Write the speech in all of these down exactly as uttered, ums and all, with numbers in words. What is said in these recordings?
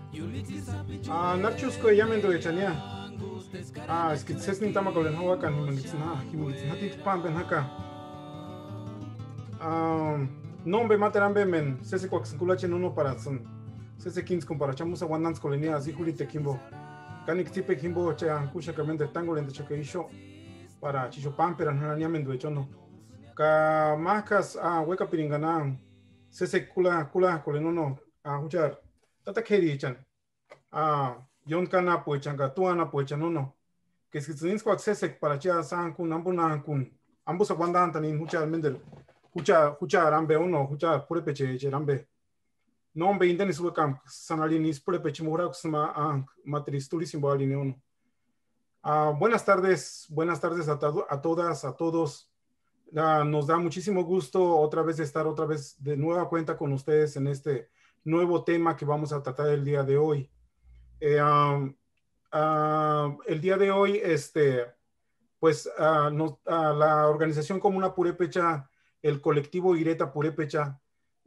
Ah, Nachusco llamen do echania. Ah, es que ses ni tama kolen hawa kan himangits na, himangits na tit pam ben haka. Ah, nombe materambe men, sese kwak sinkulache uno para son. Sese kins compara chamusa wanans kolenia así julite kimbo. Kanik tipe kimbo cha kusha kamende tango lente choke isho para chicho pam pero no nyamen do echono. Ka makas ah weka piringana. Sese kula kula kolenono ah huchar. Tata kedi chan. Ah, yon kana poechanga tuana poechanono. Que si tienes que acceder para ya san kun ambu na kun ambu sa banda antanin hucha mendel hucha hucha rambe uno hucha pure peche che rambe non be indeni su camp sanali nis pure peche mura kusma an matris tuli simboli ne uno. Ah, buenas tardes, buenas tardes a, to a todas, a todos. Ah, nos da muchísimo gusto otra vez estar otra vez de nueva cuenta con ustedes en este nuevo tema que vamos a tratar el día de hoy. Eh, um, uh, el día de hoy, este, pues uh, nos, uh, la organización Comuna Purépecha, el colectivo Ireta Purépecha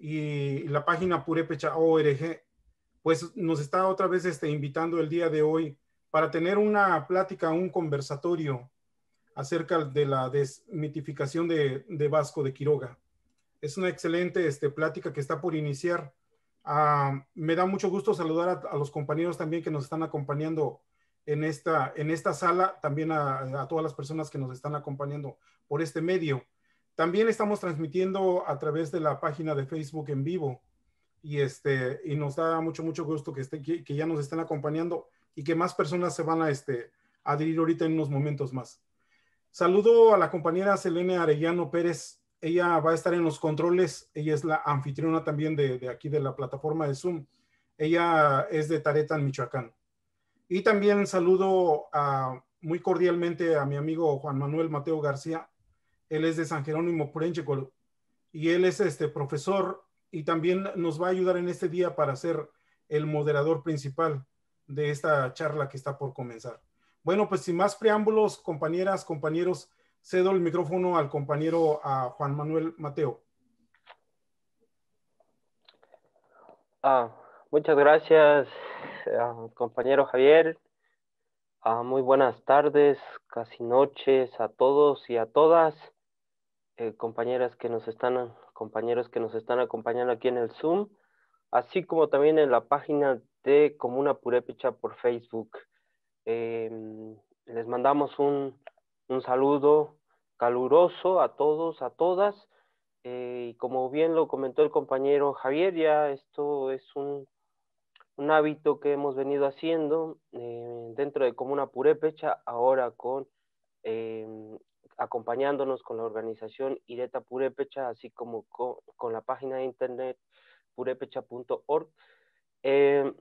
y la página Purépecha punto org, pues nos está otra vez este, invitando el día de hoy para tener una plática, un conversatorio acerca de la desmitificación de, de Vasco de Quiroga. Es una excelente este, plática que está por iniciar. Uh, me da mucho gusto saludar a, a, los compañeros también que nos están acompañando en esta, en esta sala, también a, a todas las personas que nos están acompañando por este medio. También estamos transmitiendo a través de la página de Facebook en vivo y, este, y nos da mucho, mucho gusto que, esté, que, que ya nos estén acompañando y que más personas se van a este, adherir ahorita en unos momentos más. Saludo a la compañera Selene Arellano Pérez. Ella va a estar en los controles. Ella es la anfitriona también de, de aquí de la plataforma de Zoom. Ella es de Taretan, Michoacán. Y también saludo a, muy cordialmente a mi amigo Juan Manuel Mateo García. Él es de San Jerónimo Purénchecol y él es este profesor y también nos va a ayudar en este día para ser el moderador principal de esta charla que está por comenzar. Bueno, pues sin más preámbulos, compañeras, compañeros, cedo el micrófono al compañero a Juan Manuel Mateo. Ah, muchas gracias, uh, compañero Javier. Uh, muy buenas tardes, casi noches a todos y a todas, eh, compañeras que nos están, compañeros que nos están acompañando aquí en el Zoom, así como también en la página de Comuna Purépecha por Facebook. Eh, les mandamos un, un saludo caluroso a todos, a todas, eh, y como bien lo comentó el compañero Javier, ya esto es un, un hábito que hemos venido haciendo eh, dentro de Comuna Purépecha, ahora con eh, acompañándonos con la organización Ireta Purépecha, así como con, con la página de internet purépecha punto org, eh,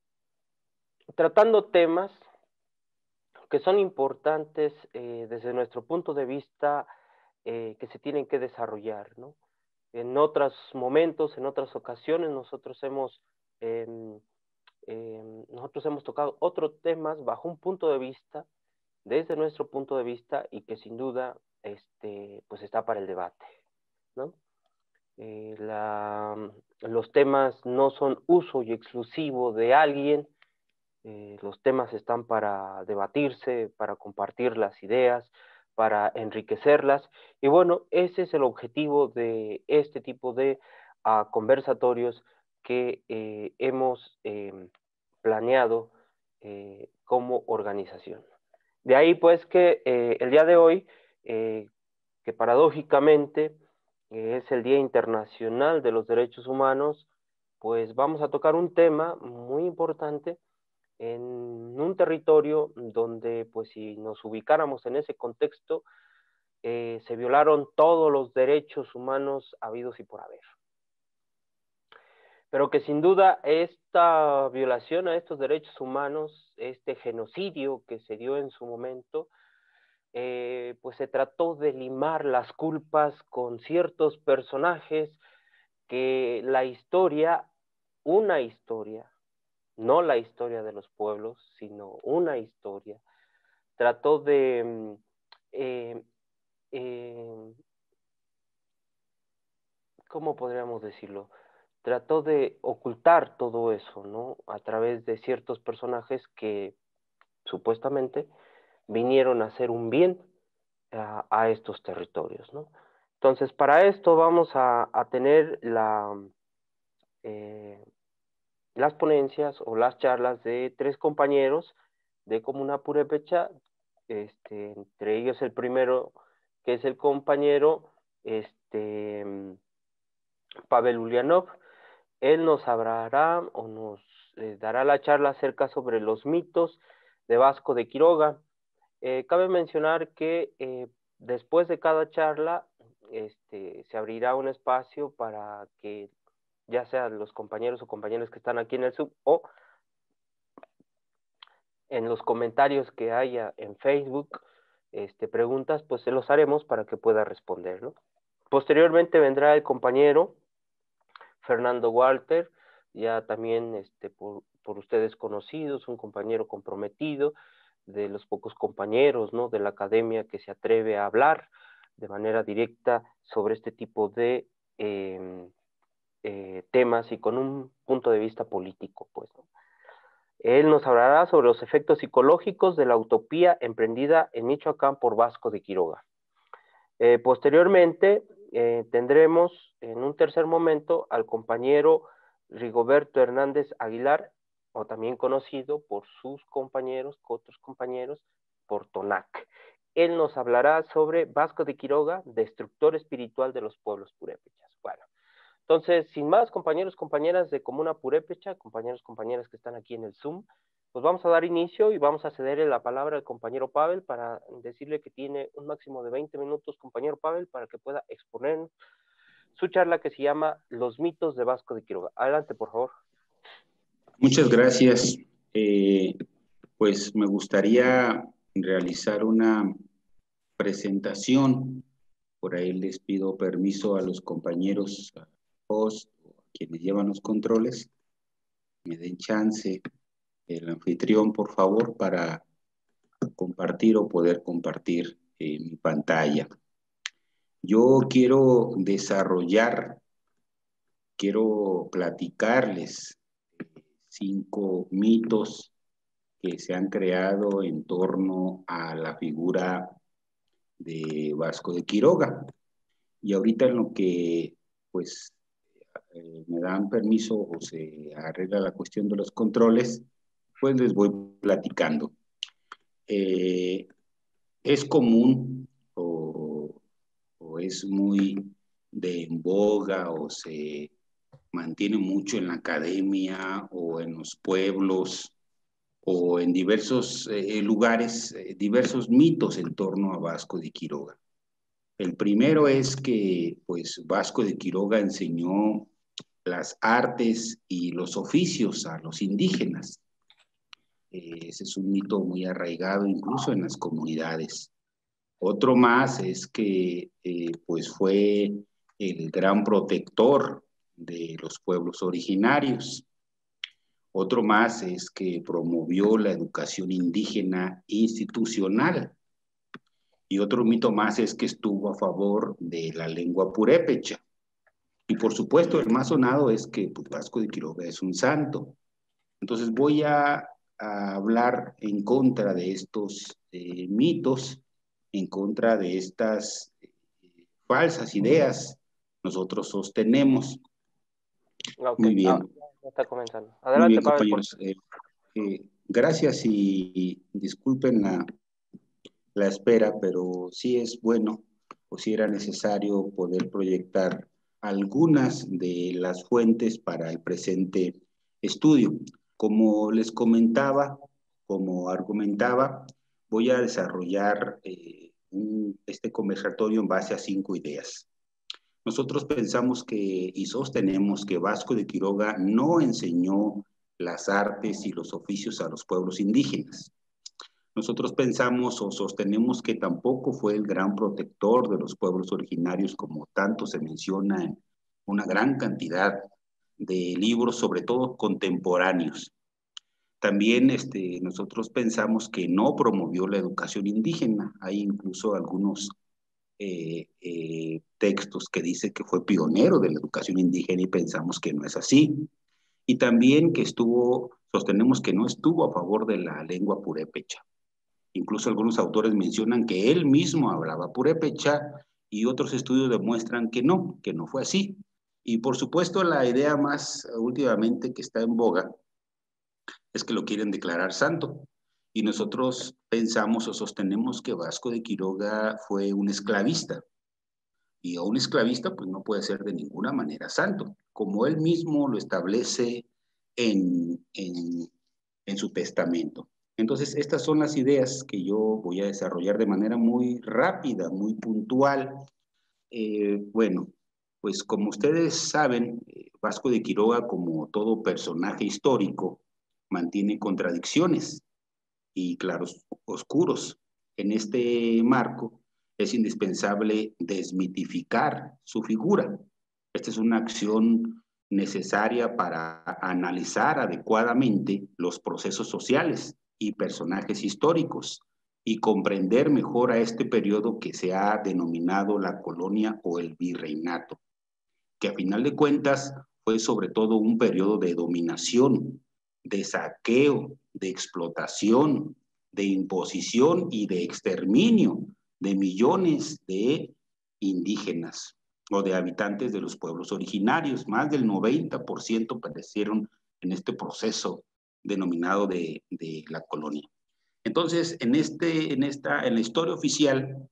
tratando temas que son importantes eh, desde nuestro punto de vista, eh, que se tienen que desarrollar, ¿no? En otros momentos, en otras ocasiones, nosotros hemos, eh, eh, nosotros hemos tocado otros temas bajo un punto de vista, desde nuestro punto de vista, y que sin duda este, pues está para el debate, ¿no? Eh, la, los temas no son uso y exclusivo de alguien. Eh, los temas están para debatirse, para compartir las ideas, para enriquecerlas. Y bueno, ese es el objetivo de este tipo de uh, conversatorios que eh, hemos eh, planeado eh, como organización. De ahí pues que eh, el día de hoy, eh, que paradójicamente eh, es el Día Internacional de los Derechos Humanos, pues vamos a tocar un tema muy importante en un territorio donde, pues si nos ubicáramos en ese contexto, eh, se violaron todos los derechos humanos habidos y por haber. Pero que sin duda esta violación a estos derechos humanos, este genocidio que se dio en su momento, eh, pues se trató de limar las culpas con ciertos personajes que la historia, una historia, no la historia de los pueblos, sino una historia, trató de, eh, eh, ¿cómo podríamos decirlo? trató de ocultar todo eso, ¿no? A través de ciertos personajes que supuestamente vinieron a hacer un bien a, a estos territorios, ¿no? Entonces, para esto vamos a, a tener la, eh, las ponencias o las charlas de tres compañeros de Comuna Purépecha, este, entre ellos el primero, que es el compañero este, Pavel Ulianov. Él nos hablará o nos eh, dará la charla acerca sobre los mitos de Vasco de Quiroga. Eh, cabe mencionar que eh, después de cada charla este, se abrirá un espacio para que ya sean los compañeros o compañeras que están aquí en el sub o en los comentarios que haya en Facebook, este, preguntas, pues se los haremos para que pueda responder, ¿no? Posteriormente vendrá el compañero Fernando Walter, ya también este, por, por ustedes conocidos, un compañero comprometido, de los pocos compañeros, ¿no?, de la academia que se atreve a hablar de manera directa sobre este tipo de eh, eh, temas y con un punto de vista político, pues, ¿no? Él nos hablará sobre los efectos psicológicos de la utopía emprendida en Michoacán por Vasco de Quiroga. Eh, posteriormente, eh, tendremos en un tercer momento al compañero Rigoberto Hernández Aguilar, o también conocido por sus compañeros, otros compañeros, por Tonac. Él nos hablará sobre Vasco de Quiroga, destructor espiritual de los pueblos purépechas. Bueno, entonces, sin más, compañeros, compañeras de Comuna Purépecha, compañeros, compañeras que están aquí en el Zoom, pues vamos a dar inicio y vamos a cederle la palabra al compañero Pavel para decirle que tiene un máximo de veinte minutos, compañero Pavel, para que pueda exponer su charla que se llama Los mitos de Vasco de Quiroga. Adelante, por favor. Muchas gracias. Eh, pues me gustaría realizar una presentación. Por ahí les pido permiso a los compañeros host, quienes llevan los controles, me den chance, el anfitrión, por favor, para compartir o poder compartir eh, mi pantalla. Yo quiero desarrollar, quiero platicarles cinco mitos que se han creado en torno a la figura de Vasco de Quiroga. Y ahorita en lo que pues eh, me dan permiso o se arregla la cuestión de los controles, pues les voy platicando. Eh, es común o, o es muy de en boga o se mantiene mucho en la academia o en los pueblos o en diversos eh, lugares, eh, diversos mitos en torno a Vasco de Quiroga. El primero es que pues Vasco de Quiroga enseñó las artes y los oficios a los indígenas. Eh, ese es un mito muy arraigado incluso en las comunidades. Otro más es que eh, pues fue el gran protector de los pueblos originarios. Otro más es que promovió la educación indígena institucional. Y otro mito más es que estuvo a favor de la lengua purépecha. Y por supuesto, el más sonado es que pues, Vasco de Quiroga es un santo. Entonces voy a, a hablar en contra de estos eh, mitos, en contra de estas eh, falsas ideas nosotros sostenemos. Okay. Muy bien. Ah, ya está comenzando. Adelante, Muy bien, Pavel, compañeros. Eh, eh, gracias y, y disculpen la, la espera, pero sí es bueno o sí era necesario poder proyectar algunas de las fuentes para el presente estudio. Como les comentaba, como argumentaba, voy a desarrollar eh, un, este conversatorio en base a cinco ideas. Nosotros pensamos que y sostenemos que Vasco de Quiroga no enseñó las artes y los oficios a los pueblos indígenas. Nosotros pensamos o sostenemos que tampoco fue el gran protector de los pueblos originarios, como tanto se menciona en una gran cantidad de libros, sobre todo contemporáneos. También este, nosotros pensamos que no promovió la educación indígena. Hay incluso algunos eh, eh, textos que dice que fue pionero de la educación indígena y pensamos que no es así. Y también que estuvo, sostenemos que no estuvo a favor de la lengua purépecha. Incluso algunos autores mencionan que él mismo hablaba purépecha y otros estudios demuestran que no, que no fue así. Y por supuesto la idea más últimamente que está en boga es que lo quieren declarar santo. Y nosotros pensamos o sostenemos que Vasco de Quiroga fue un esclavista. Y a un esclavista pues no puede ser de ninguna manera santo, como él mismo lo establece en, en, en su testamento. Entonces, estas son las ideas que yo voy a desarrollar de manera muy rápida, muy puntual. Eh, bueno, pues como ustedes saben, Vasco de Quiroga, como todo personaje histórico, mantiene contradicciones y claros oscuros. En este marco es indispensable desmitificar su figura. Esta es una acción necesaria para analizar adecuadamente los procesos sociales y personajes históricos y comprender mejor a este periodo que se ha denominado la colonia o el virreinato, que a final de cuentas fue sobre todo un periodo de dominación, de saqueo, de explotación, de imposición y de exterminio de millones de indígenas o de habitantes de los pueblos originarios. Más del noventa por ciento perecieron en este proceso denominado de, de la colonia. Entonces, en, este, en, esta, en la historia oficial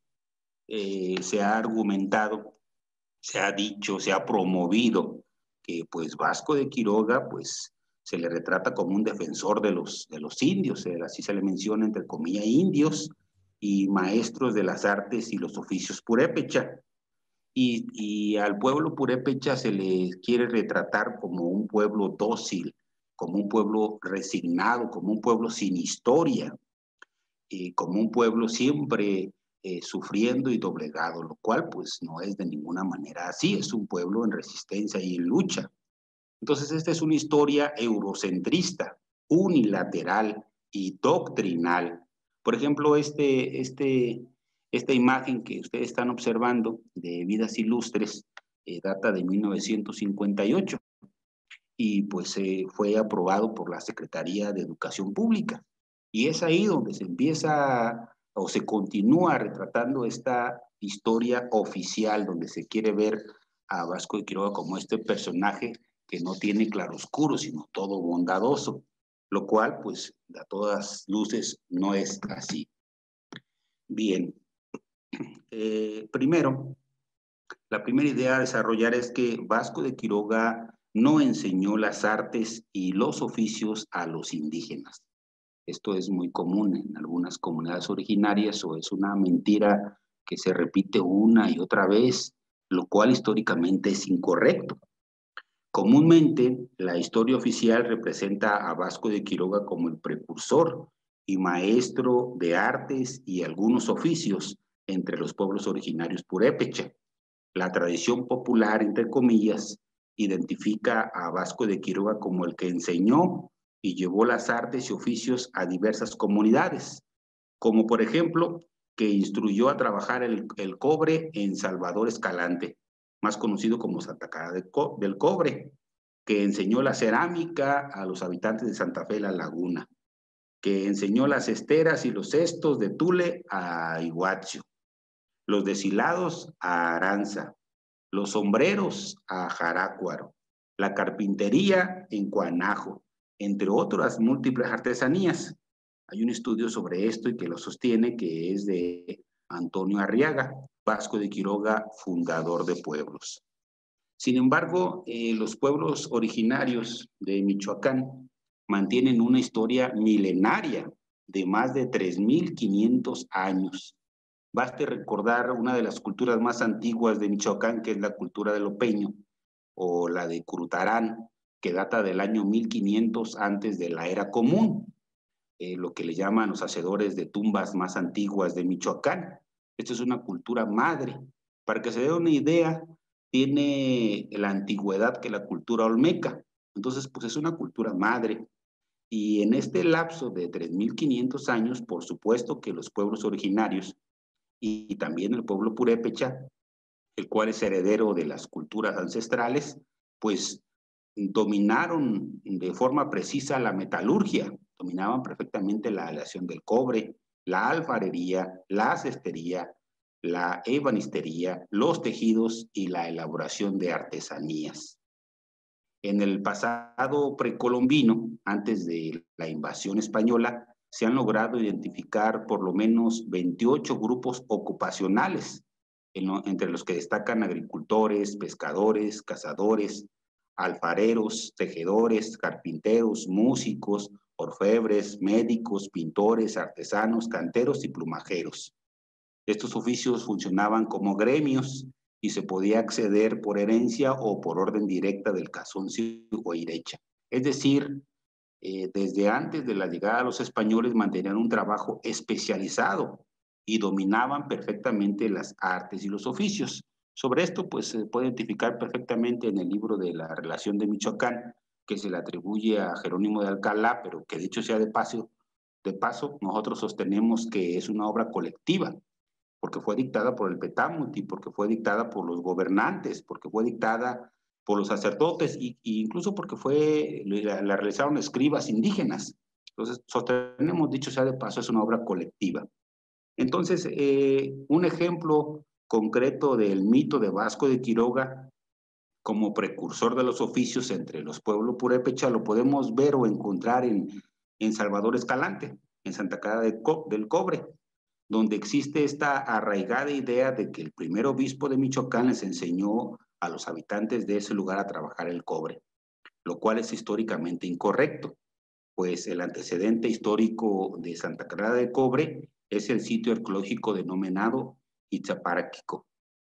eh, se ha argumentado, se ha dicho, se ha promovido que pues Vasco de Quiroga pues se le retrata como un defensor de los, de los indios, eh, así se le menciona entre comillas indios y maestros de las artes y los oficios purépecha. Y, y al pueblo purépecha se le quiere retratar como un pueblo dócil, como un pueblo resignado, como un pueblo sin historia, eh, como un pueblo siempre eh, sufriendo y doblegado, lo cual pues no es de ninguna manera así, es un pueblo en resistencia y en lucha. Entonces esta es una historia eurocentrista, unilateral y doctrinal. Por ejemplo, este, este, esta imagen que ustedes están observando de Vidas Ilustres eh, data de mil novecientos cincuenta y ocho y pues eh, fue aprobado por la Secretaría de Educación Pública. Y es ahí donde se empieza o se continúa retratando esta historia oficial, donde se quiere ver a Vasco de Quiroga como este personaje que no tiene claroscuro, sino todo bondadoso, lo cual, pues, a todas luces no es así. Bien, eh, primero, la primera idea a desarrollar es que Vasco de Quiroga no enseñó las artes y los oficios a los indígenas. Esto es muy común en algunas comunidades originarias o es una mentira que se repite una y otra vez, lo cual históricamente es incorrecto. Comúnmente, la historia oficial representa a Vasco de Quiroga como el precursor y maestro de artes y algunos oficios entre los pueblos originarios purépecha. La tradición popular, entre comillas, identifica a Vasco de Quiroga como el que enseñó y llevó las artes y oficios a diversas comunidades, como por ejemplo, que instruyó a trabajar el, el cobre en Salvador Escalante, más conocido como Santa Clara de Co del Cobre, que enseñó la cerámica a los habitantes de Santa Fe la Laguna, que enseñó las esteras y los cestos de Tule a Iguazio, los deshilados a Aranza, los sombreros a Jarácuaro, la carpintería en Cuanajo, entre otras múltiples artesanías. Hay un estudio sobre esto y que lo sostiene, que es de Antonio Arriaga, Vasco de Quiroga, fundador de pueblos. Sin embargo, eh, los pueblos originarios de Michoacán mantienen una historia milenaria de más de tres mil quinientos años. Baste recordar una de las culturas más antiguas de Michoacán, que es la cultura del Opeño, o la de Curutarán, que data del año mil quinientos antes de la era común, eh, lo que le llaman los hacedores de tumbas más antiguas de Michoacán. Esto es una cultura madre. Para que se dé una idea, tiene la antigüedad que la cultura olmeca. Entonces, pues es una cultura madre. Y en este lapso de tres mil quinientos años, por supuesto que los pueblos originarios y, y también el pueblo purépecha, el cual es heredero de las culturas ancestrales, pues dominaron de forma precisa la metalurgia, dominaban perfectamente la aleación del cobre, la alfarería, la cestería, la ebanistería, los tejidos y la elaboración de artesanías. En el pasado precolombino, antes de la invasión española, se han logrado identificar por lo menos veintiocho grupos ocupacionales, entre los que destacan agricultores, pescadores, cazadores, alfareros, tejedores, carpinteros, músicos, orfebres, médicos, pintores, artesanos, canteros y plumajeros. Estos oficios funcionaban como gremios y se podía acceder por herencia o por orden directa del cazoncio o irecha. Es decir, eh, desde antes de la llegada de los españoles mantenían un trabajo especializado y dominaban perfectamente las artes y los oficios. Sobre esto, pues, se puede identificar perfectamente en el libro de la Relación de Michoacán, que se le atribuye a Jerónimo de Alcalá, pero que dicho sea de paso, de paso, nosotros sostenemos que es una obra colectiva, porque fue dictada por el Petámuti, porque fue dictada por los gobernantes, porque fue dictada por los sacerdotes, e incluso porque fue, la, la realizaron escribas indígenas. Entonces, sostenemos, dicho sea de paso, es una obra colectiva. Entonces, eh, un ejemplo concreto del mito de Vasco de Quiroga como precursor de los oficios entre los pueblos purépecha lo podemos ver o encontrar en, en Salvador Escalante, en Santa Clara de Co del Cobre, donde existe esta arraigada idea de que el primer obispo de Michoacán les enseñó a los habitantes de ese lugar a trabajar el cobre, lo cual es históricamente incorrecto, pues el antecedente histórico de Santa Clara de Cobre es el sitio arqueológico denominado Itzaparaquico,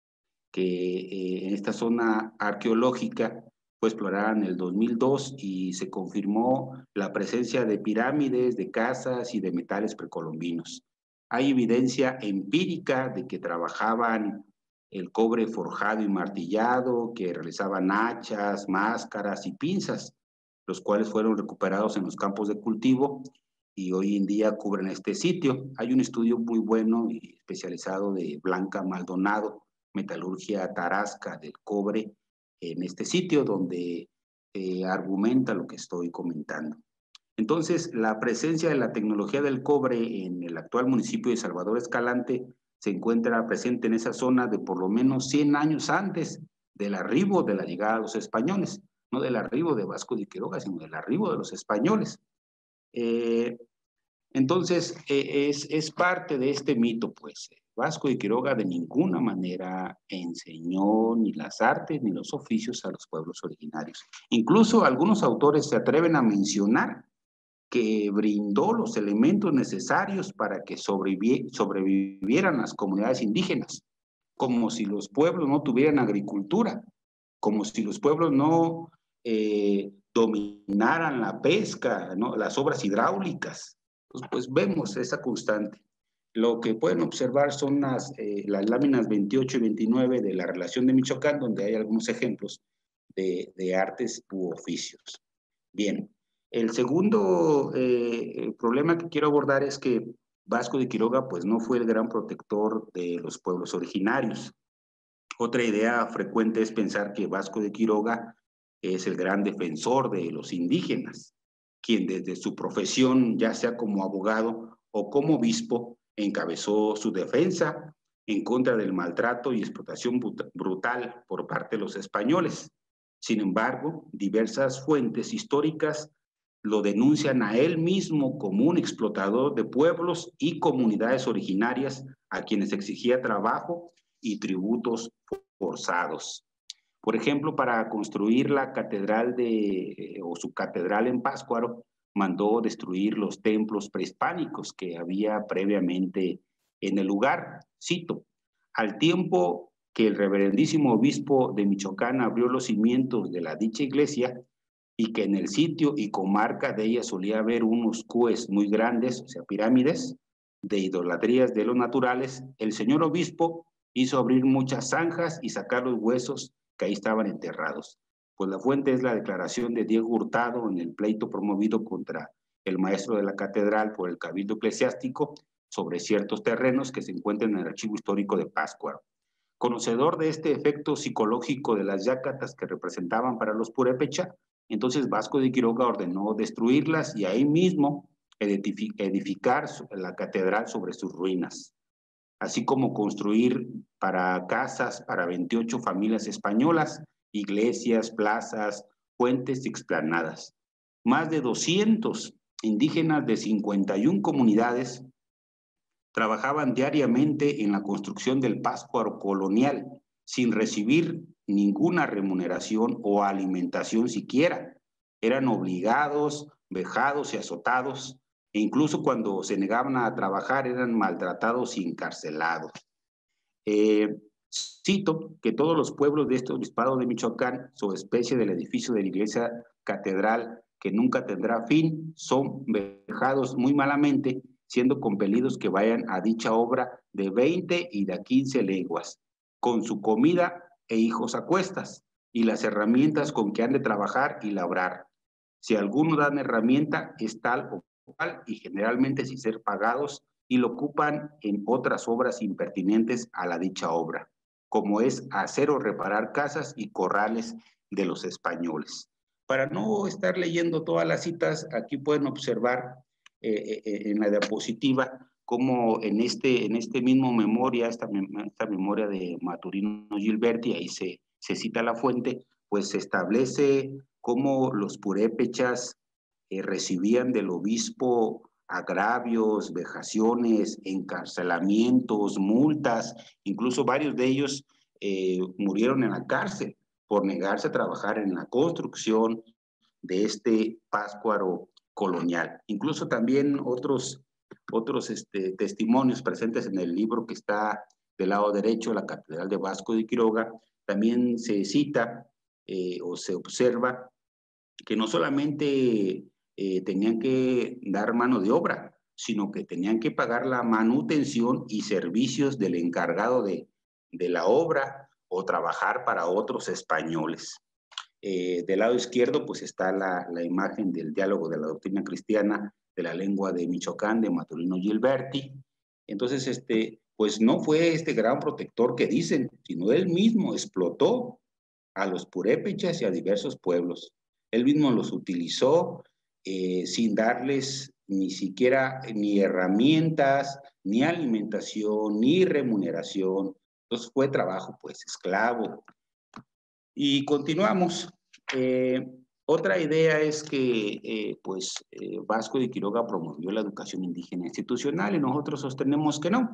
que eh, en esta zona arqueológica fue explorada en el dos mil dos y se confirmó la presencia de pirámides, de casas y de metales precolombinos. Hay evidencia empírica de que trabajaban el cobre forjado y martillado, que realizaban hachas, máscaras y pinzas, los cuales fueron recuperados en los campos de cultivo y hoy en día cubren este sitio. Hay un estudio muy bueno y especializado de Blanca Maldonado, Metalurgia Tarasca del Cobre, en este sitio donde eh, argumenta lo que estoy comentando. Entonces, la presencia de la tecnología del cobre en el actual municipio de Salvador Escalante se encuentra presente en esa zona de por lo menos cien años antes del arribo de la llegada de los españoles, no del arribo de Vasco de Quiroga, sino del arribo de los españoles. Eh, entonces, eh, es, es parte de este mito, pues. Vasco de Quiroga de ninguna manera enseñó ni las artes ni los oficios a los pueblos originarios. Incluso algunos autores se atreven a mencionar que brindó los elementos necesarios para que sobrevivi sobrevivieran las comunidades indígenas, como si los pueblos no tuvieran agricultura, como si los pueblos no eh, dominaran la pesca, ¿no? Las obras hidráulicas. Pues, pues vemos esa constante. Lo que pueden observar son las, eh, las láminas veintiocho y veintinueve de la Relación de Michoacán, donde hay algunos ejemplos de, de artes u oficios. Bien, el segundo eh, problema que quiero abordar es que Vasco de Quiroga pues no fue el gran protector de los pueblos originarios. Otra idea frecuente es pensar que Vasco de Quiroga es el gran defensor de los indígenas, quien desde su profesión, ya sea como abogado o como obispo, encabezó su defensa en contra del maltrato y explotación brutal por parte de los españoles. Sin embargo, diversas fuentes históricas lo denuncian a él mismo como un explotador de pueblos y comunidades originarias a quienes exigía trabajo y tributos forzados. Por ejemplo, para construir la catedral de, o su catedral en Pátzcuaro, mandó destruir los templos prehispánicos que había previamente en el lugar. Cito, al tiempo que el reverendísimo obispo de Michoacán abrió los cimientos de la dicha iglesia y que en el sitio y comarca de ella solía haber unos cues muy grandes, o sea, pirámides, de idolatrías de los naturales, el señor obispo hizo abrir muchas zanjas y sacar los huesos que ahí estaban enterrados. Pues la fuente es la declaración de Diego Hurtado en el pleito promovido contra el maestro de la catedral por el cabildo eclesiástico, sobre ciertos terrenos que se encuentran en el archivo histórico de Pátzcuaro. Conocedor de este efecto psicológico de las yácatas que representaban para los purépecha, entonces Vasco de Quiroga ordenó destruirlas y ahí mismo edificar la catedral sobre sus ruinas, así como construir para casas para veintiocho familias españolas, iglesias, plazas, puentes y explanadas. Más de doscientos indígenas de cincuenta y una comunidades trabajaban diariamente en la construcción del Pátzcuaro colonial, sin recibir ninguna remuneración o alimentación siquiera. Eran obligados, vejados y azotados, e incluso cuando se negaban a trabajar eran maltratados y encarcelados. Eh, cito que todos los pueblos de este obispado de Michoacán, subespecie del edificio de la iglesia catedral que nunca tendrá fin, son vejados muy malamente, siendo compelidos que vayan a dicha obra de veinte y de quince leguas, con su comida e hijos a cuestas, y las herramientas con que han de trabajar y labrar. Si alguno dan herramienta, es tal o cual, y generalmente sin ser pagados, y lo ocupan en otras obras impertinentes a la dicha obra, como es hacer o reparar casas y corrales de los españoles. Para no estar leyendo todas las citas, aquí pueden observar eh, eh, en la diapositiva cómo en este, en este mismo memoria, esta, esta memoria de Maturino Gilberti, ahí se, se cita la fuente, pues se establece cómo los purépechas eh, recibían del obispo agravios, vejaciones, encarcelamientos, multas, incluso varios de ellos eh, murieron en la cárcel por negarse a trabajar en la construcción de este Pátzcuaro colonial. Incluso también otros, otros este, testimonios presentes en el libro que está del lado derecho, la Catedral de Vasco de Quiroga, también se cita eh, o se observa que no solamente eh, tenían que dar mano de obra, sino que tenían que pagar la manutención y servicios del encargado de, de la obra o trabajar para otros españoles. Eh, del lado izquierdo pues está la, la imagen del diálogo de la doctrina cristiana de la lengua de Michoacán de Maturino Gilberti. Entonces, este, pues no fue este gran protector que dicen, sino él mismo explotó a los purépechas y a diversos pueblos. Él mismo los utilizó eh, sin darles ni siquiera ni herramientas, ni alimentación, ni remuneración. Entonces fue trabajo pues esclavo. Y continuamos. Eh, otra idea es que eh, pues eh, Vasco de Quiroga promovió la educación indígena institucional y nosotros sostenemos que no.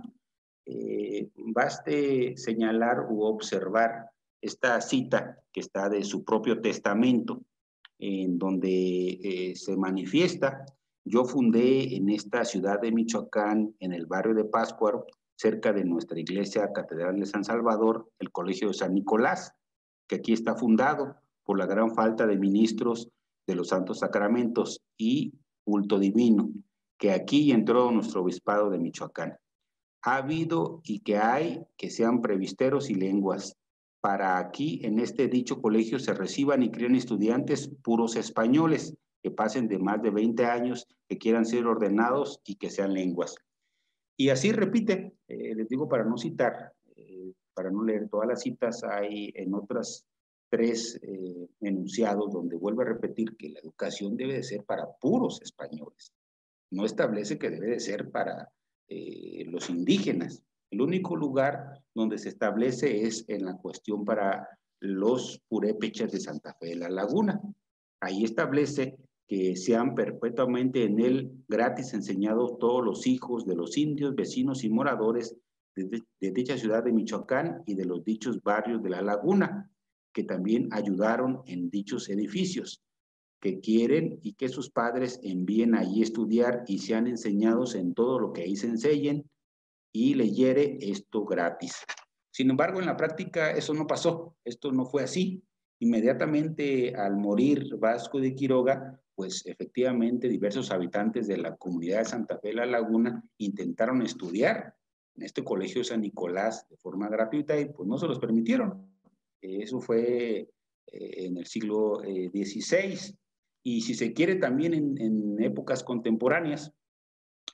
Eh, baste señalar u observar esta cita que está de su propio testamento, en donde eh, se manifiesta: yo fundé en esta ciudad de Michoacán, en el barrio de Pátzcuaro, cerca de nuestra iglesia Catedral de San Salvador, el Colegio de San Nicolás, que aquí está fundado por la gran falta de ministros de los santos sacramentos y culto divino, que aquí entró nuestro obispado de Michoacán. Ha habido y que hay que sean previsteros y lenguas, para aquí en este dicho colegio se reciban y críen estudiantes puros españoles, que pasen de más de veinte años, que quieran ser ordenados y que sean lenguas. Y así repite, eh, les digo para no citar, eh, para no leer todas las citas, hay en otras tres eh, enunciados donde vuelve a repetir que la educación debe de ser para puros españoles. No establece que debe de ser para eh, los indígenas. El único lugar donde se establece es en la cuestión para los purépechas de Santa Fe de la Laguna. Ahí establece que sean perpetuamente en él gratis enseñados todos los hijos de los indios, vecinos y moradores de, de dicha ciudad de Michoacán y de los dichos barrios de la Laguna, que también ayudaron en dichos edificios, que quieren y que sus padres envíen allí estudiar y sean enseñados en todo lo que ahí se enseñen y leyere esto gratis. Sin embargo, en la práctica eso no pasó, esto no fue así. Inmediatamente al morir Vasco de Quiroga, pues efectivamente diversos habitantes de la comunidad de Santa Fe de la Laguna intentaron estudiar en este colegio San Nicolás de forma gratuita y pues no se los permitieron. Eso fue eh, en el siglo eh, dieciséis. Y si se quiere también en, en épocas contemporáneas,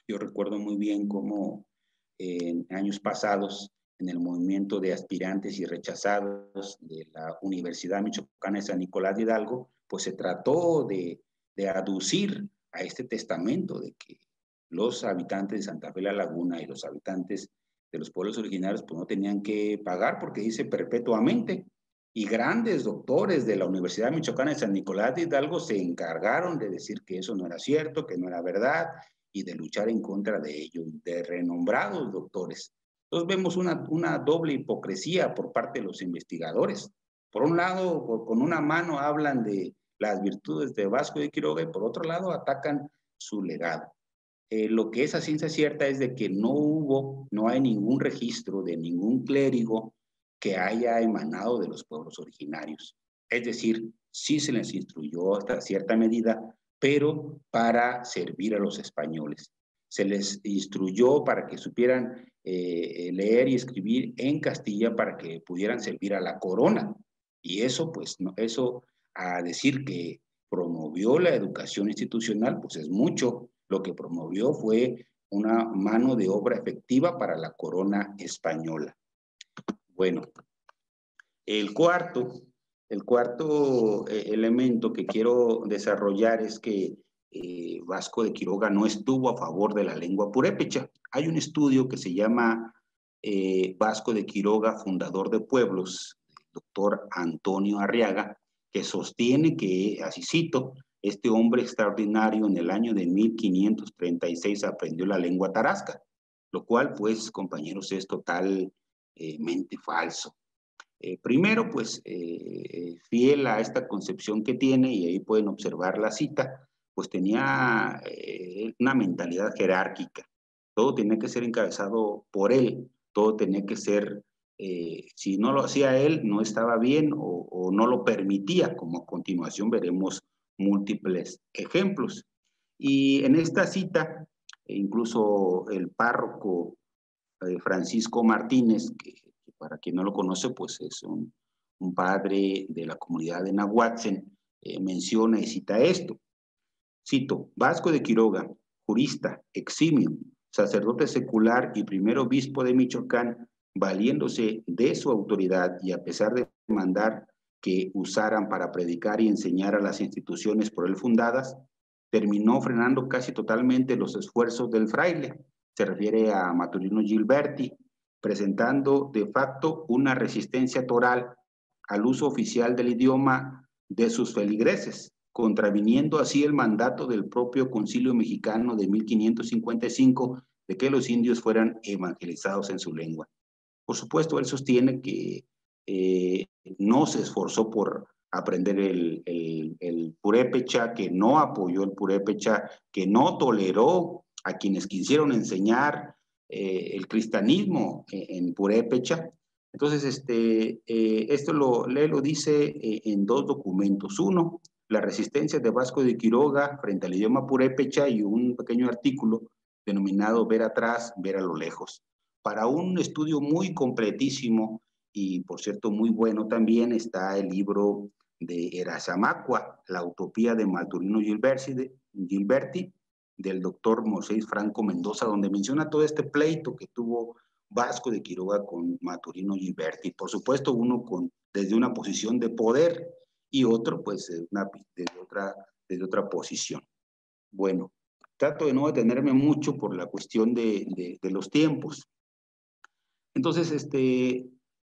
Yo recuerdo muy bien cómo eh, en años pasados, en el movimiento de aspirantes y rechazados de la Universidad Michoacana de San Nicolás de Hidalgo, pues se trató de, de aducir a este testamento de que los habitantes de Santa Fe la Laguna y los habitantes de los pueblos originarios pues no tenían que pagar porque dice perpetuamente. Y grandes doctores de la Universidad Michoacana de San Nicolás de Hidalgo se encargaron de decir que eso no era cierto, que no era verdad, y de luchar en contra de ello, de renombrados doctores. Entonces vemos una, una doble hipocresía por parte de los investigadores. Por un lado, por, con una mano hablan de las virtudes de Vasco de Quiroga y por otro lado atacan su legado. Eh, lo que es a ciencia cierta es de que no hubo, no hay ningún registro de ningún clérigo que haya emanado de los pueblos originarios. Es decir, sí se les instruyó hasta cierta medida, pero para servir a los españoles. Se les instruyó para que supieran eh, leer y escribir en Castilla para que pudieran servir a la corona. Y eso, pues, no, eso a decir que promovió la educación institucional, pues es mucho. Lo que promovió fue una mano de obra efectiva para la corona española. Bueno, el cuarto, el cuarto eh, elemento que quiero desarrollar es que eh, Vasco de Quiroga no estuvo a favor de la lengua purépecha. Hay un estudio que se llama eh, Vasco de Quiroga, fundador de pueblos, doctor Antonio Arriaga, que sostiene que, así cito, este hombre extraordinario en el año de mil quinientos treinta y seis aprendió la lengua tarasca, lo cual, pues, compañeros, es totalmente falso. Eh, primero, pues, eh, fiel a esta concepción que tiene, y ahí pueden observar la cita, pues tenía eh, una mentalidad jerárquica. Todo tenía que ser encabezado por él, todo tenía que ser, eh, si no lo hacía él, no estaba bien o, o no lo permitía, como a continuación veremos múltiples ejemplos. Y en esta cita, incluso el párroco eh, Francisco Martínez, que para quien no lo conoce, pues es un, un padre de la comunidad de Nahuatzen, eh, menciona y cita esto. Cito, Vasco de Quiroga, jurista, eximio, sacerdote secular y primer obispo de Michoacán, valiéndose de su autoridad y a pesar de mandar que usaran para predicar y enseñar a las instituciones por él fundadas, terminó frenando casi totalmente los esfuerzos del fraile. Se refiere a Maturino Gilberti, presentando de facto una resistencia toral al uso oficial del idioma de sus feligreses, contraviniendo así el mandato del propio Concilio Mexicano de mil quinientos cincuenta y cinco de que los indios fueran evangelizados en su lengua. Por supuesto, él sostiene que eh, no se esforzó por aprender el, el, el purépecha, que no apoyó el purépecha, que no toleró a quienes quisieron enseñar eh, el cristianismo en, en purépecha. Entonces, este, eh, esto lo, le lo dice eh, en dos documentos. Uno, la resistencia de Vasco de Quiroga frente al idioma purépecha, y un pequeño artículo denominado Ver atrás, ver a lo lejos. Para un estudio muy completísimo y, por cierto, muy bueno también, está el libro de Erazamacua, La utopía de Maturino Gilberti, de, Gilberti, del doctor Moisés Franco Mendoza, donde menciona todo este pleito que tuvo Vasco de Quiroga con Maturino Gilberti. Por supuesto, uno con, desde una posición de poder y otro, pues, una, desde, otra, desde otra posición. Bueno, trato de no detenerme mucho por la cuestión de, de, de los tiempos. Entonces, este,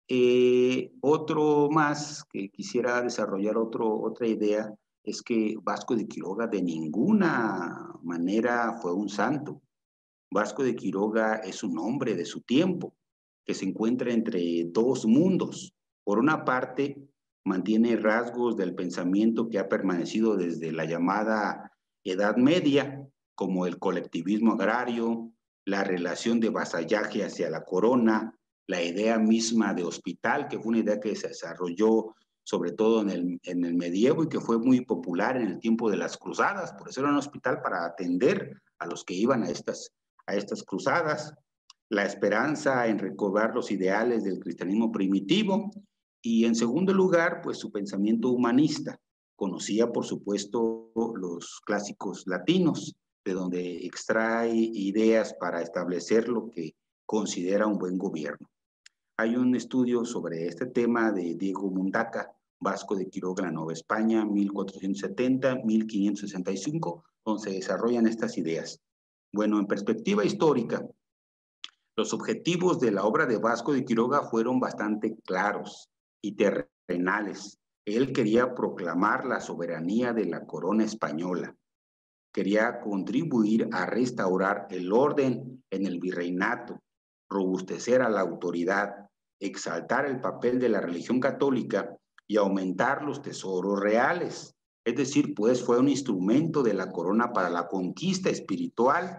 eh, otro más que quisiera desarrollar otro, otra idea es que Vasco de Quiroga de ninguna manera fue un santo. Vasco de Quiroga es un hombre de su tiempo, que se encuentra entre dos mundos. Por una parte, mantiene rasgos del pensamiento que ha permanecido desde la llamada Edad Media, como el colectivismo agrario, la relación de vasallaje hacia la corona, la idea misma de hospital, que fue una idea que se desarrolló sobre todo en el, en el medievo y que fue muy popular en el tiempo de las cruzadas. Por eso era un hospital para atender a los que iban a estas, a estas cruzadas. La esperanza en recobrar los ideales del cristianismo primitivo. Y en segundo lugar, pues su pensamiento humanista. Conocía, por supuesto, los clásicos latinos, de donde extrae ideas para establecer lo que considera un buen gobierno. Hay un estudio sobre este tema de Diego Mundaca, Vasco de Quiroga, Nueva España, mil cuatrocientos setenta a mil quinientos sesenta y cinco, donde se desarrollan estas ideas. Bueno, en perspectiva histórica, los objetivos de la obra de Vasco de Quiroga fueron bastante claros y terrenales. Él quería proclamar la soberanía de la corona española. Quería contribuir a restaurar el orden en el virreinato, robustecer a la autoridad, exaltar el papel de la religión católica y aumentar los tesoros reales. Es decir, pues fue un instrumento de la corona para la conquista espiritual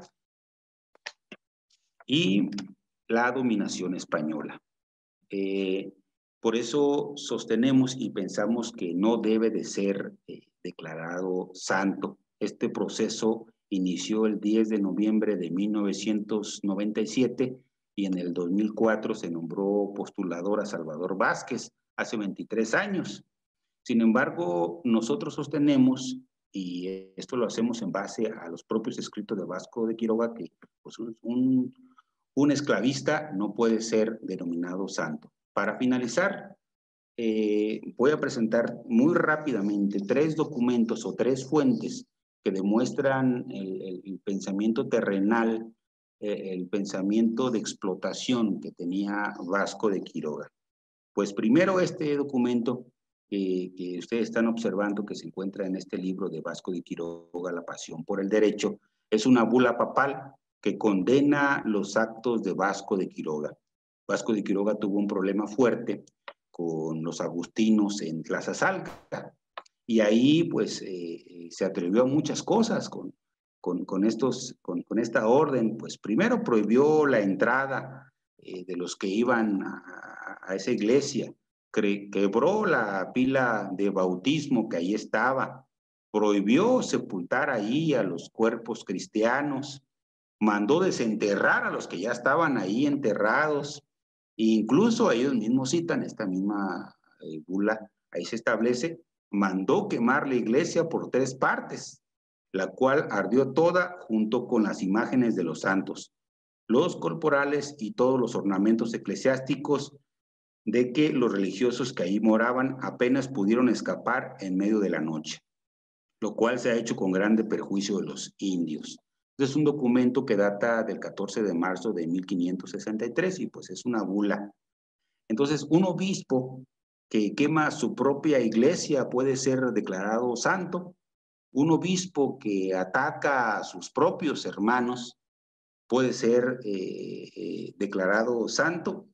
y la dominación española. Eh, por eso sostenemos y pensamos que no debe de ser eh, declarado santo. Este proceso inició el diez de noviembre de mil novecientos noventa y siete y en el dos mil cuatro se nombró postulador a Salvador Vázquez, hace veintitrés años. Sin embargo, nosotros sostenemos, y esto lo hacemos en base a los propios escritos de Vasco de Quiroga, que pues, un, un esclavista no puede ser denominado santo. Para finalizar, eh, voy a presentar muy rápidamente tres documentos o tres fuentes que demuestran el, el, el pensamiento terrenal, eh, el pensamiento de explotación que tenía Vasco de Quiroga. Pues primero este documento eh, que ustedes están observando que se encuentra en este libro de Vasco de Quiroga, La Pasión por el Derecho, es una bula papal que condena los actos de Vasco de Quiroga. Vasco de Quiroga tuvo un problema fuerte con los agustinos en Tlaxcalca y ahí pues eh, se atrevió a muchas cosas con, con, con, estos, con, con esta orden. Pues primero prohibió la entrada eh, de los que iban a, a esa iglesia, Cre quebró la pila de bautismo que ahí estaba, prohibió sepultar ahí a los cuerpos cristianos, mandó desenterrar a los que ya estaban ahí enterrados, e incluso ellos mismos citan esta misma eh, bula, ahí se establece, mandó quemar la iglesia por tres partes, la cual ardió toda junto con las imágenes de los santos, los corporales y todos los ornamentos eclesiásticos, de que los religiosos que ahí moraban apenas pudieron escapar en medio de la noche, lo cual se ha hecho con grande perjuicio de los indios. Es un documento que data del catorce de marzo de mil quinientos sesenta y tres y pues es una bula. Entonces, un obispo que quema su propia iglesia puede ser declarado santo. Un obispo que ataca a sus propios hermanos puede ser eh, eh, declarado santo.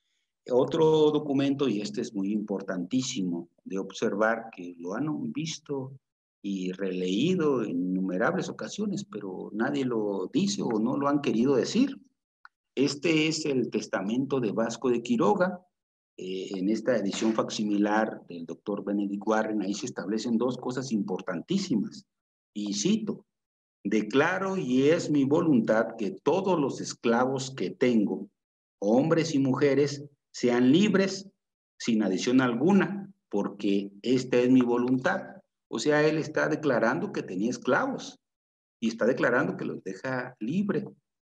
Otro documento, y este es muy importantísimo de observar, que lo han visto y releído en innumerables ocasiones, pero nadie lo dice o no lo han querido decir. Este es el testamento de Vasco de Quiroga. Eh, en esta edición facsimilar del doctor Benedict Warren, ahí se establecen dos cosas importantísimas. Y cito, declaro y es mi voluntad que todos los esclavos que tengo, hombres y mujeres, sean libres sin adición alguna, porque esta es mi voluntad. O sea, él está declarando que tenía esclavos y está declarando que los deja libre.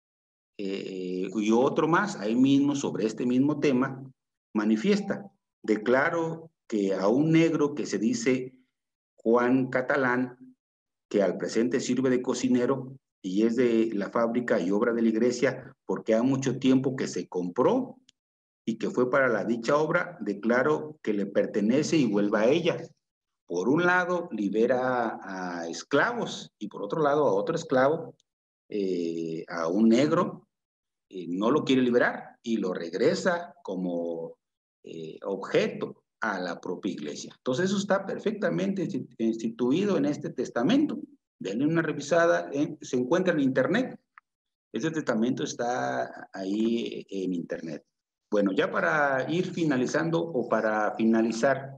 Eh, y otro más, ahí mismo, sobre este mismo tema, manifiesta, declaro que a un negro que se dice Juan Catalán, que al presente sirve de cocinero y es de la fábrica y obra de la iglesia, porque ha mucho tiempo que se compró y que fue para la dicha obra, declaro que le pertenece y vuelva a ella. Por un lado, libera a esclavos y por otro lado a otro esclavo, eh, a un negro, eh, no lo quiere liberar y lo regresa como eh, objeto a la propia iglesia. Entonces eso está perfectamente instituido en este testamento. Denle una revisada, eh, se encuentra en internet. Este testamento está ahí en internet. Bueno, ya para ir finalizando o para finalizar,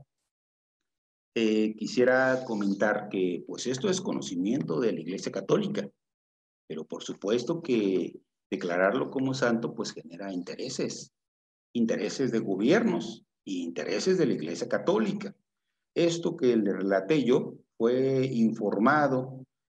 eh, quisiera comentar que pues esto es conocimiento de la Iglesia Católica, pero por supuesto que declararlo como santo pues genera intereses, intereses de gobiernos y intereses de la Iglesia Católica. Esto que le relaté yo fue informado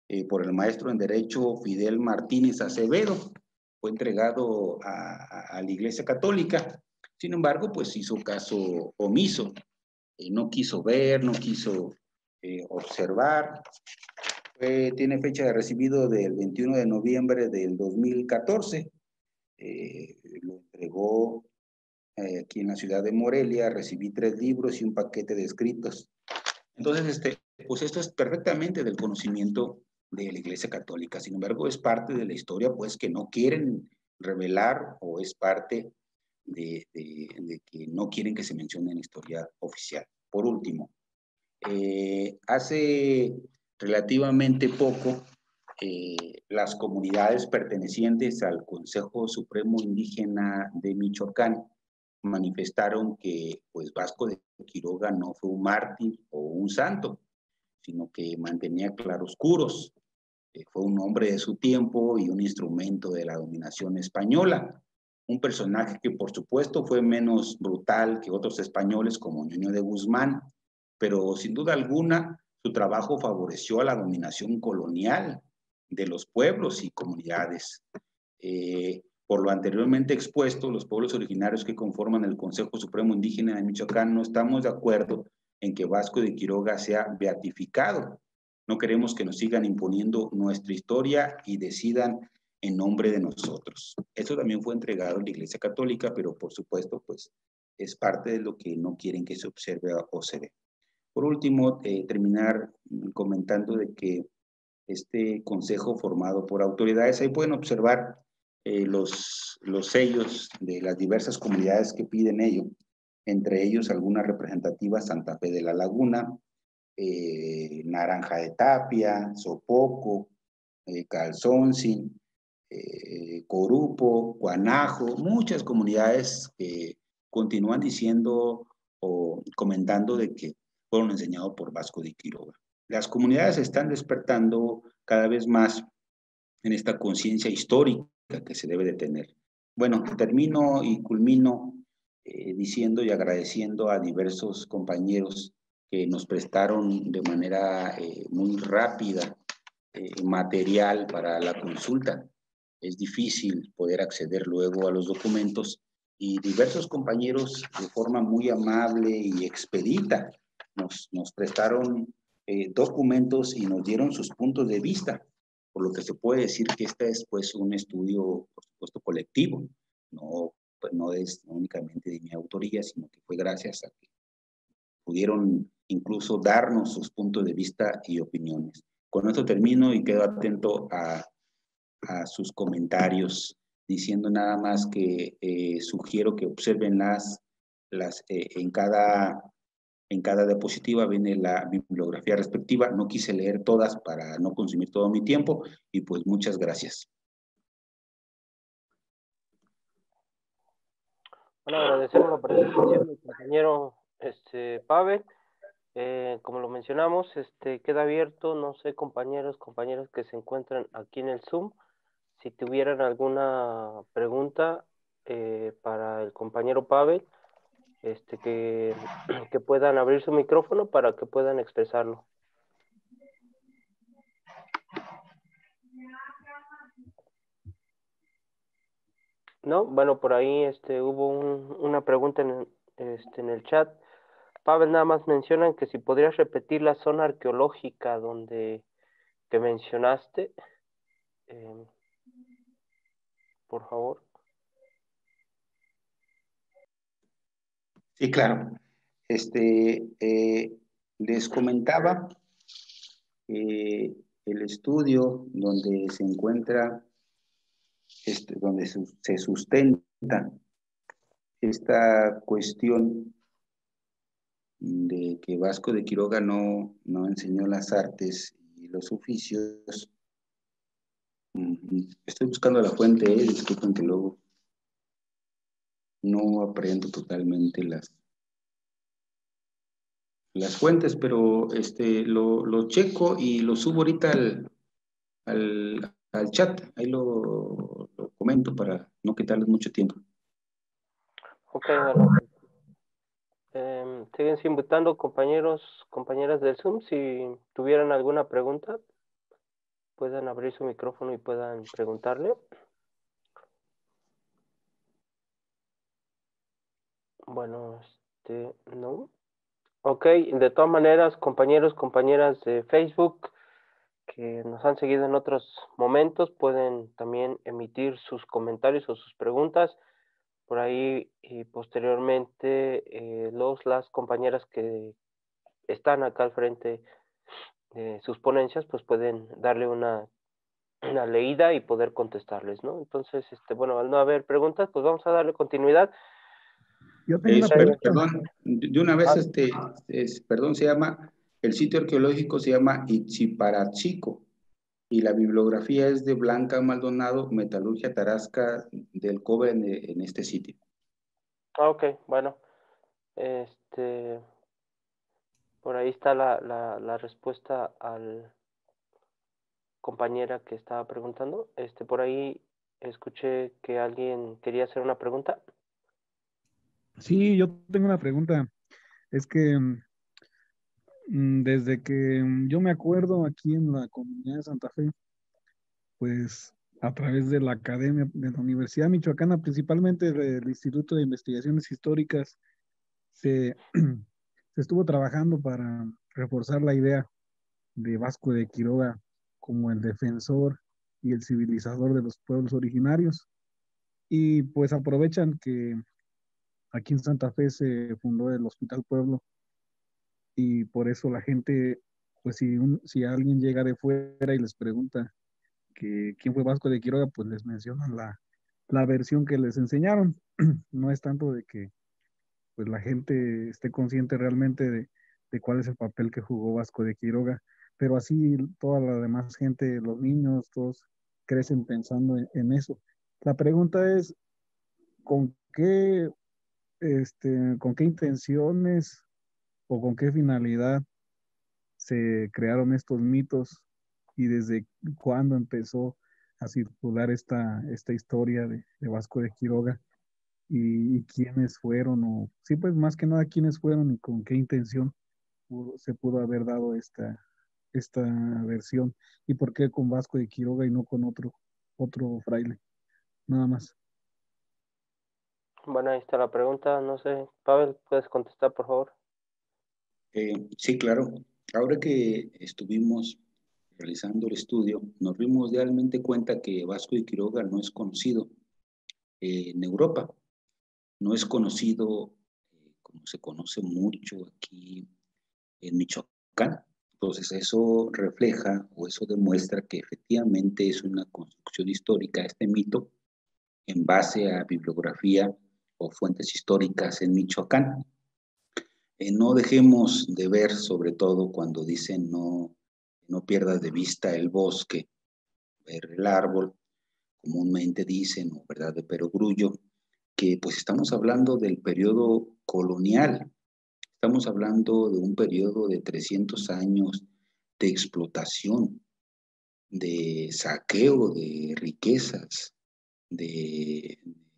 eh, por el maestro en Derecho Fidel Martínez Acevedo. Fue entregado a, a, a la Iglesia Católica. Sin embargo, pues hizo caso omiso. Eh, no quiso ver, no quiso eh, observar. Eh, tiene fecha de recibido del veintiuno de noviembre del dos mil catorce. Eh, lo entregó eh, aquí en la ciudad de Morelia. Recibí tres libros y un paquete de escritos. Entonces, este, pues esto es perfectamente del conocimiento de la Iglesia Católica. Sin embargo, es parte de la historia, pues, que no quieren revelar, o es parte de, de, de que no quieren que se mencione en la historia oficial. Por último, eh, hace relativamente poco, eh, las comunidades pertenecientes al Consejo Supremo Indígena de Michoacán manifestaron que, pues, Vasco de Quiroga no fue un mártir o un santo, sino que mantenía claroscuros. Eh, fue un hombre de su tiempo y un instrumento de la dominación española. Un personaje que, por supuesto, fue menos brutal que otros españoles como Ñuño de Guzmán, pero sin duda alguna su trabajo favoreció a la dominación colonial de los pueblos y comunidades. Eh, por lo anteriormente expuesto, los pueblos originarios que conforman el Consejo Supremo Indígena de Michoacán no estamos de acuerdo en que Vasco de Quiroga sea beatificado. No queremos que nos sigan imponiendo nuestra historia y decidan en nombre de nosotros. Eso también fue entregado a la Iglesia Católica, pero por supuesto, pues, es parte de lo que no quieren que se observe o se ve. Por último, eh, terminar comentando de que este consejo formado por autoridades, ahí pueden observar eh, los, los sellos de las diversas comunidades que piden ello, entre ellos algunas representativas: Santa Fe de la Laguna, eh, Naranja de Tapia, Sopoco, eh, Calzoncin, eh, Corupo, Guanajo, muchas comunidades que continúan diciendo o comentando de que fueron enseñados por Vasco de Quiroga. Las comunidades están despertando cada vez más en esta conciencia histórica que se debe de tener. Bueno, termino y culmino eh, diciendo y agradeciendo a diversos compañeros que nos prestaron de manera eh, muy rápida eh, material para la consulta. Es difícil poder acceder luego a los documentos, y diversos compañeros de forma muy amable y expedita nos, nos prestaron eh, documentos y nos dieron sus puntos de vista, por lo que se puede decir que este es, pues, un estudio, por supuesto, colectivo. No, pues, no es únicamente de mi autoría, sino que fue gracias a que pudieron incluso darnos sus puntos de vista y opiniones. Con esto termino y quedo atento a, a sus comentarios, diciendo nada más que eh, sugiero que observen las, las eh, en cada en cada diapositiva viene la bibliografía respectiva. No quise leer todas para no consumir todo mi tiempo, y pues muchas gracias. Bueno, agradecemos la participación del compañero este, Pavel. Eh, como lo mencionamos, este, queda abierto, no sé, compañeros, compañeras que se encuentran aquí en el Zoom, si tuvieran alguna pregunta eh, para el compañero Pavel, este, que, que puedan abrir su micrófono para que puedan expresarlo. No, bueno, por ahí este, hubo un, una pregunta en, este, en el chat. Pavel, nada más mencionan que si podrías repetir la zona arqueológica donde que mencionaste, eh, por favor. Sí, claro. Este, eh, les comentaba eh, el estudio donde se encuentra, este, donde su, se sustenta esta cuestión de que Vasco de Quiroga no, no enseñó las artes y los oficios. Estoy buscando la fuente, eh, disculpen que luego no aprendo totalmente las, las fuentes, pero este, lo, lo checo y lo subo ahorita al, al, al chat. Ahí lo, lo comento para no quitarles mucho tiempo. Ok, bueno. Eh, siguen invitando compañeros, compañeras del Zoom, si tuvieran alguna pregunta. puedan abrir su micrófono y puedan preguntarle. Bueno, este, no. Ok, de todas maneras, compañeros, compañeras de Facebook que nos han seguido en otros momentos, pueden también emitir sus comentarios o sus preguntas. Por ahí, y posteriormente, eh, los, las compañeras que están acá al frente de sus ponencias, pues pueden darle una, una leída y poder contestarles, ¿no? Entonces, este, bueno, al no haber preguntas, pues vamos a darle continuidad. Yo tengo Es, una per- pregunta. perdón, de de una vez, este, es- perdón, se llama, el sitio arqueológico se llama Itziparachico y la bibliografía es de Blanca Maldonado, Metalurgia Tarasca del Cobre en, en este sitio. Ah, ok, bueno, este, por ahí está la, la, la respuesta al compañera que estaba preguntando. Este, por ahí escuché que alguien quería hacer una pregunta. Sí, yo tengo una pregunta. Es que mm, desde que mm, yo me acuerdo aquí en la comunidad de Santa Fe, pues a través de la academia de la Universidad Michoacana, principalmente del Instituto de Investigaciones Históricas, se, se estuvo trabajando para reforzar la idea de Vasco de Quiroga como el defensor y el civilizador de los pueblos originarios. Y pues aprovechan que aquí en Santa Fe se fundó el Hospital Pueblo y por eso la gente, pues si, un, si alguien llega de fuera y les pregunta que quién fue Vasco de Quiroga, pues les mencionan la, la versión que les enseñaron. No es tanto de que pues la gente esté consciente realmente de, de cuál es el papel que jugó Vasco de Quiroga, pero así toda la demás gente, los niños, todos crecen pensando en, en eso. La pregunta es, ¿con qué, este, con qué intenciones o con qué finalidad se crearon estos mitos y desde cuándo empezó a circular esta, esta historia de, de Vasco de Quiroga y, y quiénes fueron, o sí, pues más que nada quiénes fueron y con qué intención pudo- se pudo haber dado esta, esta versión y por qué con Vasco de Quiroga y no con otro, otro fraile, nada más. Bueno, ahí está la pregunta. No sé, Pavel, ¿puedes contestar, por favor? Eh, sí, claro. Ahora que estuvimos realizando el estudio, nos dimos realmente cuenta que Vasco de Quiroga no es conocido eh, en Europa, no es conocido eh, como se conoce mucho aquí en Michoacán. Entonces eso refleja o eso demuestra que efectivamente es una construcción histórica este mito en base a bibliografía o fuentes históricas en Michoacán. Eh, no dejemos de ver, sobre todo cuando dicen no, no pierdas de vista el bosque, ver el árbol, comúnmente dicen, o verdad de perogrullo, que pues estamos hablando del periodo colonial, estamos hablando de un periodo de trescientos años de explotación, de saqueo de riquezas, de,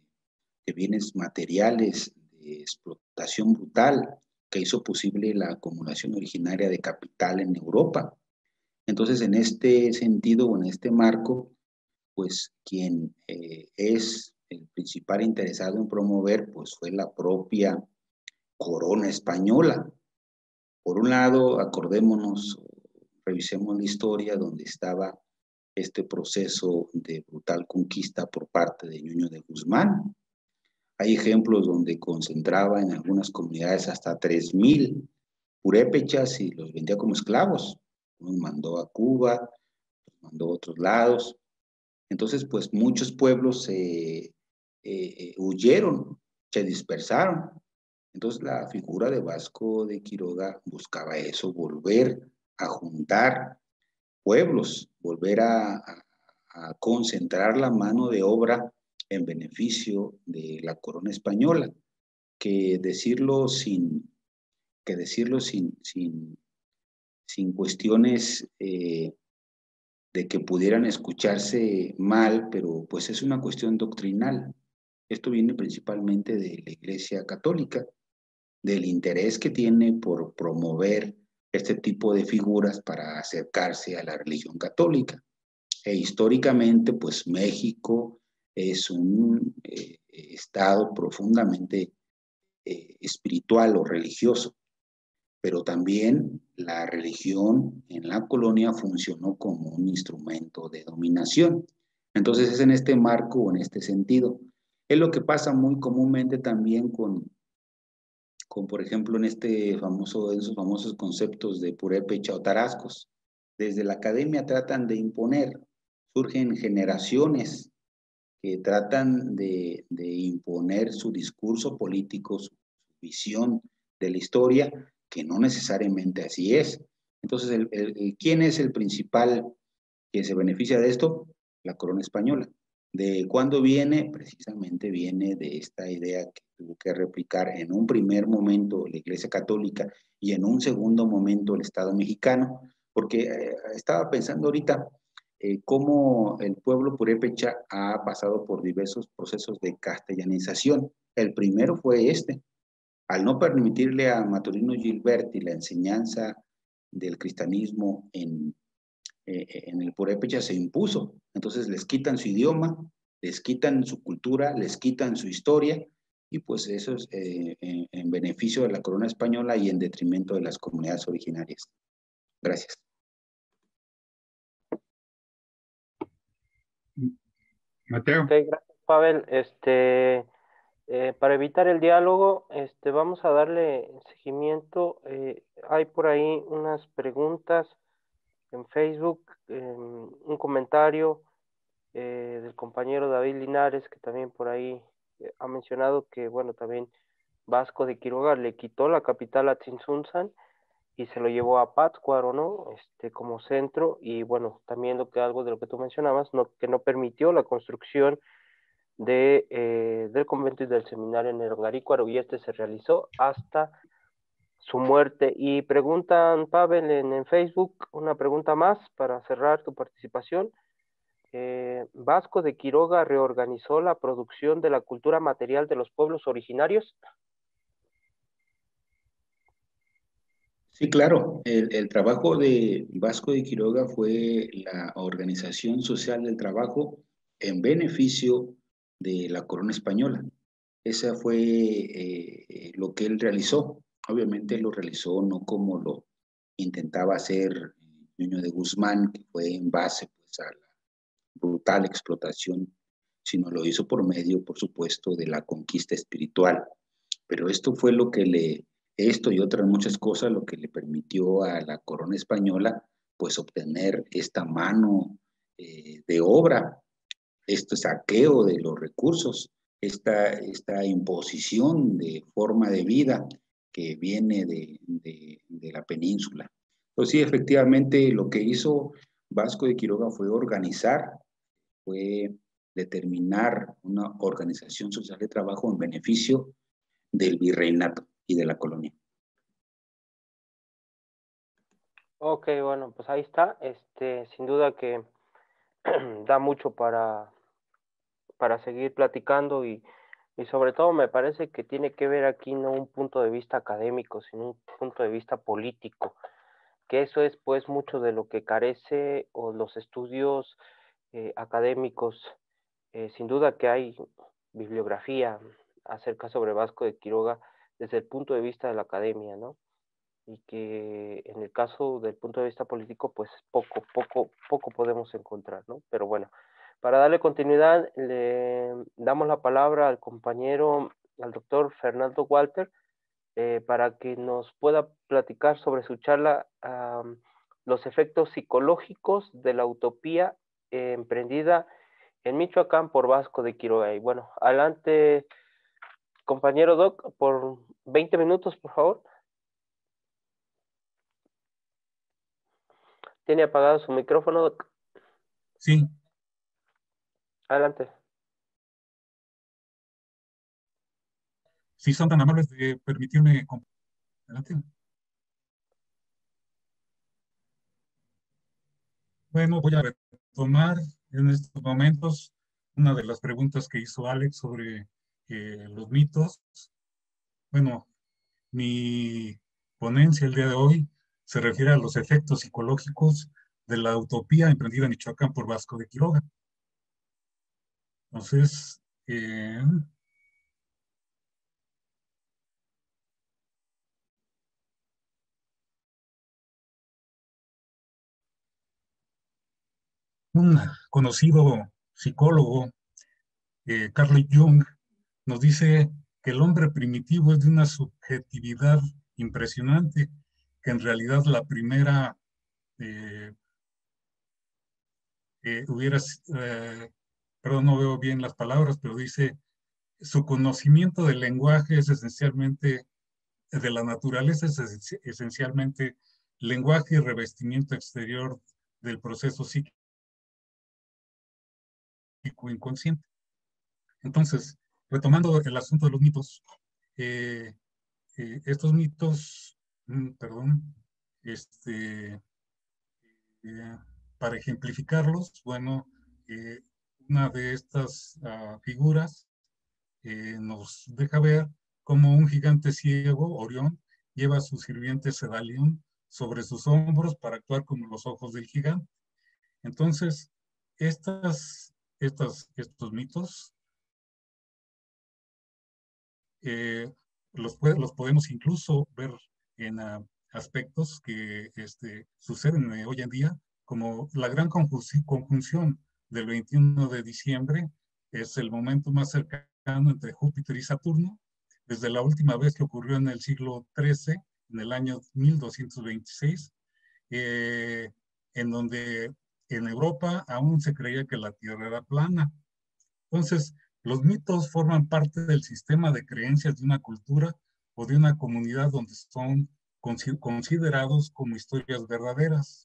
de bienes materiales, de explotación brutal que hizo posible la acumulación originaria de capital en Europa. Entonces, en este sentido o en este marco, pues quien eh, es el principal interesado en promover, pues fue la propia corona española. Por un lado, acordémonos, revisemos la historia donde estaba este proceso de brutal conquista por parte de Ñuño de Guzmán. Hay ejemplos donde concentraba en algunas comunidades hasta tres mil purépechas y los vendía como esclavos. Los mandó a Cuba, los mandó a otros lados. Entonces, pues muchos pueblos eh, eh, huyeron, se dispersaron. Entonces, la figura de Vasco de Quiroga buscaba eso, volver a juntar pueblos, volver a, a, a concentrar la mano de obra en beneficio de la corona española, que decirlo sin, que decirlo sin, sin, sin cuestiones eh, de que pudieran escucharse mal, pero pues es una cuestión doctrinal. Esto viene principalmente de la Iglesia Católica, del interés que tiene por promover este tipo de figuras para acercarse a la religión católica. E históricamente, pues México es un eh, estado profundamente eh, espiritual o religioso, pero también la religión en la colonia funcionó como un instrumento de dominación. Entonces es en este marco o en este sentido. Es lo que pasa muy comúnmente también con, con por ejemplo, en este famoso, en esos famosos conceptos de purépecha o tarascos. Desde la academia tratan de imponer, surgen generaciones que tratan de, de imponer su discurso político, su visión de la historia, que no necesariamente así es. Entonces, el, el, el, ¿quién es el principal que se beneficia de esto? La corona española. ¿De cuándo viene? Precisamente viene de esta idea que tuvo que replicar en un primer momento la Iglesia Católica y en un segundo momento el Estado mexicano, porque eh, estaba pensando ahorita eh, cómo el pueblo purépecha ha pasado por diversos procesos de castellanización. El primero fue este, al no permitirle a Maturino Gilberti la enseñanza del cristianismo en Eh, en el purépecha se impuso. Entonces les quitan su idioma, les quitan su cultura, les quitan su historia, y pues eso es eh, en, en beneficio de la corona española y en detrimento de las comunidades originarias. Gracias. Mateo. Ok, gracias, Pavel. Este, eh, para evitar el diálogo, este, vamos a darle seguimiento. Eh, hay por ahí unas preguntas en Facebook, eh, un comentario eh, del compañero David Linares, que también por ahí eh, ha mencionado que, bueno, también Vasco de Quiroga le quitó la capital a Tzintzuntzan y se lo llevó a Pátzcuaro, ¿no? Este, como centro, y bueno, también lo que algo de lo que tú mencionabas, no, que no permitió la construcción de, eh, del convento y del seminario en el Ongarícuaro, y este se realizó hasta su muerte. Y preguntan, Pavel, en, en Facebook, una pregunta más para cerrar tu participación. Eh, Vasco de Quiroga reorganizó la producción de la cultura material de los pueblos originarios. Sí, claro. El, el trabajo de Vasco de Quiroga fue la organización social del trabajo en beneficio de la corona española. Esa fue eh, lo que él realizó. Obviamente lo realizó no como lo intentaba hacer Nuño de Guzmán, que fue en base pues, a la brutal explotación, sino lo hizo por medio, por supuesto, de la conquista espiritual. Pero esto fue lo que le, esto y otras muchas cosas, lo que le permitió a la corona española, pues obtener esta mano eh, de obra, este saqueo de los recursos, esta, esta imposición de forma de vida que viene de, de, de la península. Pues sí, efectivamente, lo que hizo Vasco de Quiroga fue organizar, fue determinar una organización social de trabajo en beneficio del virreinato y de la colonia. Ok, bueno, pues ahí está. Este, sin duda que da mucho para, para seguir platicando y, y sobre todo me parece que tiene que ver aquí no un punto de vista académico, sino un punto de vista político, que eso es pues mucho de lo que carece o los estudios eh, académicos. Eh, sin duda que hay bibliografía acerca sobre Vasco de Quiroga desde el punto de vista de la academia, ¿no? Y que en el caso del punto de vista político, pues poco, poco, poco podemos encontrar, ¿no? Pero bueno, para darle continuidad, le damos la palabra al compañero, al doctor Fernando Walter, eh, para que nos pueda platicar sobre su charla, um, los efectos psicológicos de la utopía eh, emprendida en Michoacán por Vasco de Quiroga. Y bueno, adelante, compañero Doc, por veinte minutos, por favor. ¿Tiene apagado su micrófono, Doc? Sí. Adelante. Si son tan amables de permitirme... Adelante. Bueno, voy a retomar en estos momentos una de las preguntas que hizo Alex sobre eh, los mitos. Bueno, mi ponencia el día de hoy se refiere a los efectos psicológicos de la utopía emprendida en Michoacán por Vasco de Quiroga. Entonces, eh, un conocido psicólogo, eh, Carl Jung, nos dice que el hombre primitivo es de una subjetividad impresionante, que en realidad la primera eh, eh, hubiera, eh, perdón, no veo bien las palabras, pero dice, su conocimiento del lenguaje es esencialmente, de la naturaleza es esencialmente lenguaje y revestimiento exterior del proceso psíquico inconsciente. Entonces, retomando el asunto de los mitos, eh, eh, estos mitos, mm, perdón, este, eh, para ejemplificarlos, bueno, eh, una de estas uh, figuras eh, nos deja ver cómo un gigante ciego, Orión, lleva a su sirviente Sedalión sobre sus hombros para actuar como los ojos del gigante. Entonces, estas, estas, estos mitos eh, los, los podemos incluso ver en uh, aspectos que este, suceden eh, hoy en día, como la gran conjunción del veintiuno de diciembre, es el momento más cercano entre Júpiter y Saturno, desde la última vez que ocurrió en el siglo trece, en el año mil doscientos veintiséis, eh, en donde en Europa aún se creía que la Tierra era plana. Entonces, los mitos forman parte del sistema de creencias de una cultura o de una comunidad donde son considerados como historias verdaderas.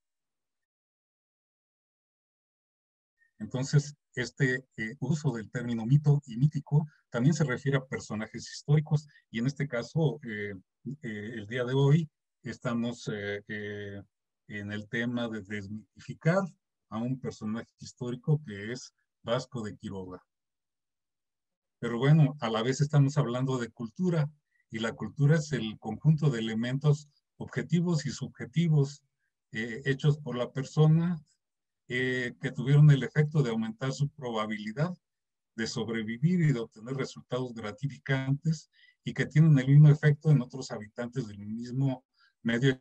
Entonces, este eh, uso del término mito y mítico también se refiere a personajes históricos y en este caso, eh, eh, el día de hoy, estamos eh, eh, en el tema de desmitificar a un personaje histórico que es Vasco de Quiroga. Pero bueno, a la vez estamos hablando de cultura y la cultura es el conjunto de elementos objetivos y subjetivos eh, hechos por la persona eh, que tuvieron el efecto de aumentar su probabilidad de sobrevivir y de obtener resultados gratificantes y que tienen el mismo efecto en otros habitantes del mismo medio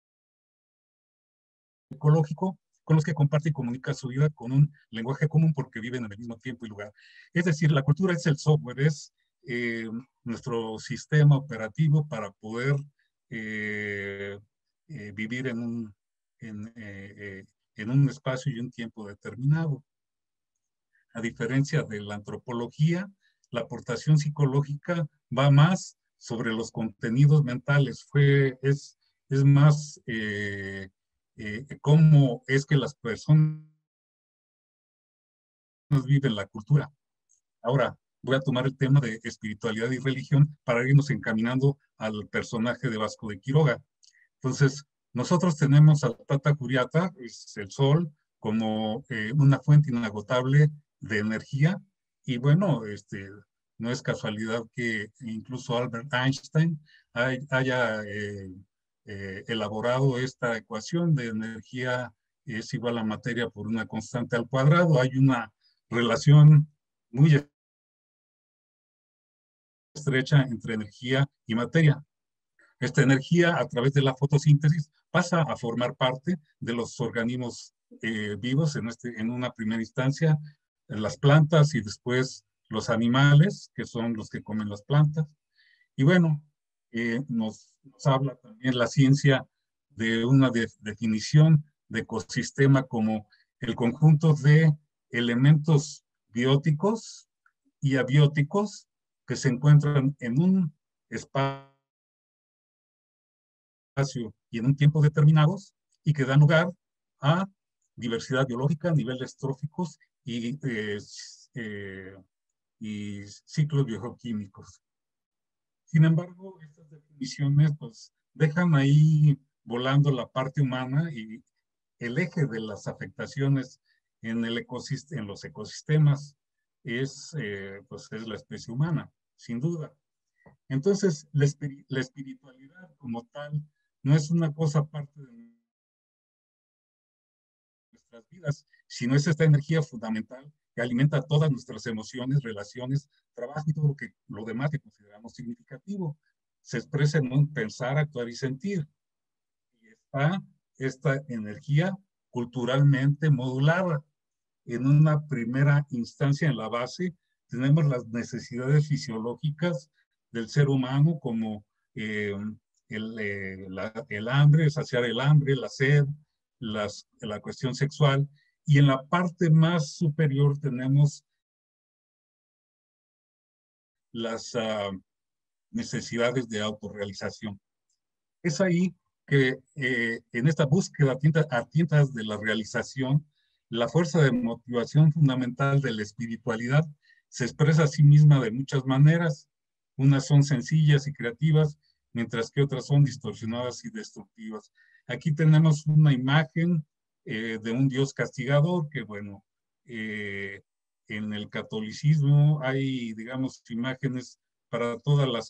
ecológico con los que comparte y comunica su vida con un lenguaje común porque viven en el mismo tiempo y lugar. Es decir, la cultura es el software, es eh, nuestro sistema operativo para poder eh, eh, vivir en un, en, eh, eh, en un espacio y un tiempo determinado. A diferencia de la antropología, la aportación psicológica va más sobre los contenidos mentales, fue, es, es más eh, eh, cómo es que las personas viven la cultura. Ahora voy a tomar el tema de espiritualidad y religión para irnos encaminando al personaje de Vasco de Quiroga. Entonces, nosotros tenemos al Tata Curiata, es el sol, como eh, una fuente inagotable de energía. Y bueno, este, no es casualidad que incluso Albert Einstein hay, haya eh, eh, elaborado esta ecuación de energía es igual a materia por una constante al cuadrado. Hay una relación muy estrecha entre energía y materia. Esta energía, a través de la fotosíntesis, pasa a formar parte de los organismos eh, vivos, en, este, en una primera instancia, en las plantas y después los animales, que son los que comen las plantas. Y bueno, eh, nos, nos habla también la ciencia de una de, definición de ecosistema como el conjunto de elementos bióticos y abióticos que se encuentran en un espacio y en un tiempo determinados y que dan lugar a diversidad biológica, niveles tróficos y, eh, eh, y ciclos bioquímicos. Sin embargo, estas definiciones pues, dejan ahí volando la parte humana y el eje de las afectaciones en, el ecosistema, en los ecosistemas es, eh, pues, es la especie humana, sin duda. Entonces, la, espir la espiritualidad como tal no es una cosa aparte de nuestras vidas, sino es esta energía fundamental que alimenta todas nuestras emociones, relaciones, trabajo y todo lo, que, lo demás que consideramos significativo. Se expresa en un pensar, actuar y sentir. Y está esta energía culturalmente modulada. En una primera instancia, en la base, tenemos las necesidades fisiológicas del ser humano, como eh, el, eh, la, el hambre, saciar el hambre, la sed, las, la cuestión sexual. Y en la parte más superior tenemos las uh, necesidades de autorrealización. Es ahí que eh, en esta búsqueda a tientas de la realización, la fuerza de motivación fundamental de la espiritualidad se expresa a sí misma de muchas maneras. Unas son sencillas y creativas, mientras que otras son distorsionadas y destructivas. Aquí tenemos una imagen eh, de un Dios castigador, que bueno, eh, en el catolicismo hay, digamos, imágenes para todas las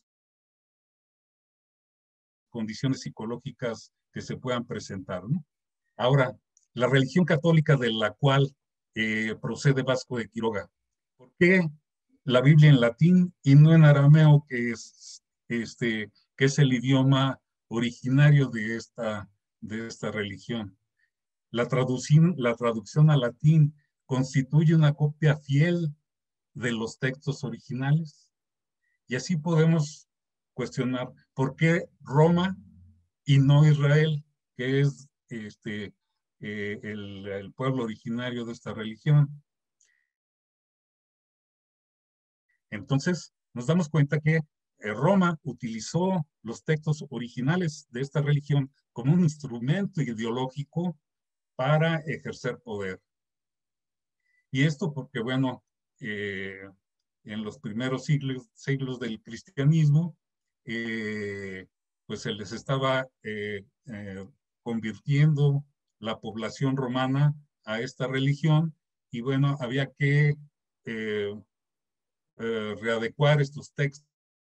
condiciones psicológicas que se puedan presentar, ¿no? Ahora, la religión católica de la cual eh, procede Vasco de Quiroga, ¿por qué la Biblia en latín y no en arameo, que es, este, que es el idioma originario de esta, de esta religión? La traducción, la traducción al latín constituye una copia fiel de los textos originales. Y así podemos cuestionar por qué Roma y no Israel, que es este, eh, el, el pueblo originario de esta religión. Entonces, nos damos cuenta que eh, Roma utilizó los textos originales de esta religión como un instrumento ideológico para ejercer poder. Y esto porque, bueno, eh, en los primeros siglos, siglos del cristianismo, eh, pues se les estaba eh, eh, convirtiendo la población romana a esta religión y bueno, había que eh, eh, readecuar estos textos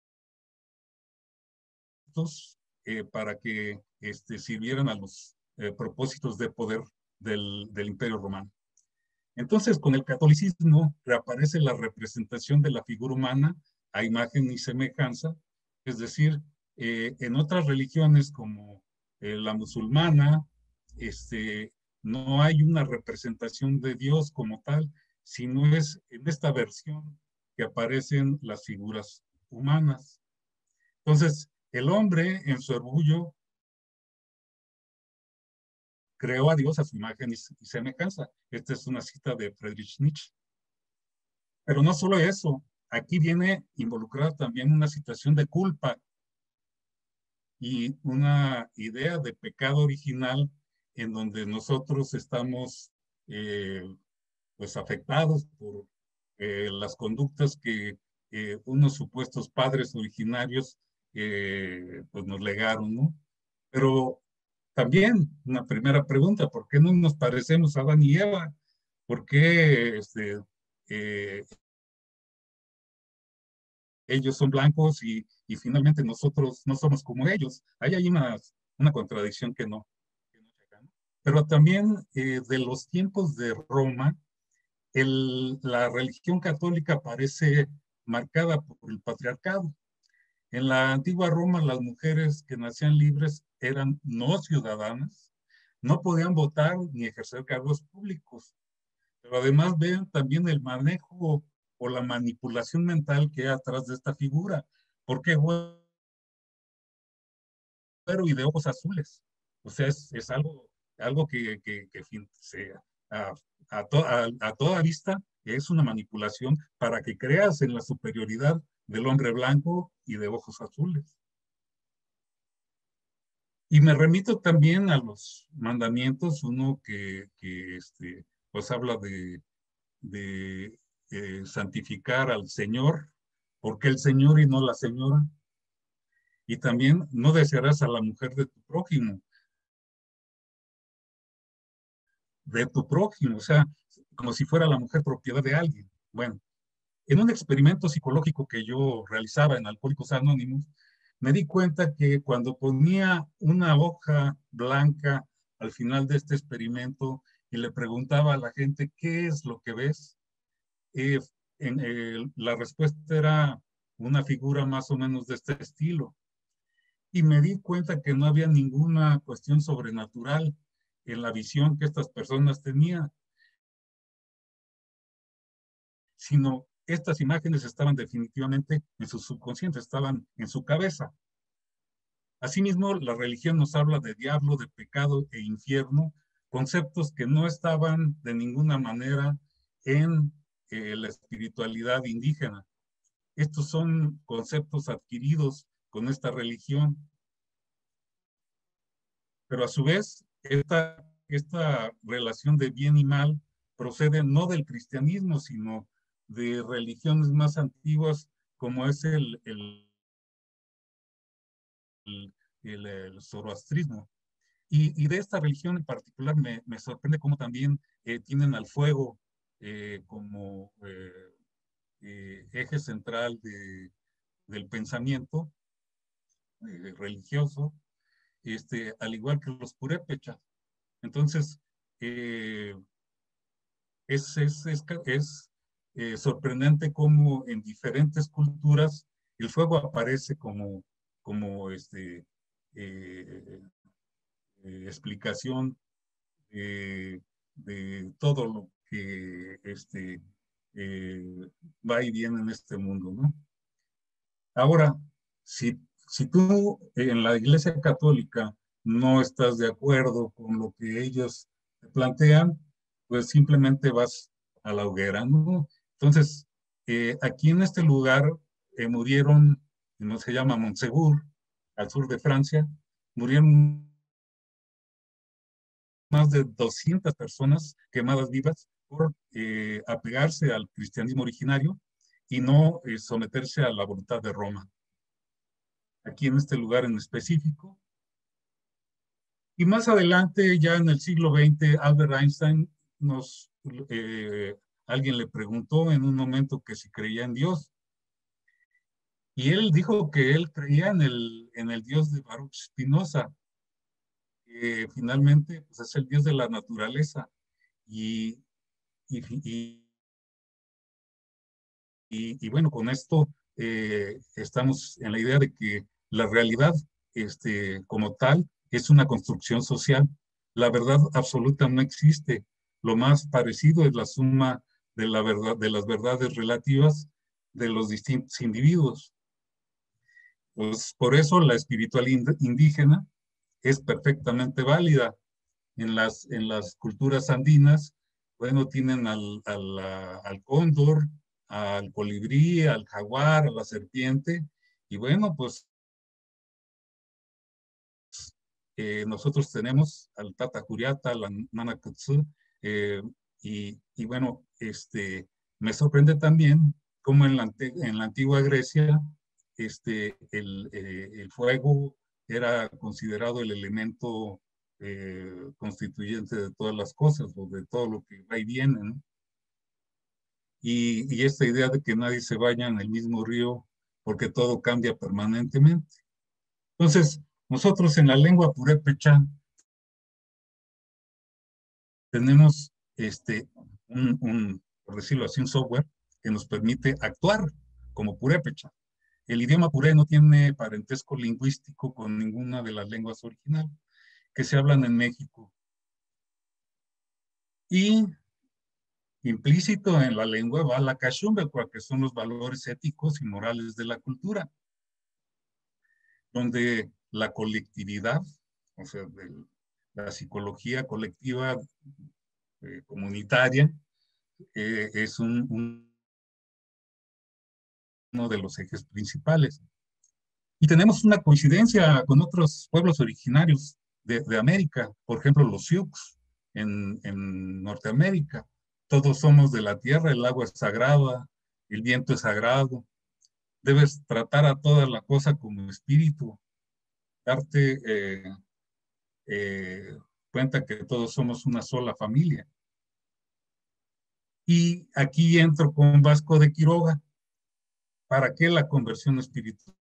eh, para que este, sirvieran a los eh, propósitos de poder del, del Imperio Romano. Entonces, con el catolicismo reaparece la representación de la figura humana a imagen y semejanza, es decir, eh, en otras religiones como eh, la musulmana, este, no hay una representación de Dios como tal, sino es en esta versión que aparecen las figuras humanas. Entonces, el hombre en su orgullo creó a Dios a su imagen y semejanza. Esta es una cita de Friedrich Nietzsche. Pero no solo eso, aquí viene involucrada también una situación de culpa y una idea de pecado original en donde nosotros estamos eh, pues afectados por eh, las conductas que eh, unos supuestos padres originarios eh, pues nos legaron, ¿no? Pero también una primera pregunta, ¿por qué no nos parecemos a Adán y Eva? ¿Por qué este, eh, ellos son blancos y, y finalmente nosotros no somos como ellos? Ahí hay una, una contradicción que no, que no llega, ¿no? Pero también eh, de los tiempos de Roma, el, la religión católica parece marcada por el patriarcado. En la antigua Roma, las mujeres que nacían libres eran no ciudadanas, no podían votar ni ejercer cargos públicos. Pero además vean también el manejo o la manipulación mental que hay atrás de esta figura. ¿Por qué güero y de ojos azules? O sea, es, es algo, algo que, que, que se, a, a, to, a, a toda vista es una manipulación para que creas en la superioridad del hombre blanco y de ojos azules. Y me remito también a los mandamientos, uno que, que este, pues habla de, de eh, santificar al Señor, porque el Señor y no la señora. Y también no desearás a la mujer de tu prójimo, de tu prójimo, o sea, como si fuera la mujer propiedad de alguien. Bueno, en un experimento psicológico que yo realizaba en Alcohólicos Anónimos, me di cuenta que cuando ponía una hoja blanca al final de este experimento y le preguntaba a la gente, ¿qué es lo que ves? Eh, en, eh, la respuesta era una figura más o menos de este estilo. Y me di cuenta que no había ninguna cuestión sobrenatural en la visión que estas personas tenían, sino estas imágenes estaban definitivamente en su subconsciente, estaban en su cabeza. Asimismo, la religión nos habla de diablo, de pecado e infierno, conceptos que no estaban de ninguna manera en eh, la espiritualidad indígena. Estos son conceptos adquiridos con esta religión. Pero a su vez, esta, esta relación de bien y mal procede no del cristianismo, sino de religiones más antiguas, como es el, el, el, el, el zoroastrismo. Y, y, de esta religión en particular me, me sorprende cómo también eh, tienen al fuego eh, como eh, eh, eje central de, del pensamiento eh, religioso, este, al igual que los purépechas. Entonces, eh, es, es, es, es eh, sorprendente cómo en diferentes culturas el fuego aparece como, como este, eh, eh, explicación eh, de todo lo que este, eh, va y viene en este mundo, ¿no? Ahora, si, si tú en la Iglesia Católica no estás de acuerdo con lo que ellos plantean, pues simplemente vas a la hoguera, ¿no? Entonces, eh, aquí en este lugar eh, murieron, no se llama Montsegur, al sur de Francia, murieron más de doscientas personas quemadas vivas por eh, apegarse al cristianismo originario y no eh, someterse a la voluntad de Roma. Aquí en este lugar en específico. Y más adelante, ya en el siglo veinte, Albert Einstein nos, eh, alguien le preguntó en un momento que si creía en Dios. Y él dijo que él creía en el, en el Dios de Baruch Spinoza, que finalmente pues, es el Dios de la naturaleza. Y, y, y, y, y bueno, con esto eh, estamos en la idea de que la realidad este, como tal es una construcción social. La verdad absoluta no existe. Lo más parecido es la suma de, la verdad, de las verdades relativas de los distintos individuos. Pues por eso la espiritualidad indígena es perfectamente válida. En las, en las culturas andinas, bueno, tienen al, al, al cóndor, al colibrí, al jaguar, a la serpiente, y bueno, pues eh, nosotros tenemos al Tata Curiata, la Nana Kutsu, eh, y, y bueno, este, me sorprende también cómo en la, en la antigua Grecia este, el, eh, el fuego era considerado el elemento eh, constituyente de todas las cosas, o de todo lo que va y viene, ¿no? Y, y esta idea de que nadie se vaya en el mismo río porque todo cambia permanentemente. Entonces, nosotros en la lengua purépecha tenemos este, un, un, por decirlo así, un software que nos permite actuar como purépecha. El idioma puré no tiene parentesco lingüístico con ninguna de las lenguas originales que se hablan en México. Y implícito en la lengua va la Kashumbe, que son los valores éticos y morales de la cultura, donde la colectividad, o sea, de la psicología colectiva eh, comunitaria, eh, es un, un, uno de los ejes principales. Y tenemos una coincidencia con otros pueblos originarios de, de América, por ejemplo, los Sioux en, en Norteamérica. Todos somos de la tierra, el agua es sagrada, el viento es sagrado. Debes tratar a toda la cosa como espíritu, darte eh, eh, cuenta que todos somos una sola familia. Y aquí entro con Vasco de Quiroga. ¿Para qué la conversión espiritual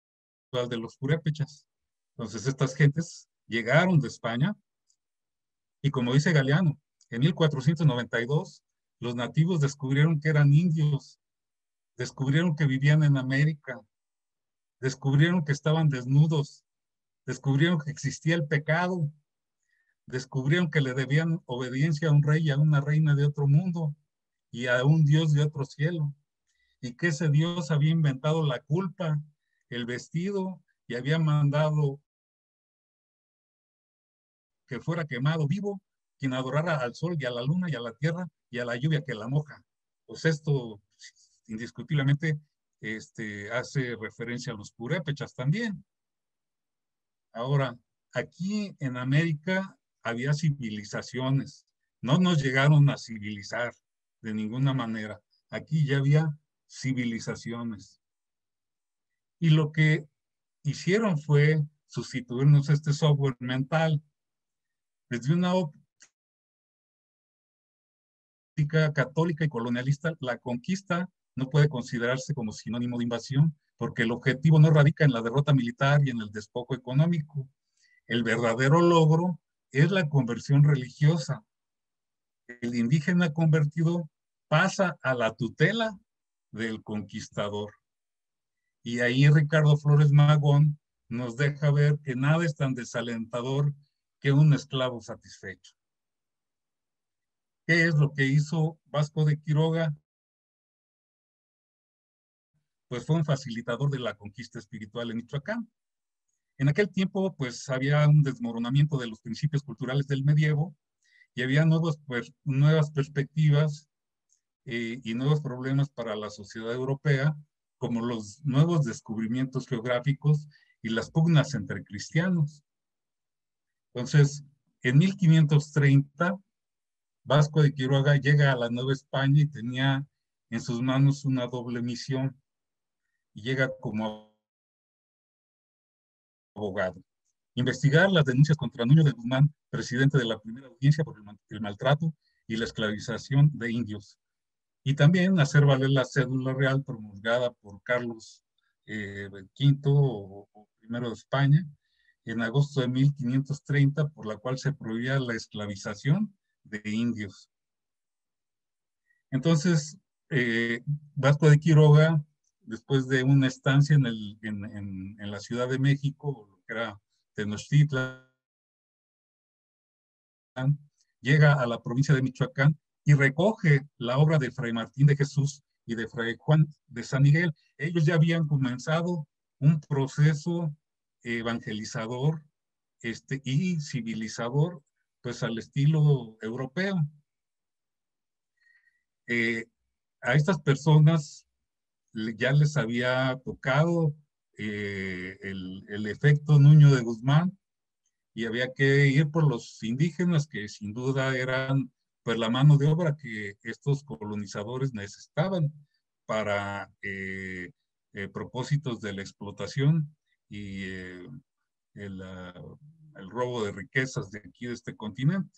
de los purépechas? Entonces estas gentes llegaron de España Y como dice Galeano, en mil cuatrocientos noventa y dos los nativos descubrieron que eran indios, descubrieron que vivían en América, descubrieron que estaban desnudos, descubrieron que existía el pecado, descubrieron que le debían obediencia a un rey y a una reina de otro mundo y a un Dios de otro cielo, y que ese Dios había inventado la culpa, el vestido, y había mandado que fuera quemado vivo quien adorara al sol y a la luna y a la tierra y a la lluvia que la moja. Pues esto indiscutiblemente este, hace referencia a los purépechas también. Ahora, aquí en América había civilizaciones, no nos llegaron a civilizar de ninguna manera. Aquí ya había civilizaciones. Y lo que hicieron fue sustituirnos este software mental desde una óptica católica y colonialista. La conquista no puede considerarse como sinónimo de invasión, porque el objetivo no radica en la derrota militar y en el despojo económico. El verdadero logro es la conversión religiosa. El indígena convertido pasa a la tutela del conquistador. Y ahí Ricardo Flores Magón nos deja ver que nada es tan desalentador que un esclavo satisfecho. ¿Qué es lo que hizo Vasco de Quiroga? Pues fue un facilitador de la conquista espiritual en Michoacán. En aquel tiempo, pues había un desmoronamiento de los principios culturales del medievo y había nuevos, pues, nuevas perspectivas eh, y nuevos problemas para la sociedad europea, como los nuevos descubrimientos geográficos y las pugnas entre cristianos. Entonces, en mil quinientos treinta, Vasco de Quiroga llega a la Nueva España y tenía en sus manos una doble misión. Y llega como abogado. Investigar las denuncias contra Nuño de Guzmán, presidente de la primera audiencia por el, el maltrato y la esclavización de indios. Y también hacer valer la cédula real promulgada por Carlos eh, quinto o, o primero de España en agosto de mil quinientos treinta, por la cual se prohibía la esclavización de indios. Entonces, eh, Vasco de Quiroga, después de una estancia en, el, en, en, en la Ciudad de México, lo que era Tenochtitlan, llega a la provincia de Michoacán y recoge la obra de Fray Martín de Jesús y de Fray Juan de San Miguel. Ellos ya habían comenzado un proceso evangelizador este, y civilizador, pues al estilo europeo. Eh, a estas personas ya les había tocado eh, el, el efecto Nuño de Guzmán y había que ir por los indígenas, que sin duda eran pues la mano de obra que estos colonizadores necesitaban para eh, eh, propósitos de la explotación y eh, el, uh, el robo de riquezas de aquí de este continente.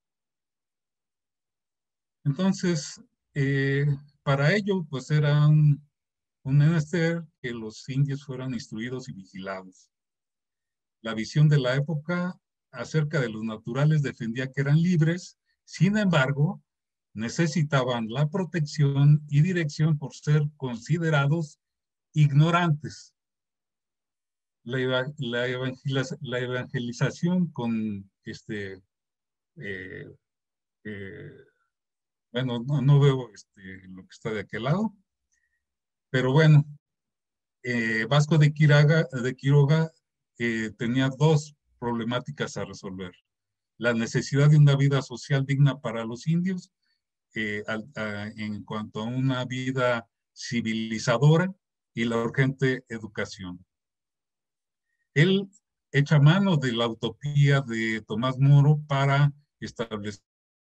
Entonces, eh, para ello, pues era un, un menester que los indios fueran instruidos y vigilados. La visión de la época acerca de los naturales defendía que eran libres, sin embargo, necesitaban la protección y dirección por ser considerados ignorantes. La, la, evangeliz la evangelización con este, eh, eh, bueno, no, no veo este, lo que está de aquel lado, pero bueno, eh, Vasco de, Quiraga, de Quiroga eh, tenía dos problemáticas a resolver. La necesidad de una vida social digna para los indios eh, a, a, en cuanto a una vida civilizadora y la urgente educación. Él echa mano de la utopía de Tomás Moro para establecer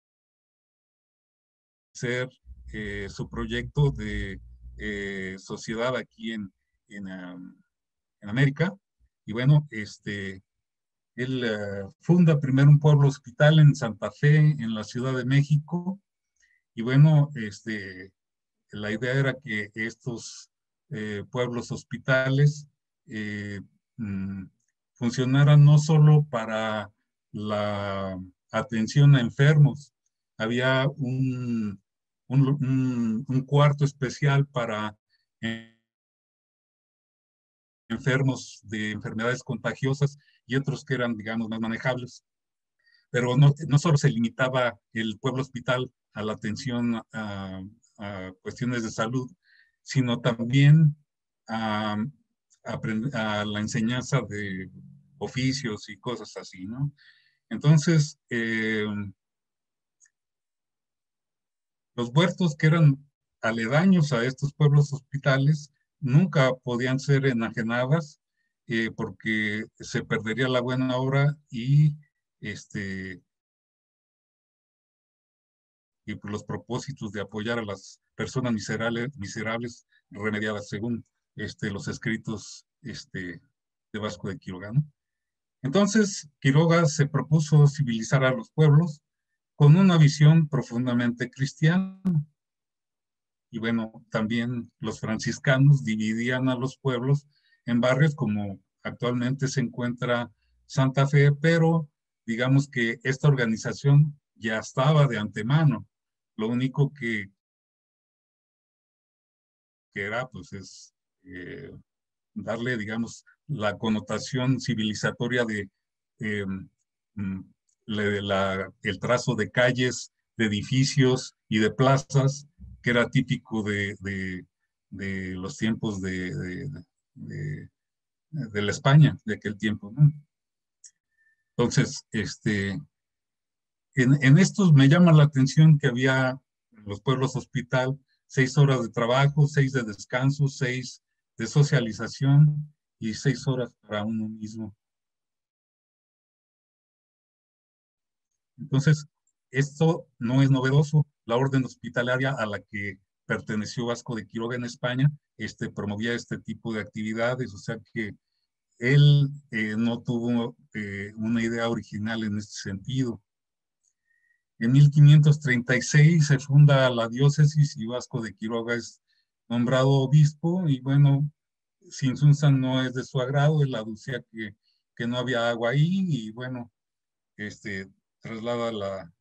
eh, su proyecto de eh, sociedad aquí en, en, um, en América. Y bueno, este, él uh, funda primero un pueblo hospital en Santa Fe, en la Ciudad de México. Y bueno, este, la idea era que estos eh, pueblos hospitales eh, mm, funcionaran no solo para la atención a enfermos. Había un, un, un, un cuarto especial para enfermos de enfermedades contagiosas y otros que eran, digamos, más manejables. Pero no, no solo se limitaba el pueblo hospital a la atención a, a cuestiones de salud, sino también a, a, a la enseñanza de oficios y cosas así, ¿no? Entonces, eh, los huertos que eran aledaños a estos pueblos hospitales nunca podían ser enajenadas eh, porque se perdería la buena obra y, este, y por los propósitos de apoyar a las personas miserables, miserables remediadas según este, los escritos este, de Vasco de Quiroga, ¿no? Entonces, Quiroga se propuso civilizar a los pueblos con una visión profundamente cristiana. Y bueno, también los franciscanos dividían a los pueblos en barrios como actualmente se encuentra Santa Fe, pero digamos que esta organización ya estaba de antemano. Lo único que, que era, pues, es eh, darle, digamos, la connotación civilizatoria de eh, la, la, el trazo de calles, de edificios y de plazas, que era típico de, de, de los tiempos de, de, de, de, la España de aquel tiempo, ¿no? Entonces, este, en, en estos me llama la atención que había en los pueblos hospital seis horas de trabajo, seis de descanso, seis de socialización y seis horas para uno mismo. Entonces, esto no es novedoso. La orden hospitalaria a la que perteneció Vasco de Quiroga en España este, promovía este tipo de actividades, o sea que él eh, no tuvo eh, una idea original en este sentido. En mil quinientos treinta y seis se funda la diócesis y Vasco de Quiroga es nombrado obispo y bueno, Tzintzuntzan no es de su agrado, él aducía que, que no había agua ahí y bueno, este, traslada la,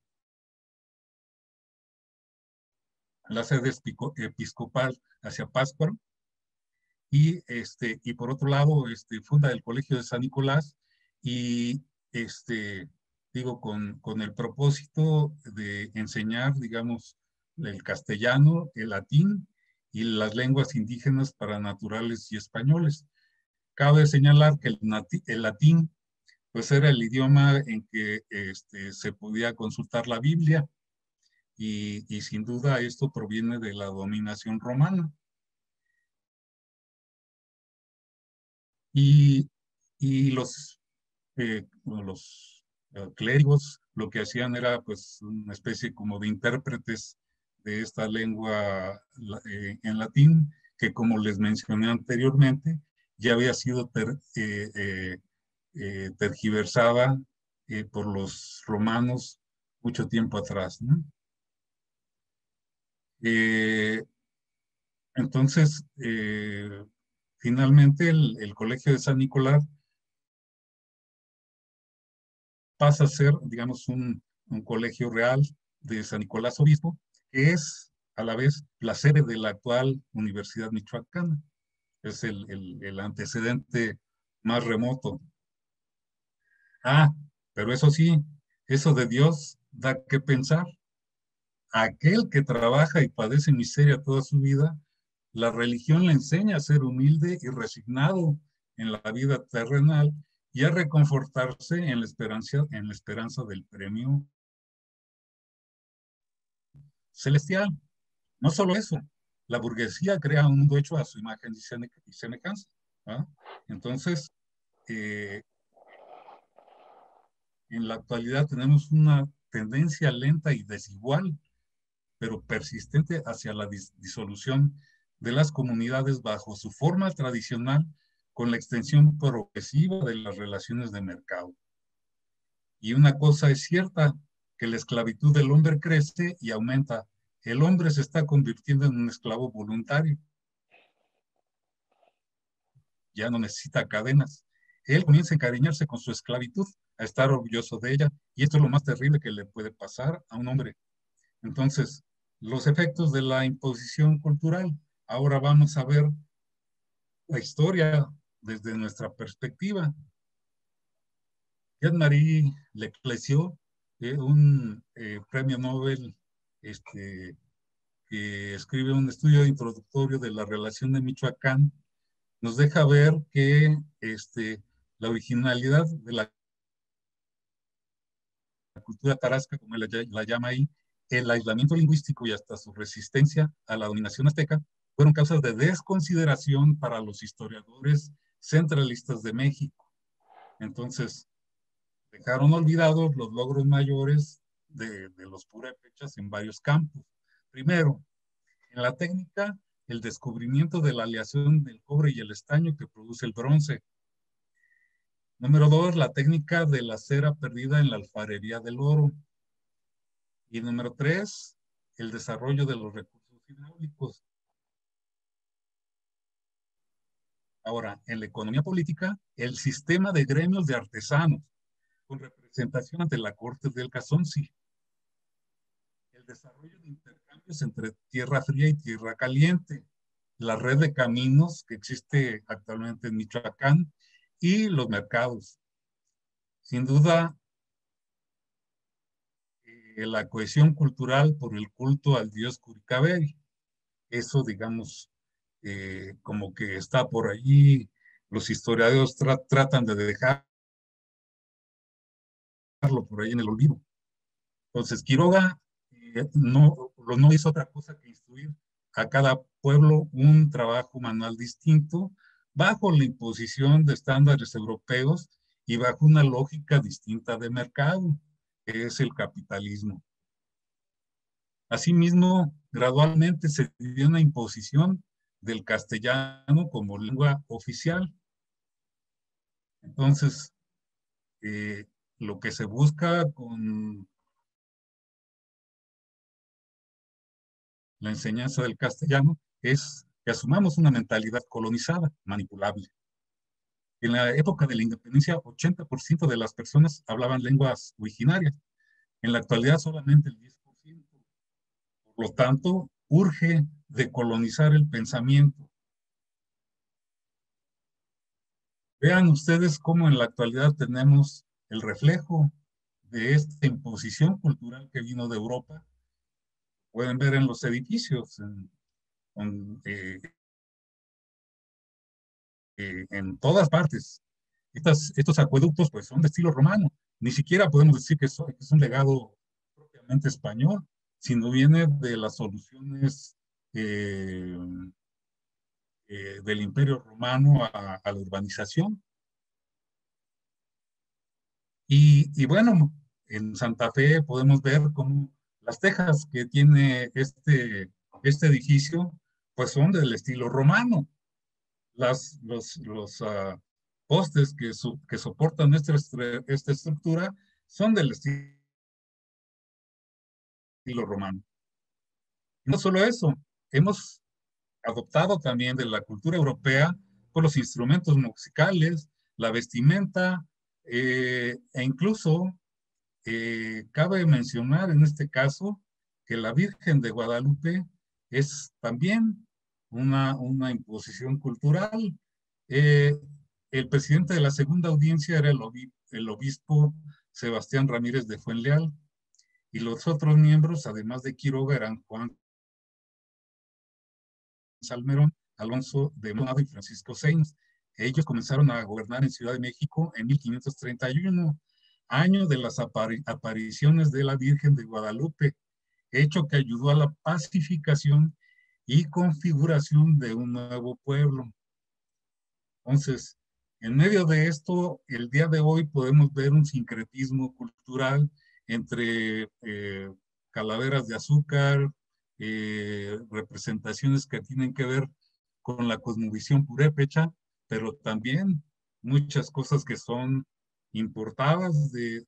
la sede episcopal hacia Pátzcuaro y, este, y por otro lado este, funda el Colegio de San Nicolás y este, digo con, con el propósito de enseñar, digamos, el castellano, el latín y las lenguas indígenas para naturales y españoles. Cabe señalar que el, el latín pues era el idioma en que este, se podía consultar la Biblia y, y sin duda esto proviene de la dominación romana. Y, y los, eh, los eh, clérigos lo que hacían era pues una especie como de intérpretes de esta lengua eh, en latín, que como les mencioné anteriormente, ya había sido ter, eh, eh, eh, tergiversada eh, por los romanos mucho tiempo atrás, ¿no? Eh, entonces, eh, finalmente el, el Colegio de San Nicolás pasa a ser, digamos, un, un colegio real de San Nicolás Obispo, que es a la vez la sede de la actual Universidad Michoacana. Es el, el, el antecedente más remoto. Ah, pero eso sí, eso de Dios da que pensar. Aquel que trabaja y padece miseria toda su vida, la religión le enseña a ser humilde y resignado en la vida terrenal y a reconfortarse en la esperanza, en la esperanza del premio celestial. No solo eso, la burguesía crea un mundo hecho a su imagen y semejanza. ¿Ah? Entonces, eh, en la actualidad tenemos una tendencia lenta y desigual, pero persistente hacia la dis disolución de las comunidades bajo su forma tradicional con la extensión progresiva de las relaciones de mercado. Y una cosa es cierta, que la esclavitud del hombre crece y aumenta. El hombre se está convirtiendo en un esclavo voluntario. Ya no necesita cadenas. Él comienza a encariñarse con su esclavitud, a estar orgulloso de ella Y esto es lo más terrible que le puede pasar a un hombre. Entonces, los efectos de la imposición cultural. Ahora vamos a ver la historia desde nuestra perspectiva. Jean-Marie Leclésio, eh, un eh, premio Nobel este, que escribe un estudio introductorio de la relación de Michoacán, nos deja ver que este, la originalidad de la cultura tarasca, como él la, la llama ahí, el aislamiento lingüístico y hasta su resistencia a la dominación azteca, fueron causas de desconsideración para los historiadores centralistas de México. Entonces, dejaron olvidados los logros mayores de, de los purépechas en varios campos. Primero, en la técnica, el descubrimiento de la aleación del cobre y el estaño que produce el bronce. Número dos, la técnica de la cera perdida en la alfarería del oro. Y número tres, el desarrollo de los recursos hidráulicos. Ahora, en la economía política, el sistema de gremios de artesanos, con representación ante la Corte del Cazonci. El desarrollo de intercambios entre tierra fría y tierra caliente. La red de caminos que existe actualmente en Michoacán y los mercados. Sin duda, eh, la cohesión cultural por el culto al dios Curicabevi. Eso, digamos, eh, como que está por allí. Los historiadores tra tratan de dejarlo por ahí en el olvido. Entonces, Quiroga eh, no, no hizo otra cosa que instruir a cada pueblo un trabajo manual distinto, bajo la imposición de estándares europeos y bajo una lógica distinta de mercado, que es el capitalismo. Asimismo, gradualmente se dio una imposición del castellano como lengua oficial. Entonces, eh, lo que se busca con la enseñanza del castellano es que asumamos una mentalidad colonizada, manipulable. En la época de la independencia, ochenta por ciento de las personas hablaban lenguas originarias. En la actualidad, solamente el diez por ciento. Por lo tanto, urge decolonizar el pensamiento. Vean ustedes cómo en la actualidad tenemos el reflejo de esta imposición cultural que vino de Europa. Pueden ver en los edificios, en, en, eh, eh, en todas partes. Estas, estos acueductos pues son de estilo romano. Ni siquiera podemos decir que, so, que es un legado propiamente español, sino viene de las soluciones eh, eh, del Imperio Romano a, a la urbanización. Y, y bueno, en Santa Fe podemos ver cómo las tejas que tiene este, este edificio pues son del estilo romano. Las, los los uh, postes que, su, que soportan esta, esta estructura son del estilo romano. Y no solo eso, hemos adoptado también de la cultura europea por los instrumentos musicales, la vestimenta, eh, e incluso eh, cabe mencionar en este caso que la Virgen de Guadalupe es también una, una imposición cultural. Eh, el presidente de la segunda audiencia era el, obispo, el obispo Sebastián Ramírez de Fuenleal, y los otros miembros, además de Quiroga, eran Juan Salmerón, Alonso de Monado y Francisco Seines. Ellos comenzaron a gobernar en Ciudad de México en mil quinientos treinta y uno, año de las apari apariciones de la Virgen de Guadalupe, hecho que ayudó a la pacificación y configuración de un nuevo pueblo. Entonces, en medio de esto, el día de hoy podemos ver un sincretismo cultural entre eh, calaveras de azúcar, eh, representaciones que tienen que ver con la cosmovisión purépecha, pero también muchas cosas que son importadas de,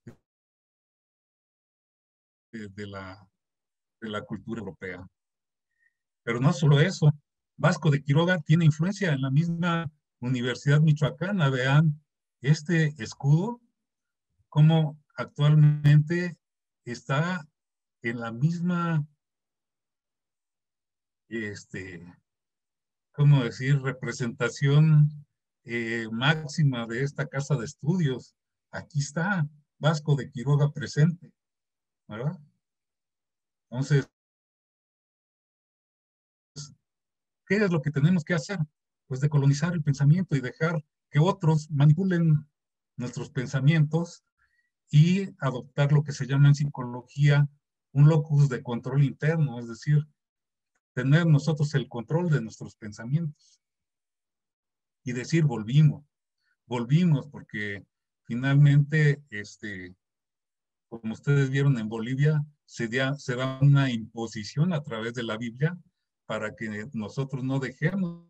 de, de, la, de la cultura europea. Pero no solo eso, Vasco de Quiroga tiene influencia en la misma Universidad Michoacana. Vean este escudo, cómo actualmente está en la misma, este, ¿cómo decir?, representación eh, máxima de esta casa de estudios. Aquí está Vasco de Quiroga presente, ¿verdad? Entonces, ¿qué es lo que tenemos que hacer? Pues decolonizar el pensamiento y dejar que otros manipulen nuestros pensamientos y adoptar lo que se llama en psicología un locus de control interno, es decir, tener nosotros el control de nuestros pensamientos y decir volvimos, volvimos porque finalmente, este, como ustedes vieron en Bolivia, se da, se da una imposición a través de la Biblia para que nosotros no dejemos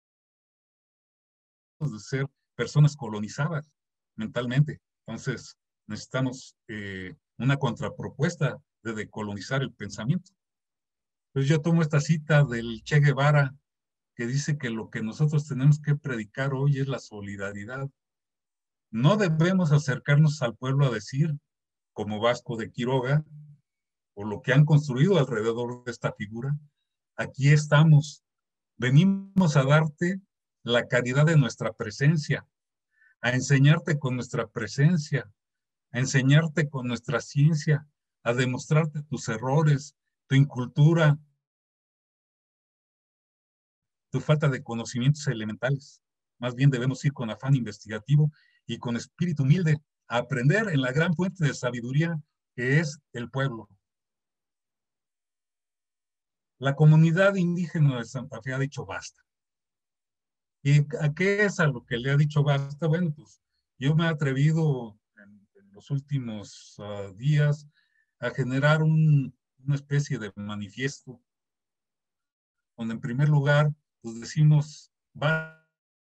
de ser personas colonizadas mentalmente. Entonces, necesitamos eh, una contrapropuesta de decolonizar el pensamiento. Entonces, yo tomo esta cita del Che Guevara, que dice que lo que nosotros tenemos que predicar hoy es la solidaridad. No debemos acercarnos al pueblo a decir, como Vasco de Quiroga, o lo que han construido alrededor de esta figura, aquí estamos, venimos a darte la caridad de nuestra presencia, a enseñarte con nuestra presencia, a enseñarte con nuestra ciencia, a demostrarte tus errores, tu incultura, tu falta de conocimientos elementales. Más bien debemos ir con afán investigativo y con espíritu humilde a aprender en la gran fuente de sabiduría que es el pueblo. La comunidad indígena de Santa Fe ha dicho basta. ¿Y a qué es a lo que le ha dicho basta? Bueno, pues yo me he atrevido en, en los últimos uh, días a generar un, una especie de manifiesto, donde en primer lugar, pues decimos basta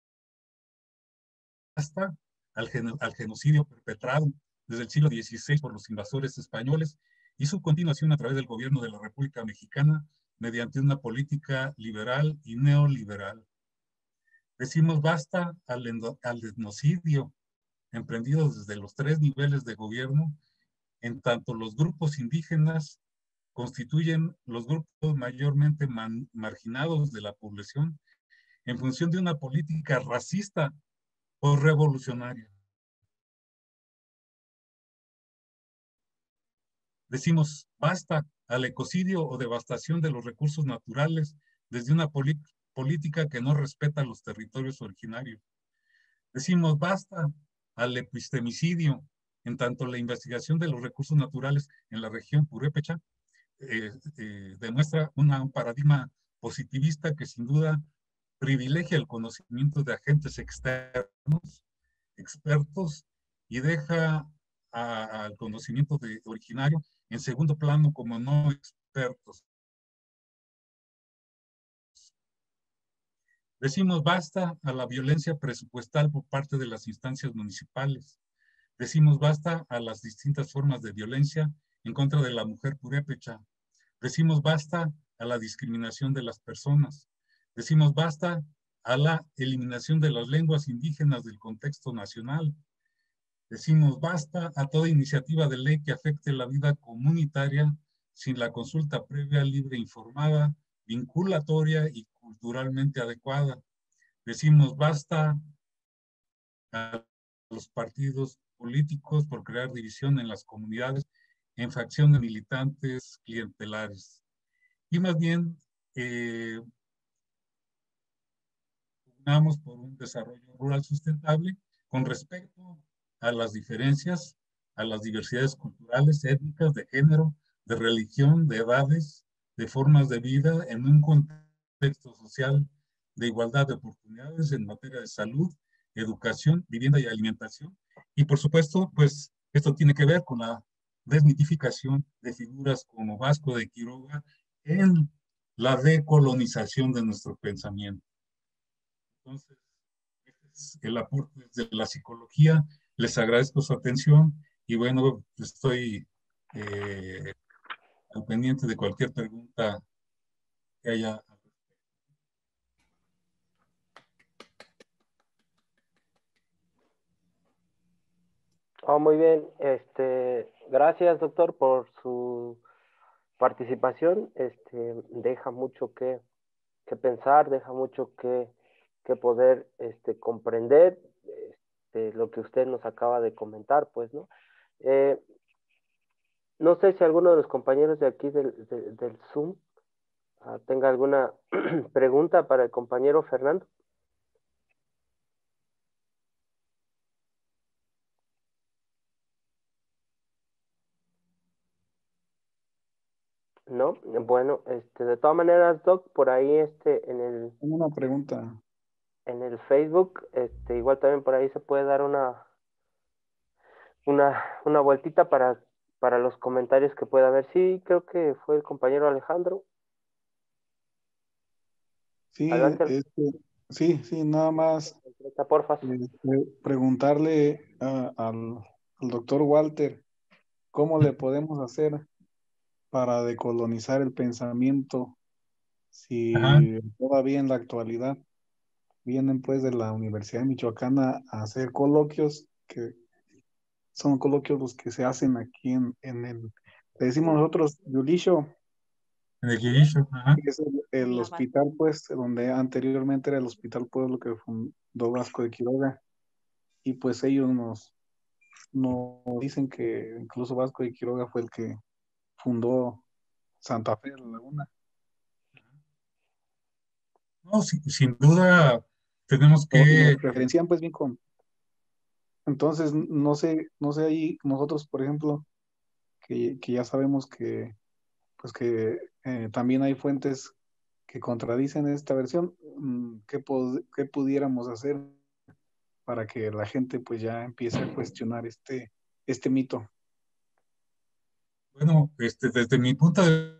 al, gen al genocidio perpetrado desde el siglo dieciséis por los invasores españoles y su continuación a través del gobierno de la República Mexicana mediante una política liberal y neoliberal. Decimos basta al, al etnocidio emprendido desde los tres niveles de gobierno, en tanto los grupos indígenas constituyen los grupos mayormente man, marginados de la población en función de una política racista o revolucionaria. Decimos basta al ecocidio o devastación de los recursos naturales desde una política que no respeta los territorios originarios. Decimos basta al epistemicidio, en tanto la investigación de los recursos naturales en la región purépecha eh, eh, demuestra una, un paradigma positivista que sin duda privilegia el conocimiento de agentes externos, expertos, y deja al conocimiento de, originario en segundo plano como no expertos. Decimos basta a la violencia presupuestal por parte de las instancias municipales. Decimos basta a las distintas formas de violencia en contra de la mujer purépecha. Decimos basta a la discriminación de las personas. Decimos basta a la eliminación de las lenguas indígenas del contexto nacional. Decimos basta a toda iniciativa de ley que afecte la vida comunitaria sin la consulta previa, libre, informada, vinculatoria y culturalmente adecuada. Decimos basta a los partidos políticos por crear división en las comunidades en facciones militantes clientelares. Y más bien, eh, pugnamos por un desarrollo rural sustentable con respecto a las diferencias, a las diversidades culturales, étnicas, de género, de religión, de edades, de formas de vida en un contexto social de igualdad de oportunidades en materia de salud, educación, vivienda y alimentación. Y por supuesto, pues esto tiene que ver con la desmitificación de figuras como Vasco de Quiroga en la decolonización de nuestro pensamiento. Entonces, este es el aporte de la psicología. Les agradezco su atención y bueno, estoy eh, al pendiente de cualquier pregunta que haya. Oh, muy bien. Este, gracias, doctor, por su participación. Este, deja mucho que, que pensar, deja mucho que, que poder este, comprender este, lo que usted nos acaba de comentar, pues, ¿no? Eh, no sé si alguno de los compañeros de aquí del, de- del Zoom ah, tenga alguna pregunta para el compañero Fernando. No, bueno, este, de todas maneras, Doc, por ahí este, en el, Tengo una pregunta. en el Facebook, este, igual también por ahí se puede dar una, una, una vueltita para, para los comentarios que pueda haber. Sí, creo que fue el compañero Alejandro. Sí, Adelante, este, sí, sí, nada más Alejandro, porfas. este, preguntarle a- al, al doctor Walter cómo le podemos hacer para decolonizar el pensamiento Ajá. si todavía en la actualidad vienen pues de la Universidad de Michoacana a hacer coloquios, que son coloquios los que se hacen aquí en, en el, le decimos nosotros, Yulisho, En el Guillicho, ajá. que es el, el hospital pues, donde anteriormente era el Hospital Pueblo que fundó Vasco de Quiroga, y pues ellos nos, nos dicen que incluso Vasco de Quiroga fue el que fundó Santa Fe de la Laguna. No, sin, sin duda tenemos O nos que, referencian pues bien con, entonces no sé, no sé ahí nosotros, por ejemplo, que, que ya sabemos que pues que eh, también hay fuentes que contradicen esta versión. mm, ¿Qué, pod- qué pudiéramos hacer para que la gente pues ya empiece a cuestionar este, este mito? bueno, este, desde mi punto de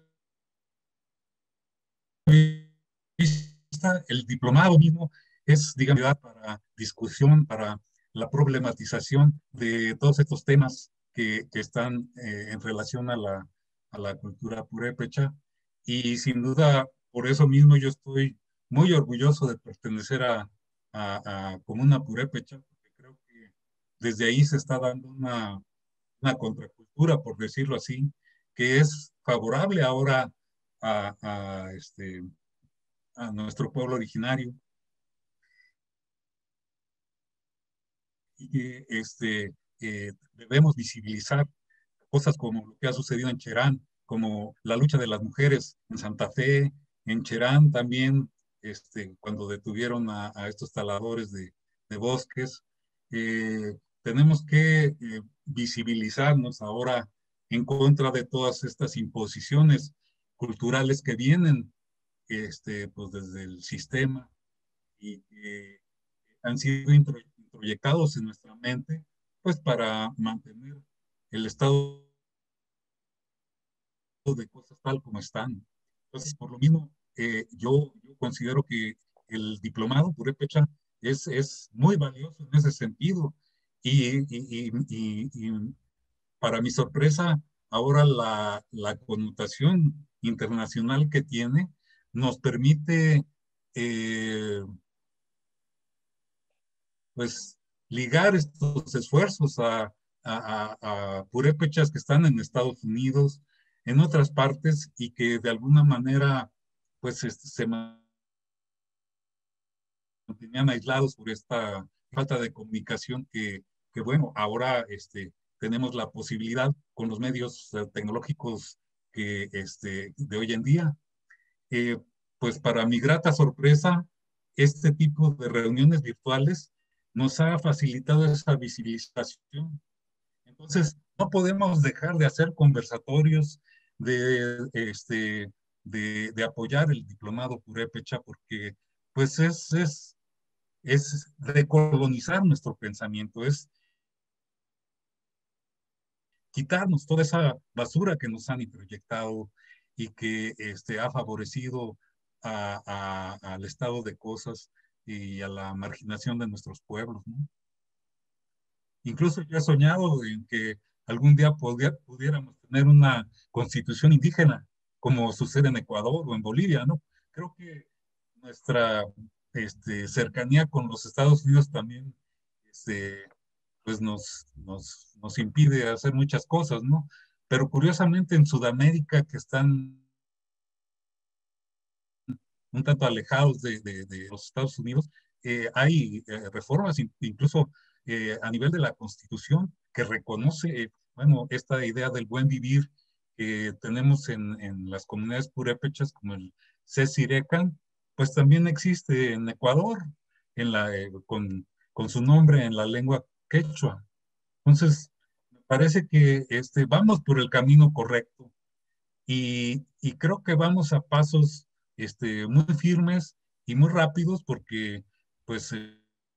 vista, el diplomado mismo es, digamos, para discusión, para la problematización de todos estos temas que, que están eh, en relación a la, a la cultura purépecha. Y sin duda, por eso mismo yo estoy muy orgulloso de pertenecer a, a, a Comuna Purépecha, porque creo que desde ahí se está dando una, una contracultura, por decirlo así, que es favorable ahora a, a, este, a nuestro pueblo originario. Y este, eh, debemos visibilizar cosas como lo que ha sucedido en Cherán, como la lucha de las mujeres en Santa Fe, en Cherán también, este, cuando detuvieron a, a estos taladores de, de bosques. Eh, tenemos que eh, visibilizarnos ahora en contra de todas estas imposiciones culturales que vienen este, pues, desde el sistema y que han sido introyectados en nuestra mente, pues para mantener el estado de cosas tal como están. Entonces, por lo mismo, eh, yo, yo considero que el diplomado Purépecha es, es muy valioso en ese sentido. Y, y, y, y, y para mi sorpresa, ahora la, la connotación internacional que tiene nos permite eh, pues ligar estos esfuerzos a, a, a, a purépechas que están en Estados Unidos, en otras partes, y que de alguna manera pues este, se mantenían aislados por esta falta de comunicación que, que bueno, ahora este, tenemos la posibilidad con los medios eh, tecnológicos que, este, de hoy en día. Eh, pues para mi grata sorpresa, este tipo de reuniones virtuales nos ha facilitado esa visibilización. Entonces, no podemos dejar de hacer conversatorios, de, este, de, de apoyar el diplomado Purépecha, porque pues es, es, es recolonizar nuestro pensamiento, es quitarnos toda esa basura que nos han introyectado y que este, ha favorecido a, a, al estado de cosas y a la marginación de nuestros pueblos, ¿no? Incluso yo he soñado en que algún día podía, pudiéramos tener una constitución indígena, como sucede en Ecuador o en Bolivia, ¿no? Creo que nuestra este, cercanía con los Estados Unidos también este, pues nos, nos, nos impide hacer muchas cosas, ¿no? Pero curiosamente en Sudamérica, que están un tanto alejados de, de, de los Estados Unidos, eh, hay eh, reformas, incluso eh, a nivel de la Constitución, que reconoce, eh, bueno, esta idea del buen vivir que tenemos en, en las comunidades purépechas, como el Cecirecan, pues también existe en Ecuador, en la, eh, con, con su nombre en la lengua quechua. Entonces, me parece que este, vamos por el camino correcto. Y, y creo que vamos a pasos este, muy firmes y muy rápidos porque pues eh,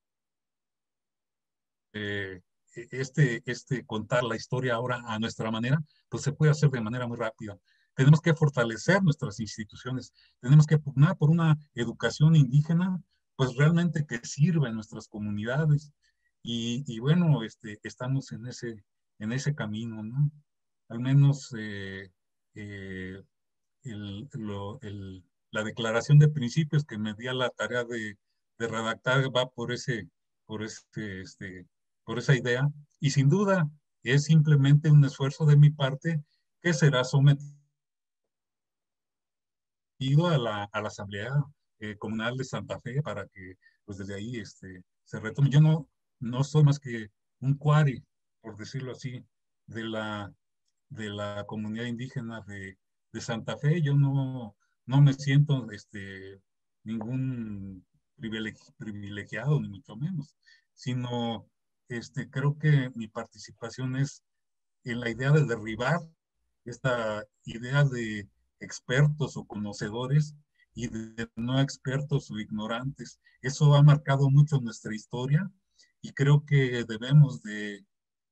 eh, este, este contar la historia ahora a nuestra manera, pues se puede hacer de manera muy rápida. Tenemos que fortalecer nuestras instituciones, tenemos que pugnar por una educación indígena, pues realmente que sirva en nuestras comunidades. Y, y bueno, este, estamos en ese, en ese camino, ¿no? Al menos eh, eh, el, lo, el, la declaración de principios que me di a la tarea de, de redactar va por ese, por este, este, por esa idea, y sin duda es simplemente un esfuerzo de mi parte que será sometido a la, a la Asamblea eh, Comunal de Santa Fe para que pues desde ahí este, se retome. Yo no, no soy más que un cuari, por decirlo así, de la, de la comunidad indígena de, de Santa Fe. Yo no, no me siento este, ningún privilegi privilegiado, ni mucho menos, sino este, creo que mi participación es en la idea de derribar esta idea de expertos o conocedores y de no expertos o ignorantes. Eso ha marcado mucho nuestra historia y creo que debemos de,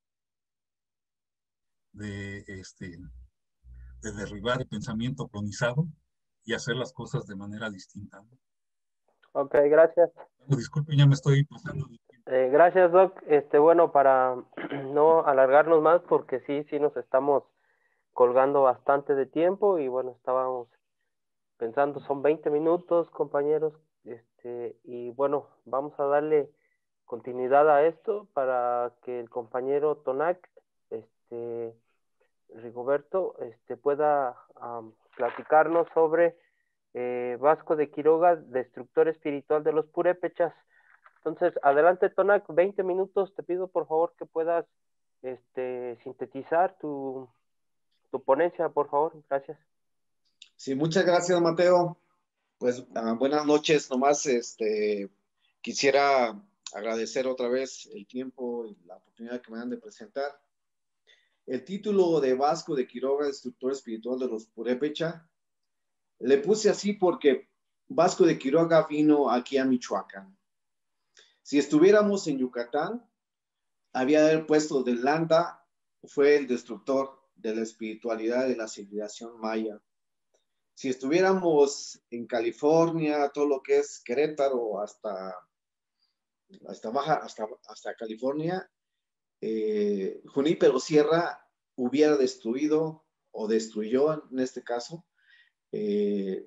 de, este, de derribar el pensamiento colonizado y hacer las cosas de manera distinta, ¿no? Ok, gracias. Bueno, disculpen, ya me estoy pasando. Eh, gracias, Doc. Este, bueno, para no alargarnos más, porque sí, sí nos estamos colgando bastante de tiempo y bueno, estábamos pensando, son veinte minutos, compañeros, este, y bueno, vamos a darle continuidad a esto para que el compañero Tonac, este, Rigoberto, este, pueda um, platicarnos sobre eh, Vasco de Quiroga, destructor espiritual de los purépechas. Entonces, adelante, Tonac, veinte minutos, te pido por favor que puedas este, sintetizar tu, tu ponencia, por favor, gracias. Sí, muchas gracias, Mateo. Pues uh, buenas noches, nomás este, quisiera agradecer otra vez el tiempo y la oportunidad que me dan de presentar. El título de Vasco de Quiroga, destructor espiritual de los purépecha, le puse así porque Vasco de Quiroga vino aquí a Michoacán. Si estuviéramos en Yucatán, había de haber puesto de Landa, fue el destructor de la espiritualidad de la civilización maya. Si estuviéramos en California, todo lo que es Querétaro hasta, hasta Baja, hasta, hasta California, eh, Junípero Sierra hubiera destruido o destruyó en este caso eh,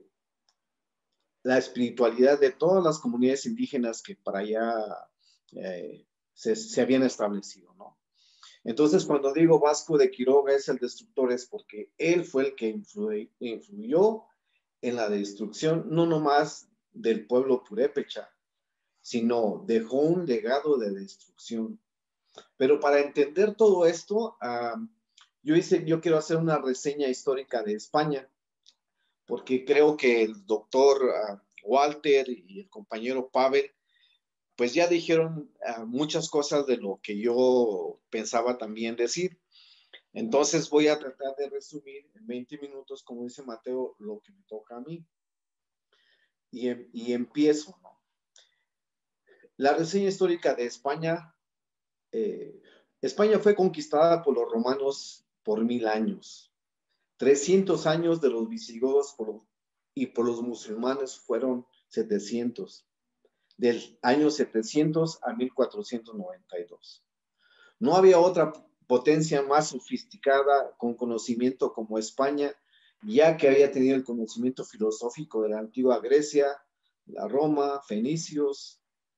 la espiritualidad de todas las comunidades indígenas que para allá eh, se, se habían establecido, ¿no? Entonces, cuando digo Vasco de Quiroga es el destructor, es porque él fue el que influyó, influyó en la destrucción, no nomás del pueblo purépecha, sino dejó un legado de destrucción. Pero para entender todo esto, uh, yo, hice, yo quiero hacer una reseña histórica de España, porque creo que el doctor uh, Walter y el compañero Pavel, pues ya dijeron uh, muchas cosas de lo que yo pensaba también decir. Entonces voy a tratar de resumir en veinte minutos, como dice Mateo, lo que me toca a mí. Y, y empiezo, ¿no? La reseña histórica de España. Eh, España fue conquistada por los romanos por mil años. trescientos años de los visigodos por, y por los musulmanes fueron setecientos. Del año setecientos a mil cuatrocientos noventa y dos. No había otra potencia más sofisticada con conocimiento como España, ya que había tenido el conocimiento filosófico de la antigua Grecia, la Roma, fenicios,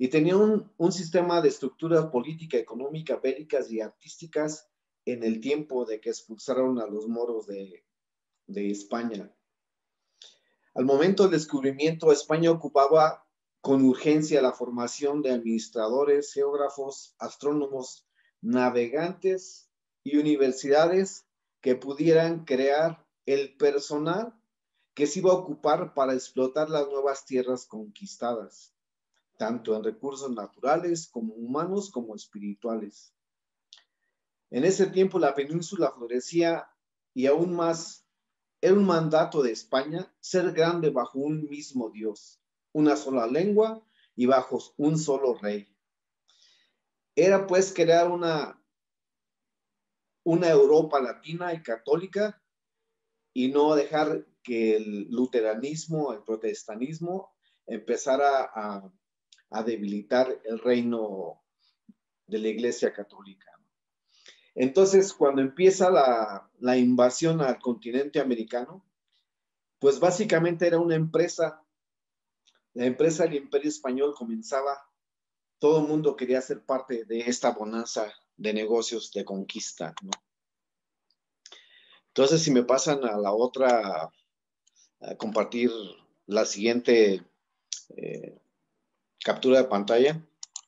y tenía un, un sistema de estructura política, económica, bélicas y artísticas en el tiempo de que expulsaron a los moros de, de España. Al momento del descubrimiento, España ocupaba con urgencia la formación de administradores, geógrafos, astrónomos, navegantes y universidades que pudieran crear el personal que se iba a ocupar para explotar las nuevas tierras conquistadas, tanto en recursos naturales como humanos como espirituales. En ese tiempo la península florecía y aún más era un mandato de España ser grande bajo un mismo Dios, una sola lengua y bajo un solo rey. Era pues crear una, una Europa latina y católica y no dejar que el luteranismo, el protestantismo empezara a, a debilitar el reino de la Iglesia Católica. Entonces, cuando empieza la, la invasión al continente americano, pues básicamente era una empresa, la empresa del Imperio Español comenzaba, todo el mundo quería ser parte de esta bonanza de negocios de conquista, ¿no? Entonces, si me pasan a la otra, a compartir la siguiente eh, captura de pantalla.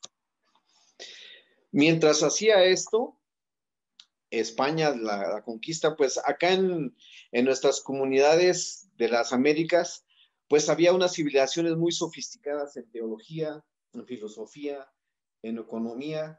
Mientras hacía esto, España, la, la conquista, pues acá en, en nuestras comunidades de las Américas, pues había unas civilizaciones muy sofisticadas en teología, en filosofía, en economía,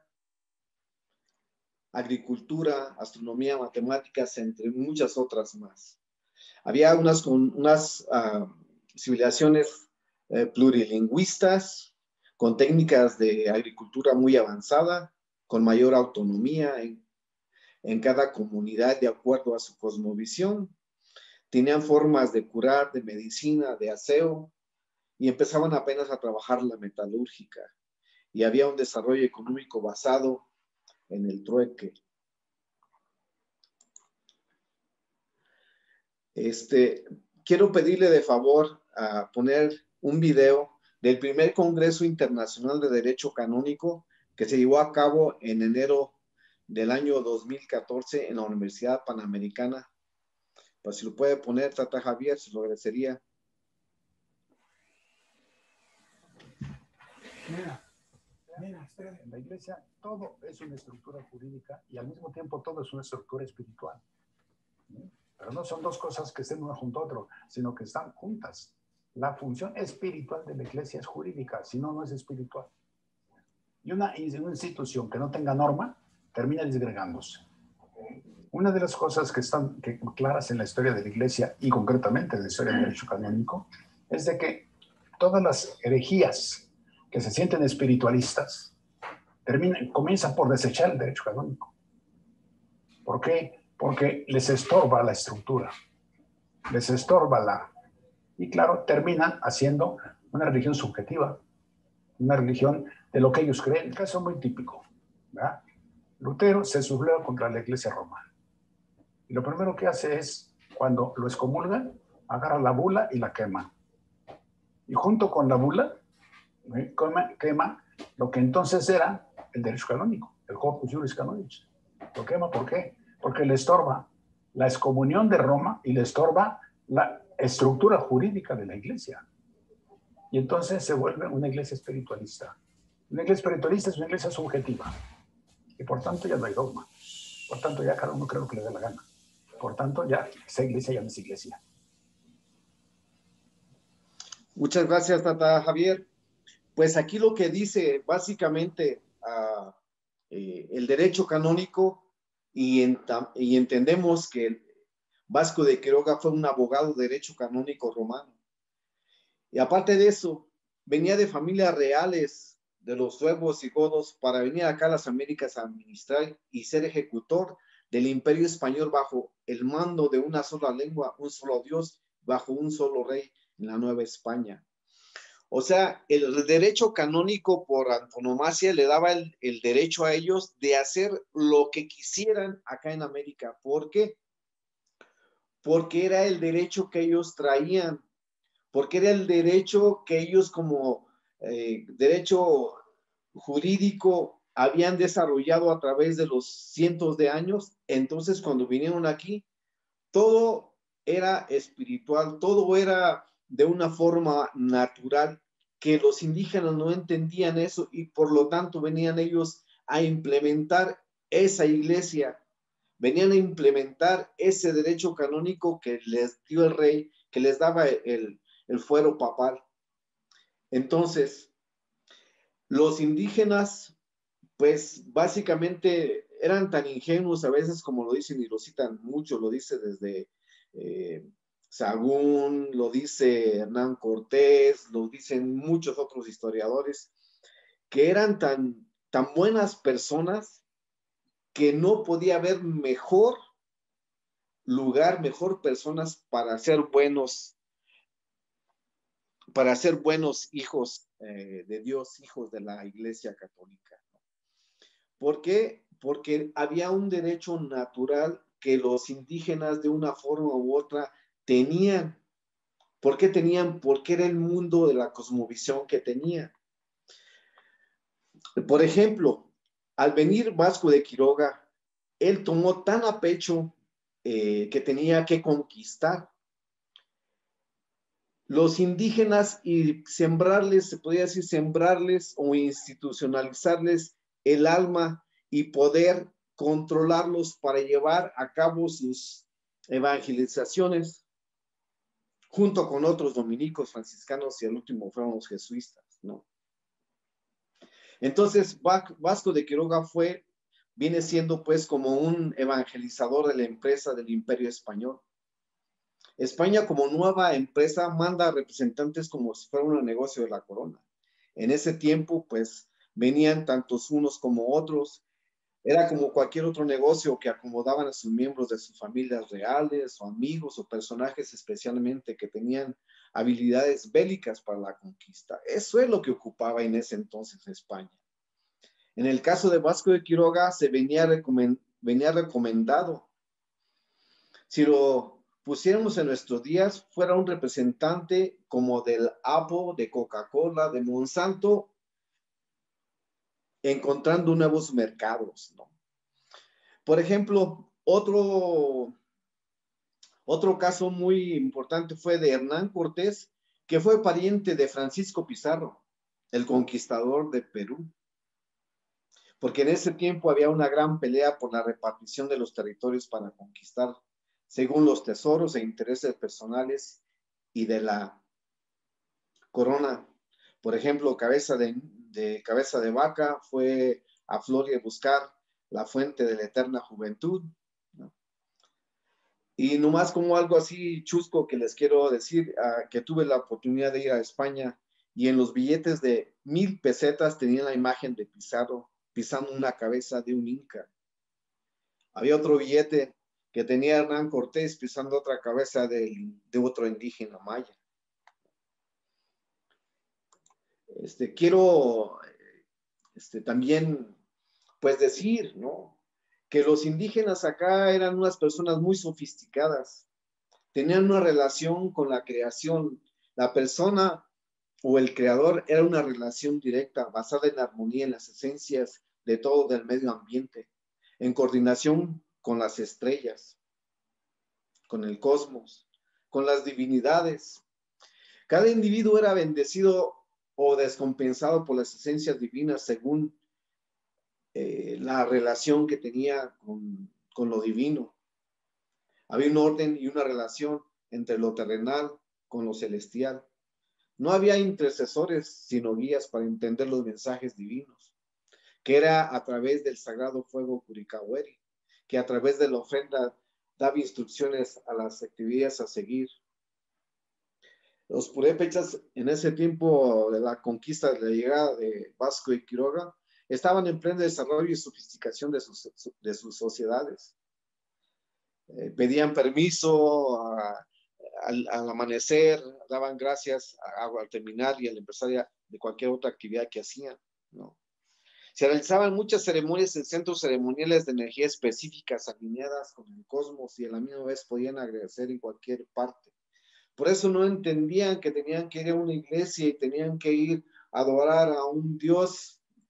agricultura, astronomía, matemáticas, entre muchas otras más. Había unas, unas uh, civilizaciones eh, plurilingüistas, con técnicas de agricultura muy avanzada, con mayor autonomía en, en cada comunidad de acuerdo a su cosmovisión. Tenían formas de curar, de medicina, de aseo, y empezaban apenas a trabajar la metalúrgica. Y había un desarrollo económico basado en el trueque. Este, quiero pedirle de favor a poner un video del primer Congreso Internacional de Derecho Canónico que se llevó a cabo en enero del año dos mil catorce en la Universidad Panamericana. Pues si lo puede poner, Tata Javier, se lo agradecería. Mira, mira, en la iglesia todo es una estructura jurídica y al mismo tiempo todo es una estructura espiritual. Pero no son dos cosas que estén una junto a otro, sino que están juntas. La función espiritual de la iglesia es jurídica, si no, no es espiritual. Y una, una institución que no tenga norma termina disgregándose. Una de las cosas que están que, claras en la historia de la iglesia y concretamente en la historia del derecho canónico es de que todas las herejías que se sienten espiritualistas terminan, comienzan por desechar el derecho canónico. ¿Por qué? Porque les estorba la estructura, les estorba la... Y claro, terminan haciendo una religión subjetiva, una religión de lo que ellos creen. El caso muy típico, ¿verdad? Lutero se subleva contra la iglesia romana. Y lo primero que hace es, cuando lo excomulgan, agarra la bula y la quema. Y junto con la bula, ¿eh? quema, quema lo que entonces era el derecho canónico, el corpus juris canonis. Lo quema, ¿por qué? Porque le estorba la excomunión de Roma y le estorba la estructura jurídica de la iglesia. Y entonces se vuelve una iglesia espiritualista. Una iglesia espiritualista es una iglesia subjetiva. Y por tanto ya no hay dogma. Por tanto ya cada uno cree lo que le dé la gana. Por tanto ya esa iglesia ya no es iglesia. Muchas gracias, Tata Javier. Pues aquí lo que dice básicamente uh, eh, el derecho canónico y, en, y entendemos que Vasco de Quiroga fue un abogado de derecho canónico romano. Y aparte de eso, venía de familias reales de los suevos y godos para venir acá a las Américas a administrar y ser ejecutor del imperio español bajo el mando de una sola lengua, un solo Dios, bajo un solo rey en la Nueva España. O sea, el derecho canónico por antonomasia le daba el, el derecho a ellos de hacer lo que quisieran acá en América. ¿Por qué? Porque era el derecho que ellos traían, porque era el derecho que ellos como eh, derecho jurídico habían desarrollado a través de los cientos de años. Entonces, cuando vinieron aquí, todo era espiritual, todo era de una forma natural, que los indígenas no entendían eso y por lo tanto venían ellos a implementar esa iglesia, venían a implementar ese derecho canónico que les dio el rey, que les daba el, el fuero papal. Entonces, los indígenas, pues básicamente eran tan ingenuos a veces como lo dicen y lo citan mucho, lo dice desde eh, Sagún, lo dice Hernán Cortés, lo dicen muchos otros historiadores, que eran tan, tan buenas personas que no podía haber mejor lugar, mejor personas para ser buenos, para ser buenos hijos eh, de Dios, hijos de la Iglesia Católica. ¿Por qué? Porque había un derecho natural que los indígenas de una forma u otra tenían. ¿Por qué tenían? Porque era el mundo de la cosmovisión que tenían. Por ejemplo, al venir Vasco de Quiroga, él tomó tan a pecho eh, que tenía que conquistar los indígenas y sembrarles, se podría decir sembrarles o institucionalizarles el alma y poder controlarlos para llevar a cabo sus evangelizaciones junto con otros dominicos, franciscanos y al último fueron los jesuitas, ¿no? Entonces Vasco de Quiroga fue, viene siendo pues como un evangelizador de la empresa del Imperio Español. España como nueva empresa manda representantes como si fuera un negocio de la corona. En ese tiempo pues venían tantos unos como otros. Era como cualquier otro negocio que acomodaban a sus miembros de sus familias reales o amigos o personajes especialmente que tenían habilidades bélicas para la conquista. Eso es lo que ocupaba en ese entonces España. En el caso de Vasco de Quiroga se venía, recomend venía recomendado. Si lo pusiéramos en nuestros días, fuera un representante como del Apple, de Coca-Cola, de Monsanto, encontrando nuevos mercados, ¿no? Por ejemplo, otro, otro caso muy importante fue de Hernán Cortés, que fue pariente de Francisco Pizarro, el conquistador de Perú. Porque en ese tiempo había una gran pelea por la repartición de los territorios para conquistar, según los tesoros e intereses personales y de la corona. Por ejemplo, Cabeza de, de, cabeza de Vaca fue a Floria a buscar la fuente de la eterna juventud, ¿no? Y nomás como algo así chusco que les quiero decir, uh, que tuve la oportunidad de ir a España y en los billetes de mil pesetas tenían la imagen de Pizarro pisando una cabeza de un inca. Había otro billete que tenía Hernán Cortés pisando otra cabeza de, de otro indígena maya. Este, quiero este, también pues decir, ¿no?, que los indígenas acá eran unas personas muy sofisticadas, tenían una relación con la creación, la persona o el creador era una relación directa, basada en armonía, en las esencias de todo del medio ambiente, en coordinación con las estrellas, con el cosmos, con las divinidades. Cada individuo era bendecido o descompensado por las esencias divinas según eh, la relación que tenía con, con lo divino. Había un orden y una relación entre lo terrenal con lo celestial. No había intercesores, sino guías para entender los mensajes divinos, que era a través del sagrado fuego Curicahueri, que a través de la ofrenda daba instrucciones a las actividades a seguir. Los purépechas en ese tiempo de la conquista, de la llegada de Vasco y Quiroga, estaban en pleno desarrollo y sofisticación de sus, de sus sociedades. Eh, pedían permiso a, al, al amanecer, daban gracias a, a, al terminar y al empresario de cualquier otra actividad que hacían, ¿no? Se realizaban muchas ceremonias en centros ceremoniales de energía específicas alineadas con el cosmos y a la misma vez podían agradecer en cualquier parte. Por eso no entendían que tenían que ir a una iglesia y tenían que ir a adorar a un Dios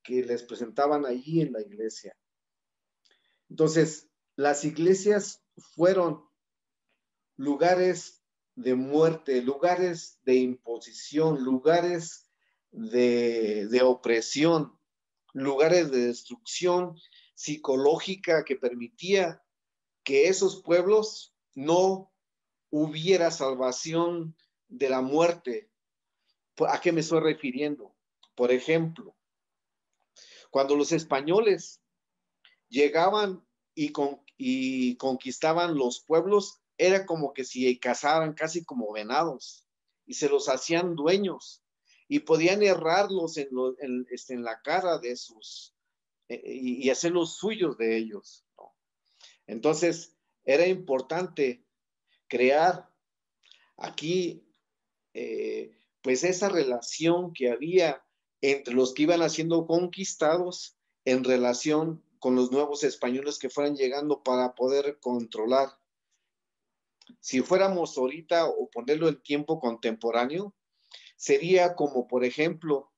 que les presentaban allí en la iglesia. Entonces, las iglesias fueron lugares de muerte, lugares de imposición, lugares de, de opresión, lugares de destrucción psicológica que permitía que esos pueblos no hubiera salvación de la muerte. ¿A qué me estoy refiriendo? Por ejemplo, cuando los españoles llegaban y, con, y conquistaban los pueblos, era como que si cazaran casi como venados y se los hacían dueños y podían errarlos en, lo, en, este, en la cara de sus eh, y, y hacerlos suyos de ellos, ¿no? Entonces era importante crear aquí eh, pues esa relación que había entre los que iban siendo conquistados en relación con los nuevos españoles que fueran llegando para poder controlar. Si fuéramos ahorita o ponerlo en tiempo contemporáneo, sería como, por ejemplo,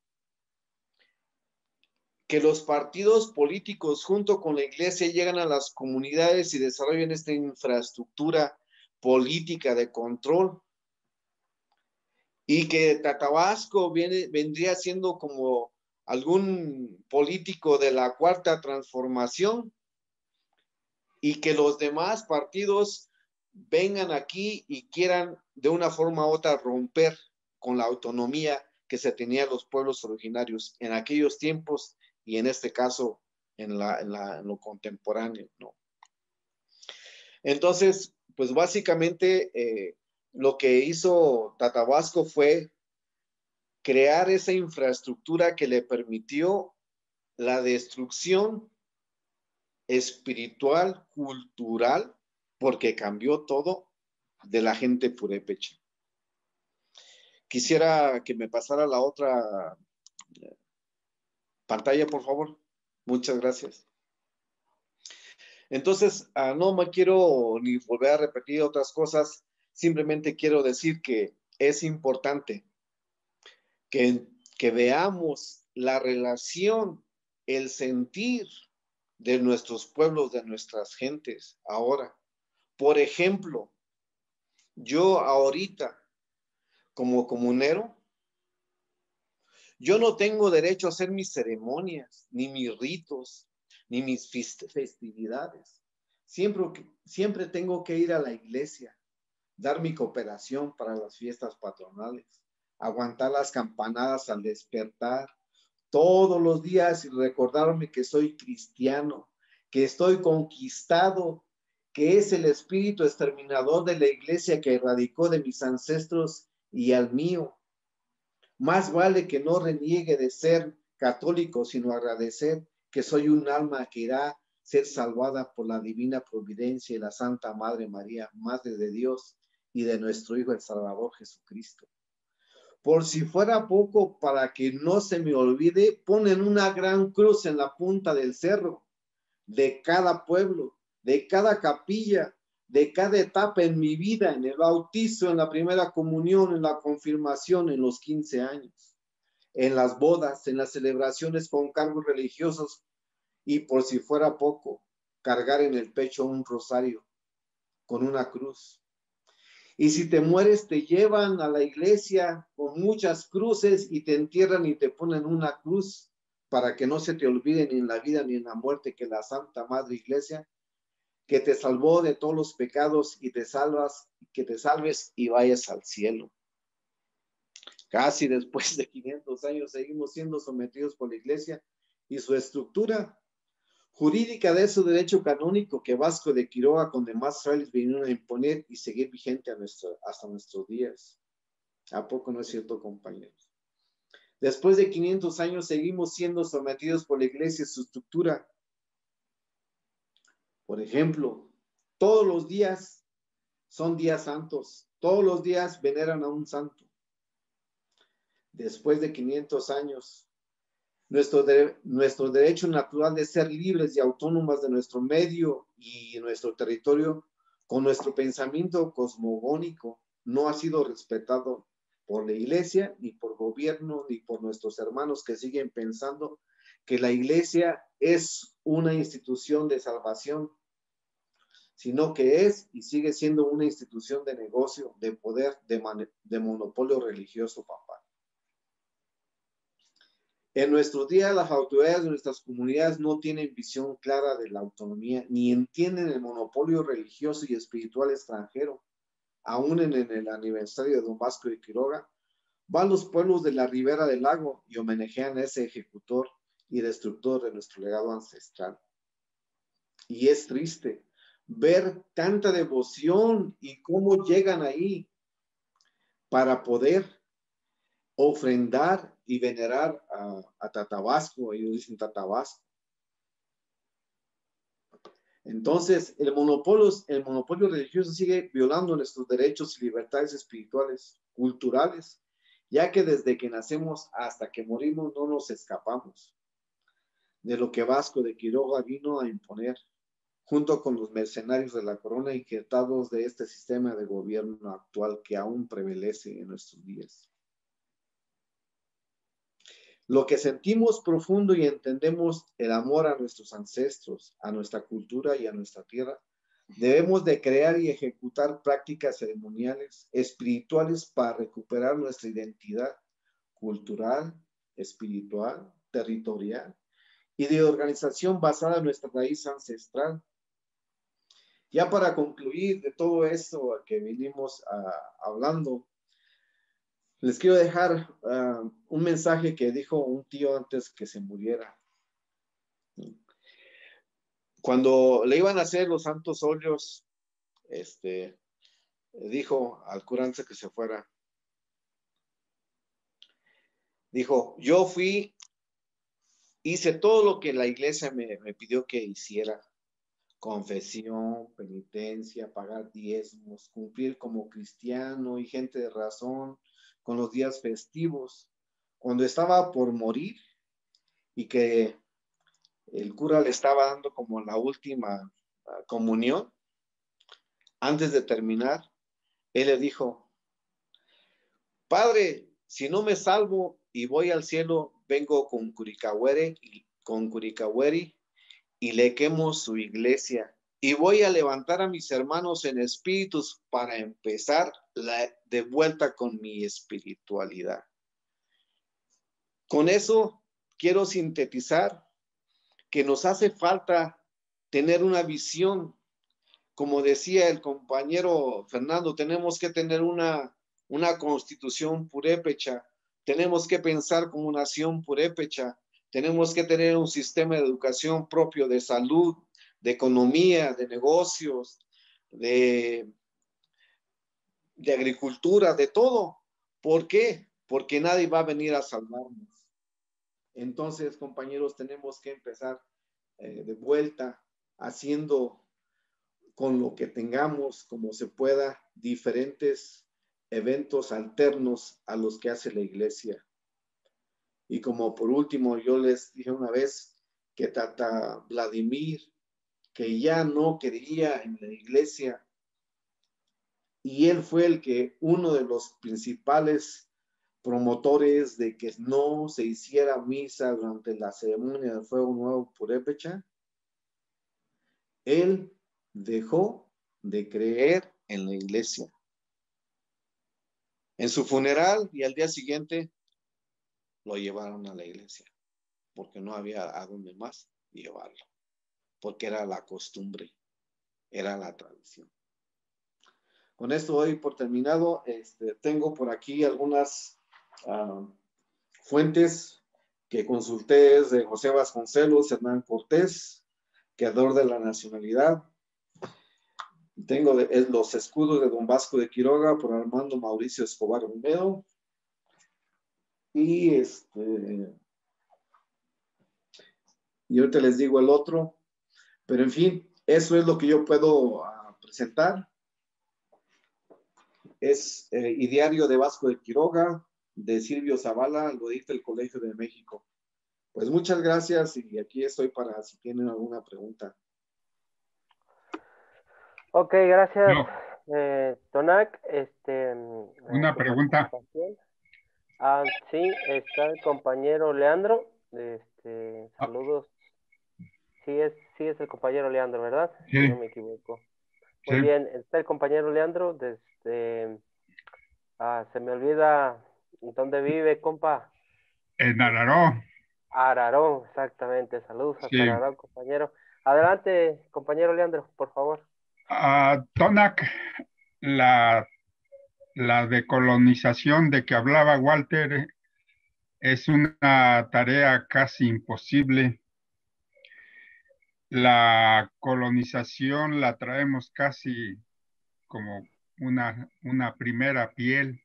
que los partidos políticos junto con la iglesia llegan a las comunidades y desarrollan esta infraestructura política de control, y que Tatabasco viene, vendría siendo como algún político de la Cuarta Transformación, y que los demás partidos vengan aquí y quieran de una forma u otra romper con la autonomía que se tenía los pueblos originarios en aquellos tiempos y en este caso en, la, en, la, en lo contemporáneo, ¿no? Entonces, pues básicamente eh, lo que hizo Tatabasco fue crear esa infraestructura que le permitió la destrucción espiritual, cultural, porque cambió todo de la gente purépecha. Quisiera que me pasara la otra pantalla, por favor. Muchas gracias. Entonces, ah, no me quiero ni volver a repetir otras cosas, simplemente quiero decir que es importante que, que veamos la relación, el sentir de nuestros pueblos, de nuestras gentes ahora. Por ejemplo, yo ahorita, como comunero, yo no tengo derecho a hacer mis ceremonias, ni mis ritos, ni mis festividades. Siempre, siempre tengo que ir a la iglesia, dar mi cooperación para las fiestas patronales, aguantar las campanadas al despertar todos los días y recordarme que soy cristiano, que estoy conquistado, que es el espíritu exterminador de la iglesia que erradicó de mis ancestros y al mío. Más vale que no reniegue de ser católico, sino agradecer que soy un alma que irá a ser salvada por la divina providencia y la Santa Madre María, Madre de Dios y de nuestro Hijo el Salvador Jesucristo. Por si fuera poco, para que no se me olvide, ponen una gran cruz en la punta del cerro de cada pueblo, de cada capilla, de cada etapa en mi vida, en el bautizo, en la primera comunión, en la confirmación, en los quince años, en las bodas, en las celebraciones con cargos religiosos, y por si fuera poco, cargar en el pecho un rosario con una cruz. Y si te mueres, te llevan a la iglesia con muchas cruces y te entierran y te ponen una cruz para que no se te olvide ni en la vida ni en la muerte que la Santa Madre Iglesia, que te salvó de todos los pecados y te salvas, que te salves y vayas al cielo. Casi después de quinientos años seguimos siendo sometidos por la iglesia y su estructura jurídica de su derecho canónico que Vasco de Quiroga con demás frailes vinieron a imponer y seguir vigente a nuestro, hasta nuestros días. ¿A poco no es cierto, compañeros? Después de quinientos años seguimos siendo sometidos por la iglesia y su estructura. Por ejemplo, todos los días son días santos. Todos los días veneran a un santo. Después de quinientos años, nuestro, de, nuestro derecho natural de ser libres y autónomas de nuestro medio y nuestro territorio, con nuestro pensamiento cosmogónico, no ha sido respetado por la iglesia, ni por gobierno, ni por nuestros hermanos que siguen pensando que la iglesia es una institución de salvación, sino que es y sigue siendo una institución de negocio, de poder, de, de monopolio religioso papal. En nuestros días, las autoridades de nuestras comunidades no tienen visión clara de la autonomía, ni entienden el monopolio religioso y espiritual extranjero. Aún en, en el aniversario de Don Vasco de Quiroga, van los pueblos de la ribera del lago y homenajean a ese ejecutor y destructor de nuestro legado ancestral. Y es triste ver tanta devoción y cómo llegan ahí para poder ofrendar y venerar a, a Tatabasco. Ellos dicen Tatabasco. Entonces, el monopolio, el monopolio religioso sigue violando nuestros derechos y libertades espirituales, culturales, ya que desde que nacemos hasta que morimos no nos escapamos de lo que Vasco de Quiroga vino a imponer, junto con los mercenarios de la corona injertados de este sistema de gobierno actual que aún prevalece en nuestros días. Lo que sentimos profundo y entendemos el amor a nuestros ancestros, a nuestra cultura y a nuestra tierra, debemos de crear y ejecutar prácticas ceremoniales, espirituales para recuperar nuestra identidad cultural, espiritual, territorial y de organización basada en nuestra raíz ancestral. Ya para concluir de todo esto que vinimos uh, hablando, les quiero dejar uh, un mensaje que dijo un tío antes que se muriera. Cuando le iban a hacer los santos óleos, este, dijo al cura antes que se fuera, dijo, yo fui, hice todo lo que la iglesia me, me pidió que hiciera. Confesión, penitencia, pagar diezmos, cumplir como cristiano y gente de razón con los días festivos. Cuando estaba por morir y que el cura le estaba dando como la última uh, comunión, antes de terminar, él le dijo, Padre, si no me salvo y voy al cielo, vengo con Curicahuere y con Curicahueri y le quemo su iglesia y voy a levantar a mis hermanos en espíritus para empezar la, de vuelta con mi espiritualidad. Con eso quiero sintetizar que nos hace falta tener una visión. Como decía el compañero Fernando, tenemos que tener una, una constitución purépecha, tenemos que pensar como nación purépecha, tenemos que tener un sistema de educación propio de salud, de economía, de negocios, de, de agricultura, de todo. ¿Por qué? Porque nadie va a venir a salvarnos. Entonces, compañeros, tenemos que empezar eh, de vuelta haciendo con lo que tengamos, como se pueda, diferentes eventos alternos a los que hace la iglesia. Y como por último, yo les dije una vez que Tata Vladimir, que ya no creía en la iglesia, y él fue el que, uno de los principales promotores de que no se hiciera misa durante la ceremonia del Fuego Nuevo Purépecha, él dejó de creer en la iglesia. En su funeral y al día siguiente lo llevaron a la iglesia, porque no había a dónde más llevarlo, porque era la costumbre, era la tradición. Con esto doy por terminado. Este, tengo por aquí algunas uh, fuentes que consulté de José Vasconcelos, Hernán Cortés, creador de la nacionalidad. Tengo de, es, los escudos de Don Vasco de Quiroga por Armando Mauricio Escobar Romeo. Y este, y ahorita les digo el otro. Pero en fin, eso es lo que yo puedo uh, presentar. Es eh, Ideario de Vasco de Quiroga, de Silvio Zavala, lo dicta el Colegio de México. Pues muchas gracias y aquí estoy para si tienen alguna pregunta. Ok, gracias, no. eh, Tonac. Este, Una pregunta. Ah, sí, está el compañero Leandro. Este, este, saludos. Sí es, sí es el compañero Leandro, ¿verdad? Sí. Si no me equivoco. Muy Sí. bien, está el compañero Leandro desde... Ah, se me olvida dónde vive, compa. En Araró. Ararón, exactamente. Saludos a Sí. Ararón, compañero. Adelante, compañero Leandro, por favor. Uh, Tonac, la, la decolonización de que hablaba Walter es una tarea casi imposible. La colonización la traemos casi como una, una primera piel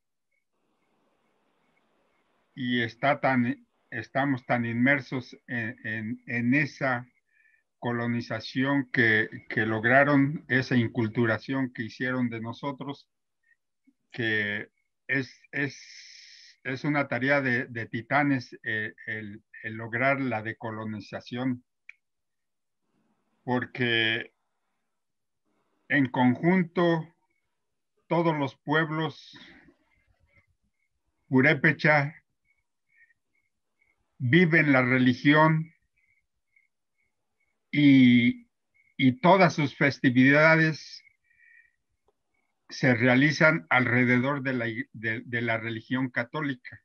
y está tan, estamos tan inmersos en, en, en esa colonización que, que lograron, esa inculturación que hicieron de nosotros, que es, es, es una tarea de, de titanes eh, el, el lograr la decolonización, porque en conjunto todos los pueblos purépecha viven la religión y, y todas sus festividades se realizan alrededor de la, de, de la religión católica.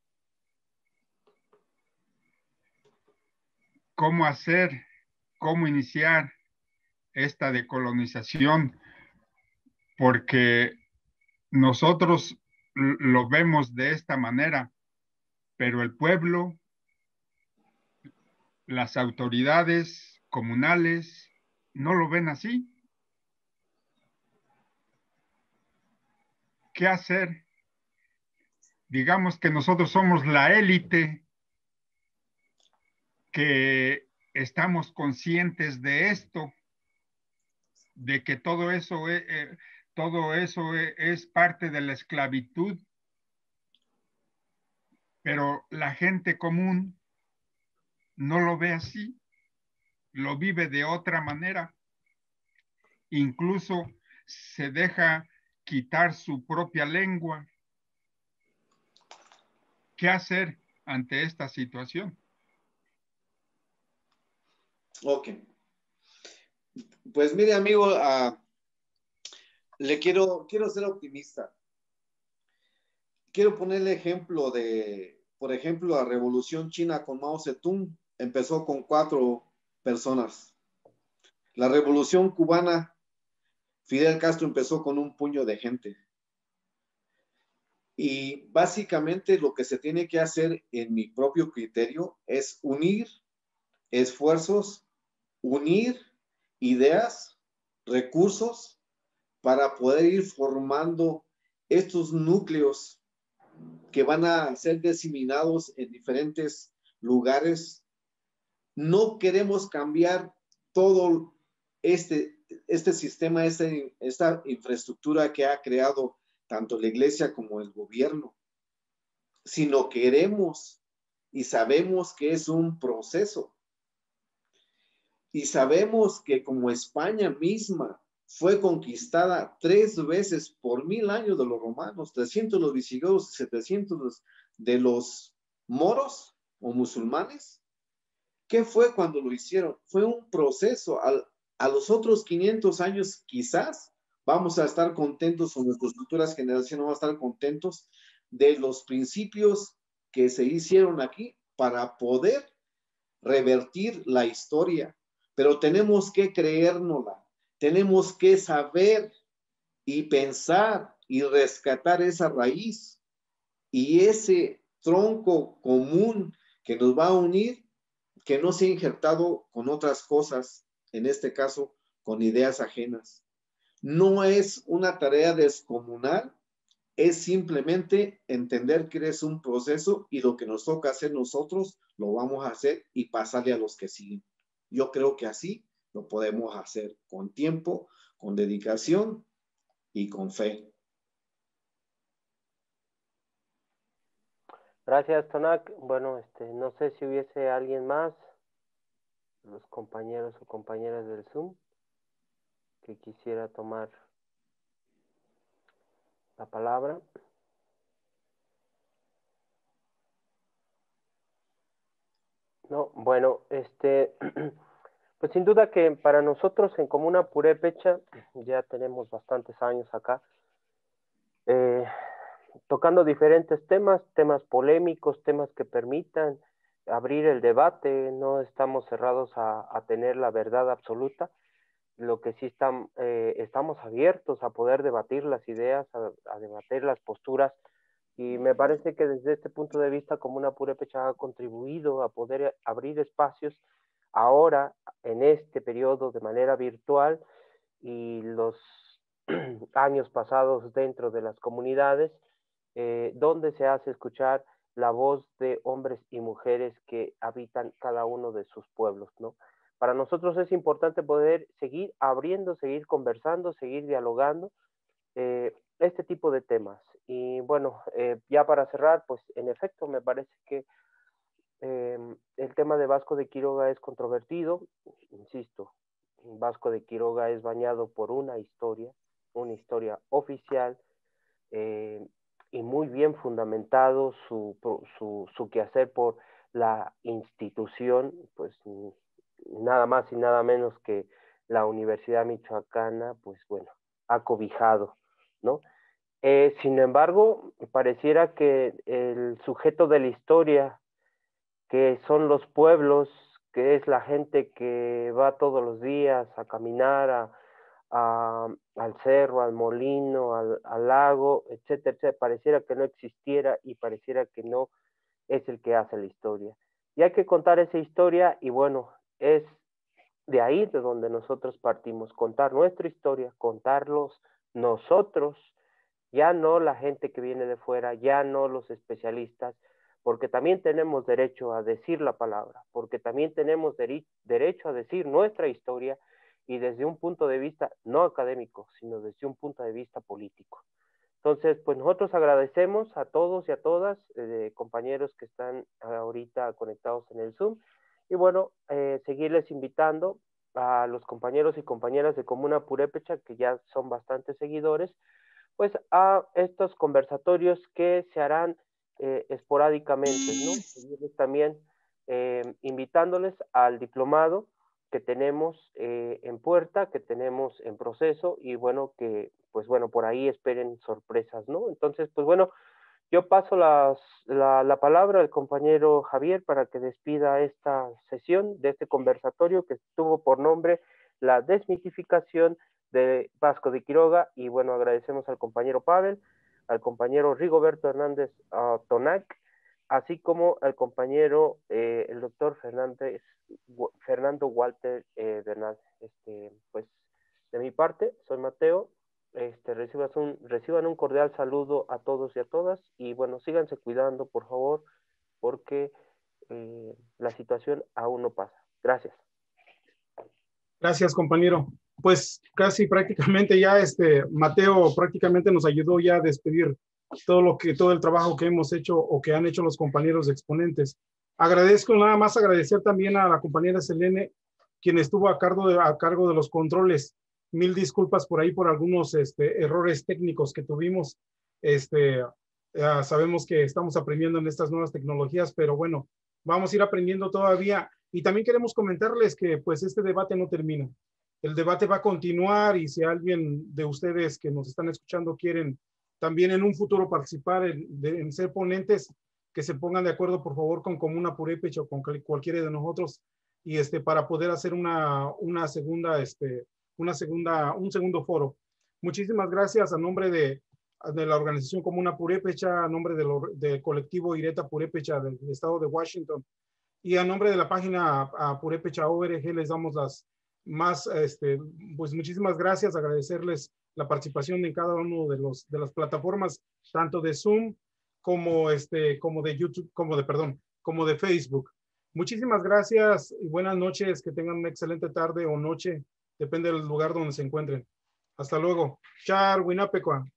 ¿Cómo hacer, cómo iniciar esta decolonización? Porque nosotros lo vemos de esta manera, pero el pueblo, las autoridades comunales, no lo ven así. ¿Qué hacer? Digamos que nosotros somos la élite que estamos conscientes de esto, de que todo eso es, eh, todo eso es, es parte de la esclavitud, pero la gente común no lo ve así, lo vive de otra manera, incluso se deja quitar su propia lengua. ¿Qué hacer ante esta situación? Ok. Pues mire, amigo, uh, le quiero, quiero ser optimista. Quiero ponerle ejemplo de, por ejemplo, la Revolución China con Mao Zedong empezó con cuatro personas. La Revolución Cubana, Fidel Castro empezó con un puño de gente. Y básicamente lo que se tiene que hacer en mi propio criterio es unir esfuerzos, unir ideas, recursos para poder ir formando estos núcleos que van a ser diseminados en diferentes lugares. No queremos cambiar todo este, este sistema, este, esta infraestructura que ha creado tanto la iglesia como el gobierno, sino queremos y sabemos que es un proceso. Y sabemos que como España misma fue conquistada tres veces por mil años de los romanos, trescientos los visigodos y setecientos de los moros o musulmanes. ¿Qué fue cuando lo hicieron? Fue un proceso. Al, a los otros quinientos años quizás vamos a estar contentos o nuestras futuras generaciones van a estar contentos de los principios que se hicieron aquí para poder revertir la historia. Pero tenemos que creérnosla. Tenemos que saber y pensar y rescatar esa raíz y ese tronco común que nos va a unir, que no sea injertado con otras cosas, en este caso con ideas ajenas. No es una tarea descomunal, es simplemente entender que es un proceso y lo que nos toca hacer nosotros lo vamos a hacer y pasarle a los que siguen. Yo creo que así lo podemos hacer con tiempo, con dedicación y con fe. Gracias, Tonac. Bueno, este, no sé si hubiese alguien más, los compañeros o compañeras del Zoom, que quisiera tomar la palabra. No, bueno, este, pues sin duda que para nosotros en Comuna Purépecha, ya tenemos bastantes años acá, eh, tocando diferentes temas, temas polémicos, temas que permitan abrir el debate, no estamos cerrados a, a tener la verdad absoluta, lo que sí están, eh, estamos abiertos a poder debatir las ideas, a, a debatir las posturas, y me parece que desde este punto de vista Comuna Purépecha ha contribuido a poder abrir espacios ahora, en este periodo, de manera virtual, y los años pasados dentro de las comunidades, eh, donde se hace escuchar la voz de hombres y mujeres que habitan cada uno de sus pueblos, ¿no? Para nosotros es importante poder seguir abriendo, seguir conversando, seguir dialogando eh, este tipo de temas. Y bueno, eh, ya para cerrar, pues en efecto me parece que eh, el tema de Vasco de Quiroga es controvertido, insisto, Vasco de Quiroga es bañado por una historia, una historia oficial, eh, y muy bien fundamentado su, su, su quehacer por la institución, pues nada más y nada menos que la Universidad Michoacana, pues bueno, ha cobijado, ¿no? Eh, sin embargo, pareciera que el sujeto de la historia, que son los pueblos, que es la gente que va todos los días a caminar a, a, al cerro, al molino, al, al lago, etcétera, etcétera, pareciera que no existiera y pareciera que no es el que hace la historia. Y hay que contar esa historia y bueno, es de ahí de donde nosotros partimos, contar nuestra historia, contarlos nosotros, ya no la gente que viene de fuera, ya no los especialistas, porque también tenemos derecho a decir la palabra, porque también tenemos dere- derecho a decir nuestra historia y desde un punto de vista no académico, sino desde un punto de vista político. Entonces, pues nosotros agradecemos a todos y a todas, eh, compañeros que están ahorita conectados en el Zoom, y bueno, eh, seguirles invitando a los compañeros y compañeras de Comuna Purépecha, que ya son bastantes seguidores, pues a estos conversatorios que se harán eh, esporádicamente, ¿no? Seguirles también eh, invitándoles al diplomado que tenemos eh, en puerta, que tenemos en proceso, y bueno, que pues bueno, por ahí esperen sorpresas, ¿no? Entonces, pues bueno, yo paso las, la, la palabra al compañero Javier para que despida esta sesión de este conversatorio que tuvo por nombre la desmitificación de Vasco de Quiroga, y bueno, agradecemos al compañero Pavel, al compañero Rigoberto Hernández uh, Tonac, así como al compañero eh, el doctor Fernández, Fernando Walter eh, Bernal. Este, pues de mi parte, soy Mateo. Este, recibas un, reciban un cordial saludo a todos y a todas, y bueno, síganse cuidando, por favor, porque eh, la situación aún no pasa. Gracias. Gracias, compañero. Pues casi prácticamente ya este Mateo prácticamente nos ayudó ya a despedir todo lo que, todo el trabajo que hemos hecho o que han hecho los compañeros exponentes. Agradezco, nada más agradecer también a la compañera Selene, quien estuvo a cargo de, a cargo de los controles. Mil disculpas por ahí por algunos este, errores técnicos que tuvimos. Este, ya sabemos que estamos aprendiendo en estas nuevas tecnologías, pero bueno, vamos a ir aprendiendo todavía. Y también queremos comentarles que pues este debate no termina. El debate va a continuar, y si alguien de ustedes que nos están escuchando quieren también en un futuro participar en, de, en ser ponentes, que se pongan de acuerdo por favor con Comuna Purépecha o con cualquiera de nosotros, y este para poder hacer una, una segunda este una segunda un segundo foro. Muchísimas gracias a nombre de, de la organización Comuna Purépecha, a nombre del de colectivo Ireta Purépecha del, del estado de Washington, y a nombre de la página a Purépecha O R G les damos las más, este, pues muchísimas gracias, agradecerles la participación en cada uno de los de las plataformas, tanto de Zoom como este, como de YouTube, como de, perdón, como de Facebook. Muchísimas gracias y buenas noches, que tengan una excelente tarde o noche, depende del lugar donde se encuentren. Hasta luego. Char, Winapecua.